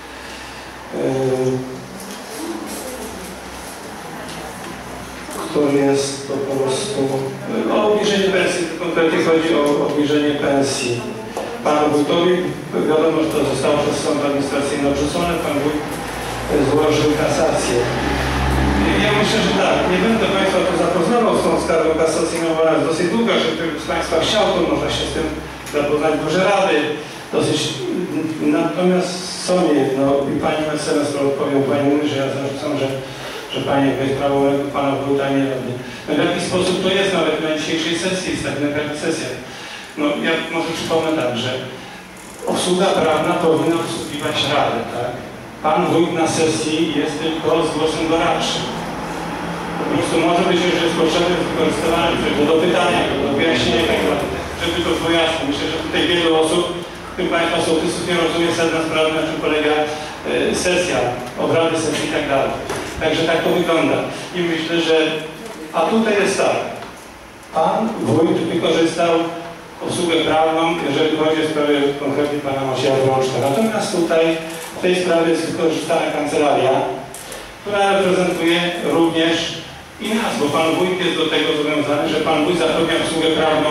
Który jest po prostu o obniżenie pensji, konkretnie chodzi o obniżenie pensji. Panu wójtowi wiadomo, że to zostało przez sąd administracyjny odrzucone, pan wójt złożył kasację. Ja myślę, że tak, nie będę państwa tu zapoznawał z tą skargą kasacyjną, bo ona jest dosyć długa, że ktoś z państwa chciał, to można się z tym zapoznać duże rady. Dosyć, natomiast są jedno i pani mecenas to odpowiedział, pani mówi, że ja zarzucam, że pani jakieś prawo pana wójta nie robi. No w jaki sposób to jest nawet na dzisiejszej sesji, jest tak na sesjach. No ja może przypomnę tak, że obsługa prawna powinna obsługiwać radę, tak? Pan wójt na sesji jest tylko z głosem doradczym. Po prostu może być, że jest potrzebne wykorzystywanie do pytania, do wyjaśnienia i tak dalej, żeby to było jasne. Myślę, że tutaj wielu osób, w tym państwa sołtysów, nie rozumie sedna sprawy, na czym polega sesja, obrady sesji i tak dalej. Także tak to wygląda. I myślę, że... A tutaj jest tak. Pan wójt wykorzystał obsługę prawną, jeżeli chodzi o sprawę konkretnie pana Macieja Włączka. Natomiast tutaj w tej sprawie jest wykorzystana kancelaria, która reprezentuje również i nas, bo pan wójt jest do tego zobowiązany, że pan wójt zapewnia obsługę prawną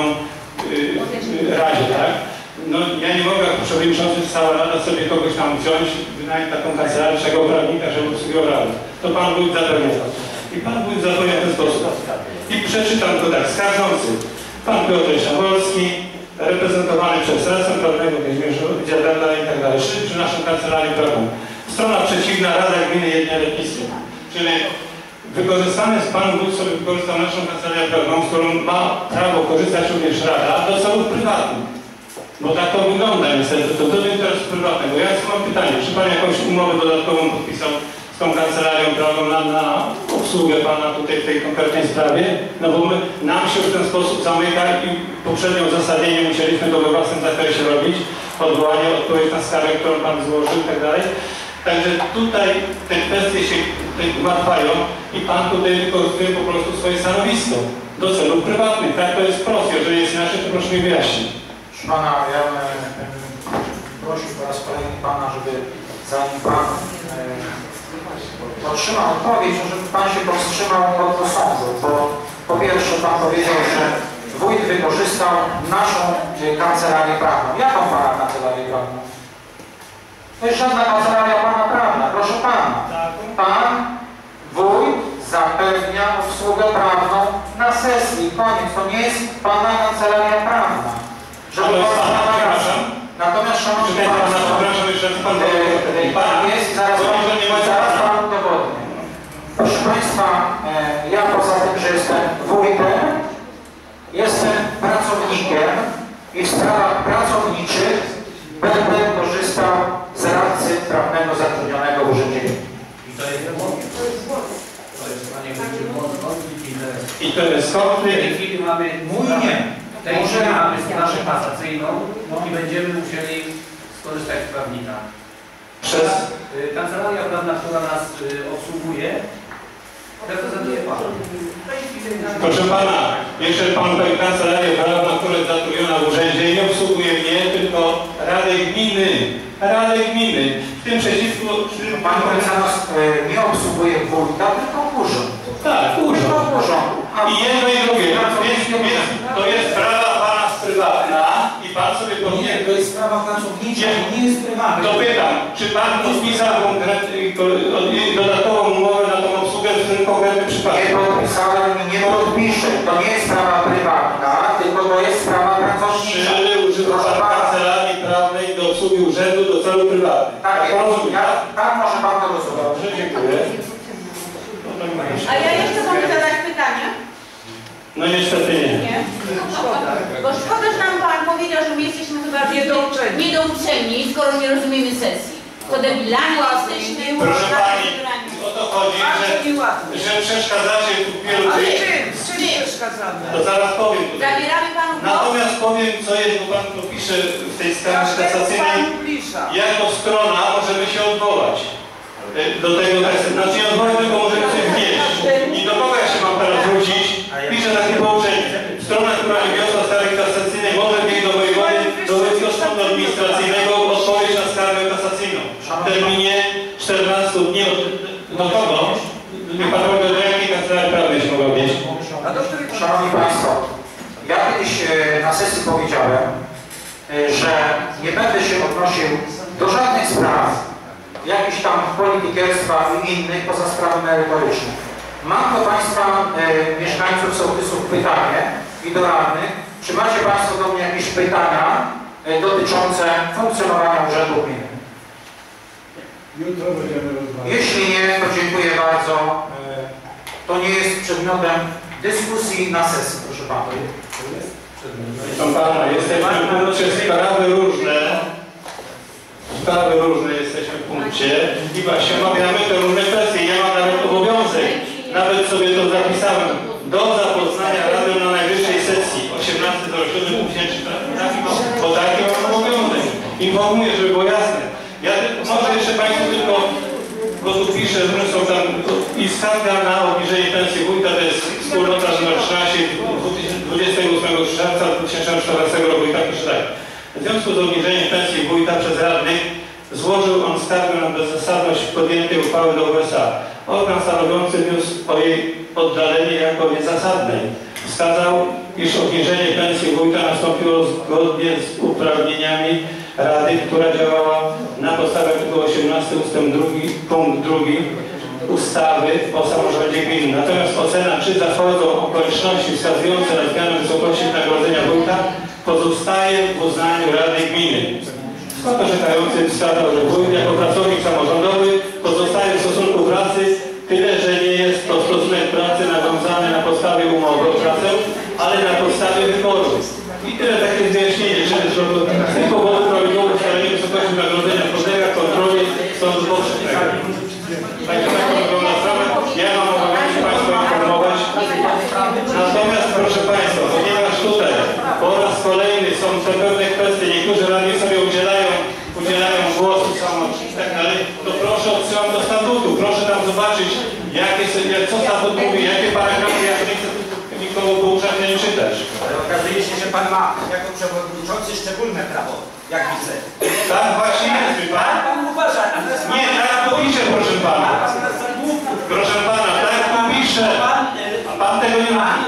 Radzie, tak? No ja nie mogę, jako przewodniczący, cała Rada sobie kogoś tam wziąć, wynająć taką kancelarię, czego prawnika, żeby obsługiwał Radę. To pan wójt zapewnia to. I pan wójt zapewnia w ten sposób. I przeczytam to tak, skarżący. Pan Piotr Szambolski, reprezentowany przez radcę prawnego Kazimierza Dziadela i tak dalej, przy naszą kancelarię prawną. Strona przeciwna, Rada Gminy Jednia-Lepisy. Czyli wykorzystany jest pan wójt sobie wykorzystał naszą kancelarię prawną, z którą ma prawo korzystać również Rada do celów prywatnych. Bo tak to wygląda niestety, to do interesu prywatnego. Ja mam pytanie, czy pan jakąś umowę dodatkową podpisał z tą kancelarią prawną na obsługę pana tutaj w tej konkretnej sprawie? No bo nam się w ten sposób zamyka i poprzednie uzasadnienie musieliśmy to we własnym zakresie robić, odwołanie, odpowiedź na skargę, którą pan złożył i tak dalej. Także tutaj te kwestie się ułatwiają i Pan tutaj wykorzystuje po prostu swoje stanowisko do celów prywatnych. Tak to jest proste. Jeżeli jest inaczej, to proszę mi wyjaśnić. Proszę Pana, ja prosił po raz kolejny Pana, żeby zanim Pan otrzymał odpowiedź, żeby Pan się powstrzymał od posągu, bo po pierwsze Pan powiedział, że wójt wykorzystał naszą kancelarię prawną. Jaką Pana kancelarię prawną? To jest żadna kancelaria Pana prawna, proszę Pana. Pan, wójt, zapewnia obsługę prawną na sesji. Koniec, to nie jest Pana kancelaria prawna. Żeby Natomiast szanowni Państwo, jest zaraz Panu udowodnię. Proszę Państwa, ja poza tym, że jestem wójtem, jestem pracownikiem i w sprawach pracowniczych będę korzystał z radcy prawnego zatrudnionego w urzędzie. I to jest konflikt. W tej chwili mamy w tej chwili mamy strażę kasacyjną i będziemy musieli skorzystać z prawnika. Przez Kancelaria prawna, która nas obsługuje, reprezentuje Pan. Proszę Pana, jeszcze Pan tej kancelarii prawna, która jest zatrudniona w urzędzie, nie obsługuje mnie, tylko Radę Gminy. Radę Gminy. W tym przeciwko... Pan mecenas nie obsługuje wójta, tylko urząd. Tak, urząd. I jedno i drugie. Więc to jest sprawa Pana prywatna i Pan sobie powinien... To jest sprawa pracownicza, nie jest prywatna. To pytam, czy Pan podpisał dodatkową umowę na tą obsługę w tym konkretnym przypadku? Nie podpisałem i nie podpiszę. To nie jest sprawa prywatna, tylko to jest sprawa pracownicza. Czy używa Pan kancelarii prawnej do obsługi urzędu do celu prywatnych? Tak, tak może Pan to rozumieć. Dobrze, dziękuję. A ja jeszcze mogę zadać pytanie? No niestety nie. Nie? Bo szkoda, że nam Pan powiedział, że my jesteśmy chyba niedouczeni, skoro nie rozumiemy sesji. To debilami jesteśmy. Proszę Pani, o to chodzi, że przeszkadzacie tu wielu Czym przeszkadzamy? To zaraz powiem tutaj. Zabieramy Panu głos. Natomiast powiem, co jest, bo Pan tu pisze w tej skarze kasacyjnej, jako strona możemy się odwołać. Do tego, znaczy nie odwołać, tylko możemy coś wnieść. I do kogo ja się mam teraz zwrócić? Pisze takie połączenie. Strona, która nie wiosła skargi kasacyjnej, może wnieść do wojewody, do Wojewódzkiego Sądu Administracyjnego odpowiedź na skargę kasacyjną. W terminie 14 dni do kogo? Do jakiej kancelarii prawnej się mogą mieć? Szanowni Państwo, ja kiedyś na sesji powiedziałem, że nie będę się odnosił do żadnych spraw, jakichś tam politykierstwa i innych poza sprawy merytoryczne. Mam do Państwa mieszkańców sołtysów pytanie i do radnych, czy macie Państwo do mnie jakieś pytania dotyczące funkcjonowania Urzędu Gminy? Jutro będziemy rozmawiać. Jeśli nie, to dziękuję bardzo. To nie jest przedmiotem dyskusji na sesji, proszę Pana. Proszę Pana, jesteśmy w punkcie sprawy różne. Sprawy różne jesteśmy w punkcie i właśnie omawiamy te różne kwestie. Ja mam nawet obowiązek, nawet sobie to zapisałem, do zapoznania Rady na najwyższej sesji 18.07.2014, bo taki mam obowiązek. Informuję, żeby było jasne. Ja może jeszcze Państwu tylko, bo tu piszę, że są tam i skarga na obniżenie pensji wójta, to jest wspólnota nr 13 28 czerwca 2014 roku i tak już tak. W związku z obniżeniem pensji wójta przez radnych złożył on skargę na bezzasadność podjętej uchwały do USA. Organ stanowiący wniósł o jej oddalenie jako niezasadnej. Wskazał, iż obniżenie pensji wójta nastąpiło zgodnie z uprawnieniami Rady, która działała na podstawie artykułu 18 ust. 2 punkt 2 ustawy o samorządzie gminy. Natomiast ocena, czy zachodzą okoliczności wskazujące na zmianę wysokości wynagrodzenia wójta, pozostaje w uznaniu Rady Gminy. Skąd orzekający wskazał, że wójt jako pracownik samorządowy pozostaje w stosunku pracy, tyle, że nie jest to stosunek pracy nawiązany na podstawie umowy o pracę, ale na podstawie wyboru. I tyle takie wyjaśnienie, że z tych powodów prawidłowe ustalenie wysokości wynagrodzenia podlega kontroli sądu powszechnego. Także tak wygląda sprawa. Ja mam obowiązek Państwa informować. Natomiast proszę Państwa, ponieważ tutaj po raz kolejny są te pewne kwestie, niektórzy radni sobie udzielają głosu i tak dalej, to proszę pan ma jako przewodniczący szczególne prawo, jak widzę. Tak właśnie jest, wie pan? Pan uważa, a teraz Nie, tak tu pisze, proszę pana. Proszę pana, tak tu pisze. A pan tego nie ma.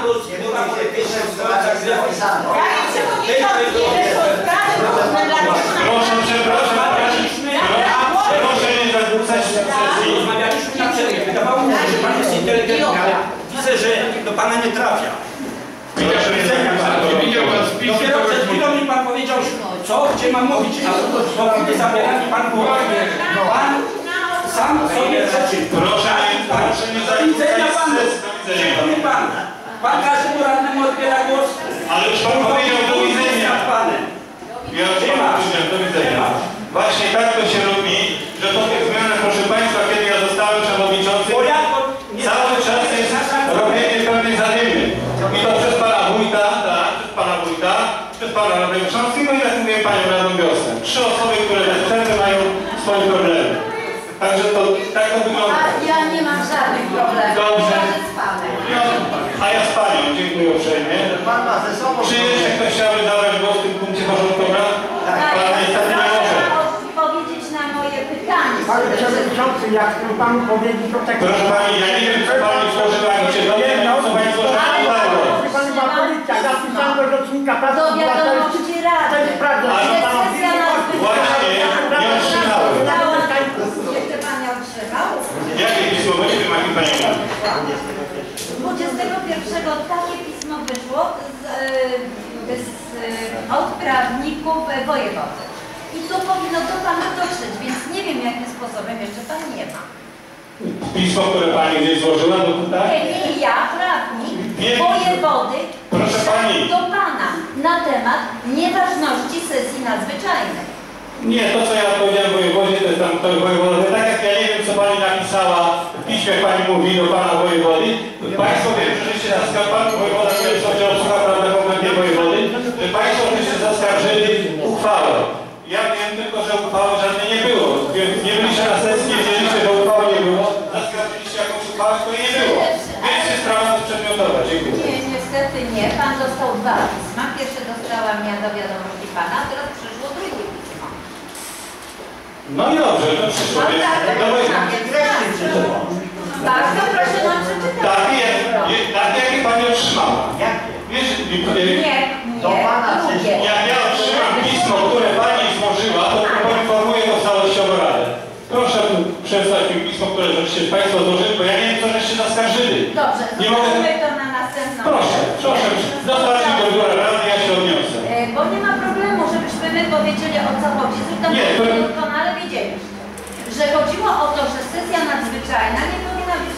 Proszę, przepraszam, proszę nie zakłócać sesji. Rozmawialiśmy na przerwie. Wydawało mi się, że pan jest inteligentny, ale widzę, że do pana nie trafia. Proszę nie zakłócać. Dopiero przed chwilą mi pan powiedział, co, gdzie mam mówić, a po chwili zabierania pan było. Pan sam sobie rzeczy. Proszę nie zakłócać sesji. Pan każdemu radnemu odbiera głos. Ale już pan powiedział do widzenia. Ja już panu powiedziałem do widzenia. Właśnie tak to się robi, że po tych zmianach, proszę państwa, kiedy ja zostałem przewodniczącym, cały czas jest robienie pewnej zadymy. I to przez pana wójta, tak, przez pana radnego Szamskiego i jak mówię panią radną Wiosnę. 3 osoby, które bez przerwy mają swoje problemy. Także to tak to wygląda. A ja nie mam żadnych problemów. Dobrze. Z panem. A ja z panią, dziękuję uprzejmie. Pan ma ze sobą... Czy jeszcze ktoś chciałby zabrać głos w tym punkcie porządku obrad? Pan niestety nie może. Odpowiedzieć na moje pytanie. Panie Przewodniczący, jak chcę panu powiedzieć, to tak... Proszę pani, ja nie wiem, co pani złożyła, czy to nie wiem, co pani złożyła. Pani ma policja, ja pisałem do rzecznika praw Do wiadomości Rady. To jest prawda. Właśnie, nie otrzymałem. Jeszcze pan nie otrzymał? Jakie pismo będzie pani pani? 21 takie pismo wyszło od prawników wojewody. I to powinno do pana dotrzeć, więc nie wiem, jakim sposobem jeszcze pan nie ma. Pismo, które pani gdzieś złożyła, no to tak? Nie ja, prawnik wojewody, proszę pani, do pana na temat nieważności sesji nadzwyczajnej. Nie, to co ja powiedziałem wojewodzie, to jest tam to wojewoda. Tak jak ja nie wiem, co pani napisała w piśmie, jak pani mówi do pana wojewody. Państwo wiem, że żeście pan wojewoda, który sobie obsługa prawda kompletnie wojewody, że państwo żeście zaskarżyli uchwałę. Ja wiem tylko, że uchwały żadnej nie było. Więc nie byliście na sesji, nie wiedzieliście, że uchwały nie było. Zaskarżyliście jakąś uchwałę, której nie było. Więc jest sprawa przedmiotowa. Dziękuję. Nie, niestety nie. Pan dostał 2 pisma. Pierwsze dostałam ja do wiadomości pana, a teraz przyszło drugie pismo. No i dobrze, to przyszło. Bardzo proszę nam przeczytać. Tak, jakie pani otrzymała. Wiesz, Nie. Jak ja otrzymam pismo, które pani złożyła, to poinformuję to całościowo Radę. Proszę przesłać mi pismo, które żeście państwo złożyli, bo ja nie wiem, co żeście zaskarżyli. Dobrze, zobaczymy to na następną. Proszę, dostarczyć do biura Rady, ja się odniosę. Bo nie ma problemu, żebyśmy my powiedzieli, o co chodzi. Zresztą doskonale wiedzieliśmy, że chodziło o to, że sesja nadzwyczajna nie powinna być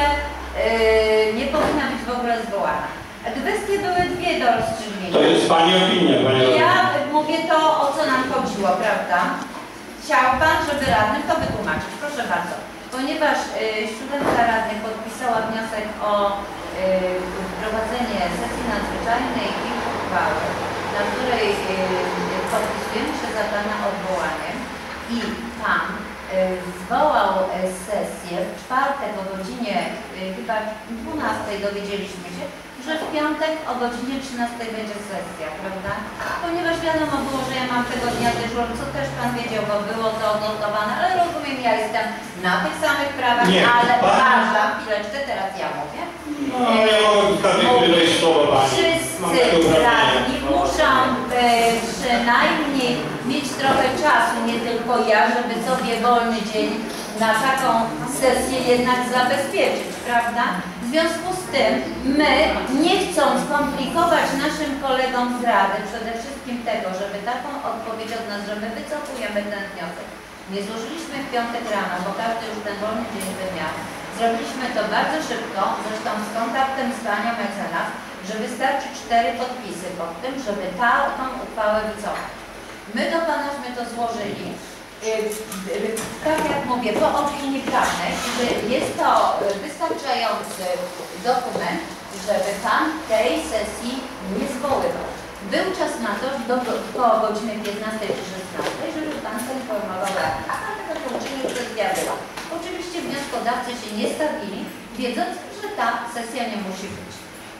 w ogóle zwołana. Kwestie były 2 do rozstrzygnięcia. To jest pani opinia, pani radna. Ja mówię to, o co nam chodziło, prawda? Chciał pan, żeby radnym to wytłumaczyć. Proszę bardzo. Ponieważ 7 radnych podpisała wniosek o wprowadzenie sesji nadzwyczajnej i uchwały, na której podpisujemy się za pana odwołaniem i pan zwołał sesję w czwartek o godzinie chyba 12 dowiedzieliśmy się, że w piątek o godzinie 13 będzie sesja, prawda? Ponieważ wiadomo było, że ja mam tego dnia dyżur, co też pan wiedział, bo było to odnotowane, ale rozumiem, ja jestem na tych samych prawach, ale uważam, chwileczkę, teraz ja mówię. No, ja mogę w każdej chwili wejść słowo pani. Wszyscy radni muszą przynajmniej mieć trochę czasu, nie tylko ja, żeby sobie wolny dzień na taką sesję jednak zabezpieczyć, prawda? W związku z tym my, nie chcąc komplikować naszym kolegom z Rady, przede wszystkim tego, żeby taką odpowiedź od nas, że my wycofujemy ten wniosek. Nie złożyliśmy w piątek rano, bo każdy już ten wolny dzień by miał. Zrobiliśmy to bardzo szybko, zresztą z kontaktem z panią mecenas, że wystarczy 4 podpisy pod tym, żeby tą uchwałę wycofać. My do panaśmy to złożyli. Tak jak mówię, po opinii prawnej, że jest to wystarczający dokument, żeby pan tej sesji nie zwoływał. Był czas na to do godziny 15 czy 16, żeby pan poinformował radnych. A tego to uczynił przez diabeła. Oczywiście wnioskodawcy się nie stawili, wiedząc, że ta sesja nie musi być.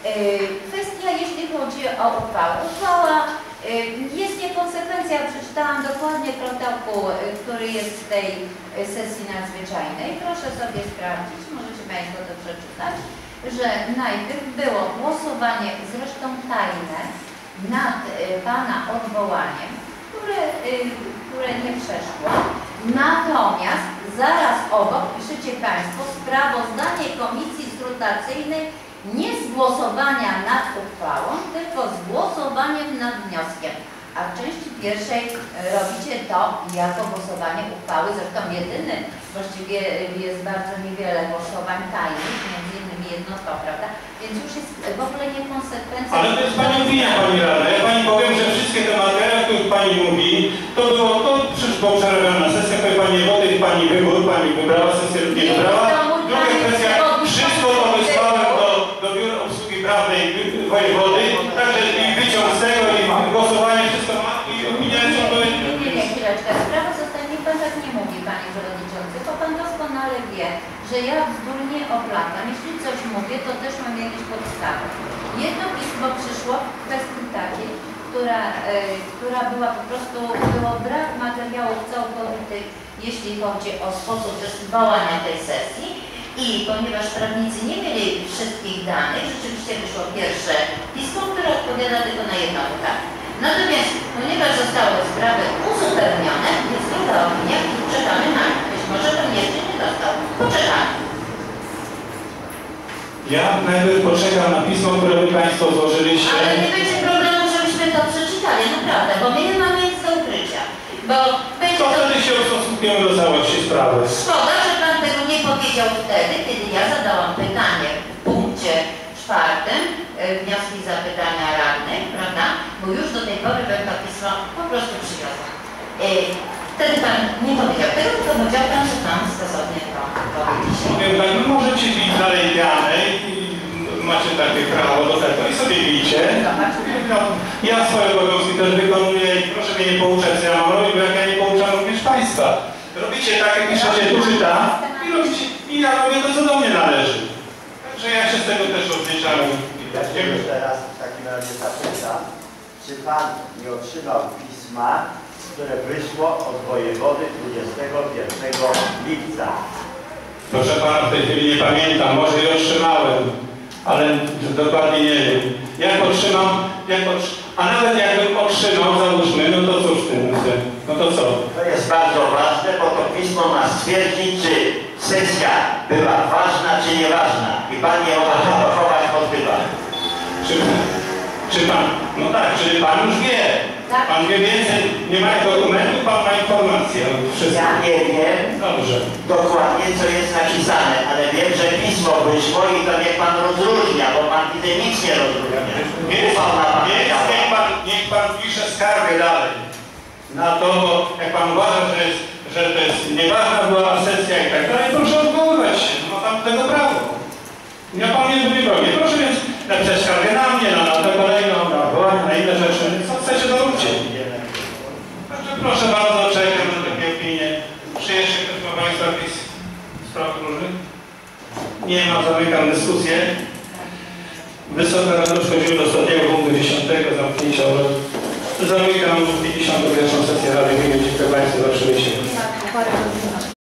Kwestia, jeśli chodzi o uchwałę. Uchwała jest niekonsekwencja. Przeczytałam dokładnie protokół, który jest z tej sesji nadzwyczajnej. Proszę sobie sprawdzić, możecie Państwo to przeczytać, że najpierw było głosowanie, zresztą tajne, nad Pana odwołaniem, które nie przeszło. Natomiast zaraz obok piszecie Państwo sprawozdanie Komisji Skrutacyjnej nie z głosowania nad uchwałą, tylko z głosowaniem nad wnioskiem. A w części pierwszej robicie to jako głosowanie uchwały. Zresztą jedyny, właściwie jest bardzo niewiele głosowań tajnych, między innymi jedno to, prawda? Więc już jest w ogóle niekonsekwencja. Ale to jest Pani opinia, Pani Radna. Ja Pani powiem, że wszystkie te materiały, o których Pani mówi, to było, to przecież było przerabiane sesja, powie Pani Wody, Pani wybór, Pani wybrała sesję lub nie wybrała. Druga kwestia, wszystko to wysłałem do Biura Obsługi Prawnej Wojewody, także i wyciąg z tego, i głosowanie, wszystko ma, i opinia jest odpowiednia. Nie, chwileczkę. Sprawa zostanie, niech Pan tak nie mówi, Panie Przewodniczący, bo Pan doskonale wie, że ja bzdurnie oplatam. Jeśli coś mówię, to też mam jakieś podstawy. Jedno pismo przyszło w kwestii takiej, która była po prostu, było brak materiałów całkowitych, jeśli chodzi o sposób zwołania tej sesji. I ponieważ prawnicy nie mieli wszystkich danych, rzeczywiście wyszło pierwsze pismo, które odpowiada tylko na jedno pytanie. Natomiast ponieważ zostały sprawy uzupełnione, jest druga opinia i czekamy na nie. Być może to jeszcze nie dostał. Poczekamy. Ja najpierw poczekam na pismo, które Wy Państwo złożyliście. Ale nie będzie problemu, żebyśmy to przeczytali, naprawdę, bo my nie mamy nic do ukrycia. Bo to wtedy się ustosunkujemy do całości sprawy. Szkoda, że Pan tego nie powiedział wtedy, kiedy ja zadałam pytanie w punkcie 4, wnioski i zapytania radnych, prawda? Bo już do tej pory bym to pismo po prostu przywiozła. Wtedy Pan nie powiedział tego, tylko powiedział Pan, że Pan stosownie to powiedzieć. Powiem tak, no możecie bić dalej pianę i macie takie prawo do tego i sobie bijcie. Ja swoje obowiązki też wykonuję i proszę mnie nie pouczać, co ja mam robić, bo jak ja nie pouczam również Państwa. Robicie tak, jak piszecie tu czy tam i ja robię to, co do mnie należy. Także ja się z tego też odliczam. Ja się jeszcze raz w takim razie zapytam, czy Pan nie otrzymał pisma, które wyszło od wojewody 21 lipca? Proszę Pana, w tej chwili nie pamiętam, może je otrzymałem, ale dokładnie nie wiem. Jak otrzymam, a nawet jakbym otrzymał, załóżmy, no to cóż w tym, no to co? To jest bardzo ważne, bo to pismo ma stwierdzić, czy sesja była ważna, czy nieważna. I Pan nie może tego chować pod dywan. Czy Pan, no tak, czyli Pan już wie. Tak. Pan wie więcej, nie ma dokumentów, Pan ma informacje. Ja nie wiem dokładnie, co jest napisane, ale wiem, że pismo wyszło i to niech Pan rozróżnia, bo Pan widzę nic nie rozróżnia. Niech Pan pisze skargę dalej na to, bo jak Pan uważa, że to jest nieważna była sesja i tak dalej, proszę odwoływać się, ma Pan do tego prawo. Ja Pan nie broni. Proszę więc napisać skargę na mnie, na tę kolejną, na odwołanie, na inne rzeczy. Co chcecie, to róbcie. Także proszę bardzo, czekam na takie opinie. Czy jeszcze ktoś ma Państwa jakieś spraw różnych? Nie ma, zamykam dyskusję. Wysoka Rada przechodzimy do ostatniego punktu 10. zamknięcia obrad. Zamykam 51. sesję Rady Gminy. Dziękuję Państwu za przybycie.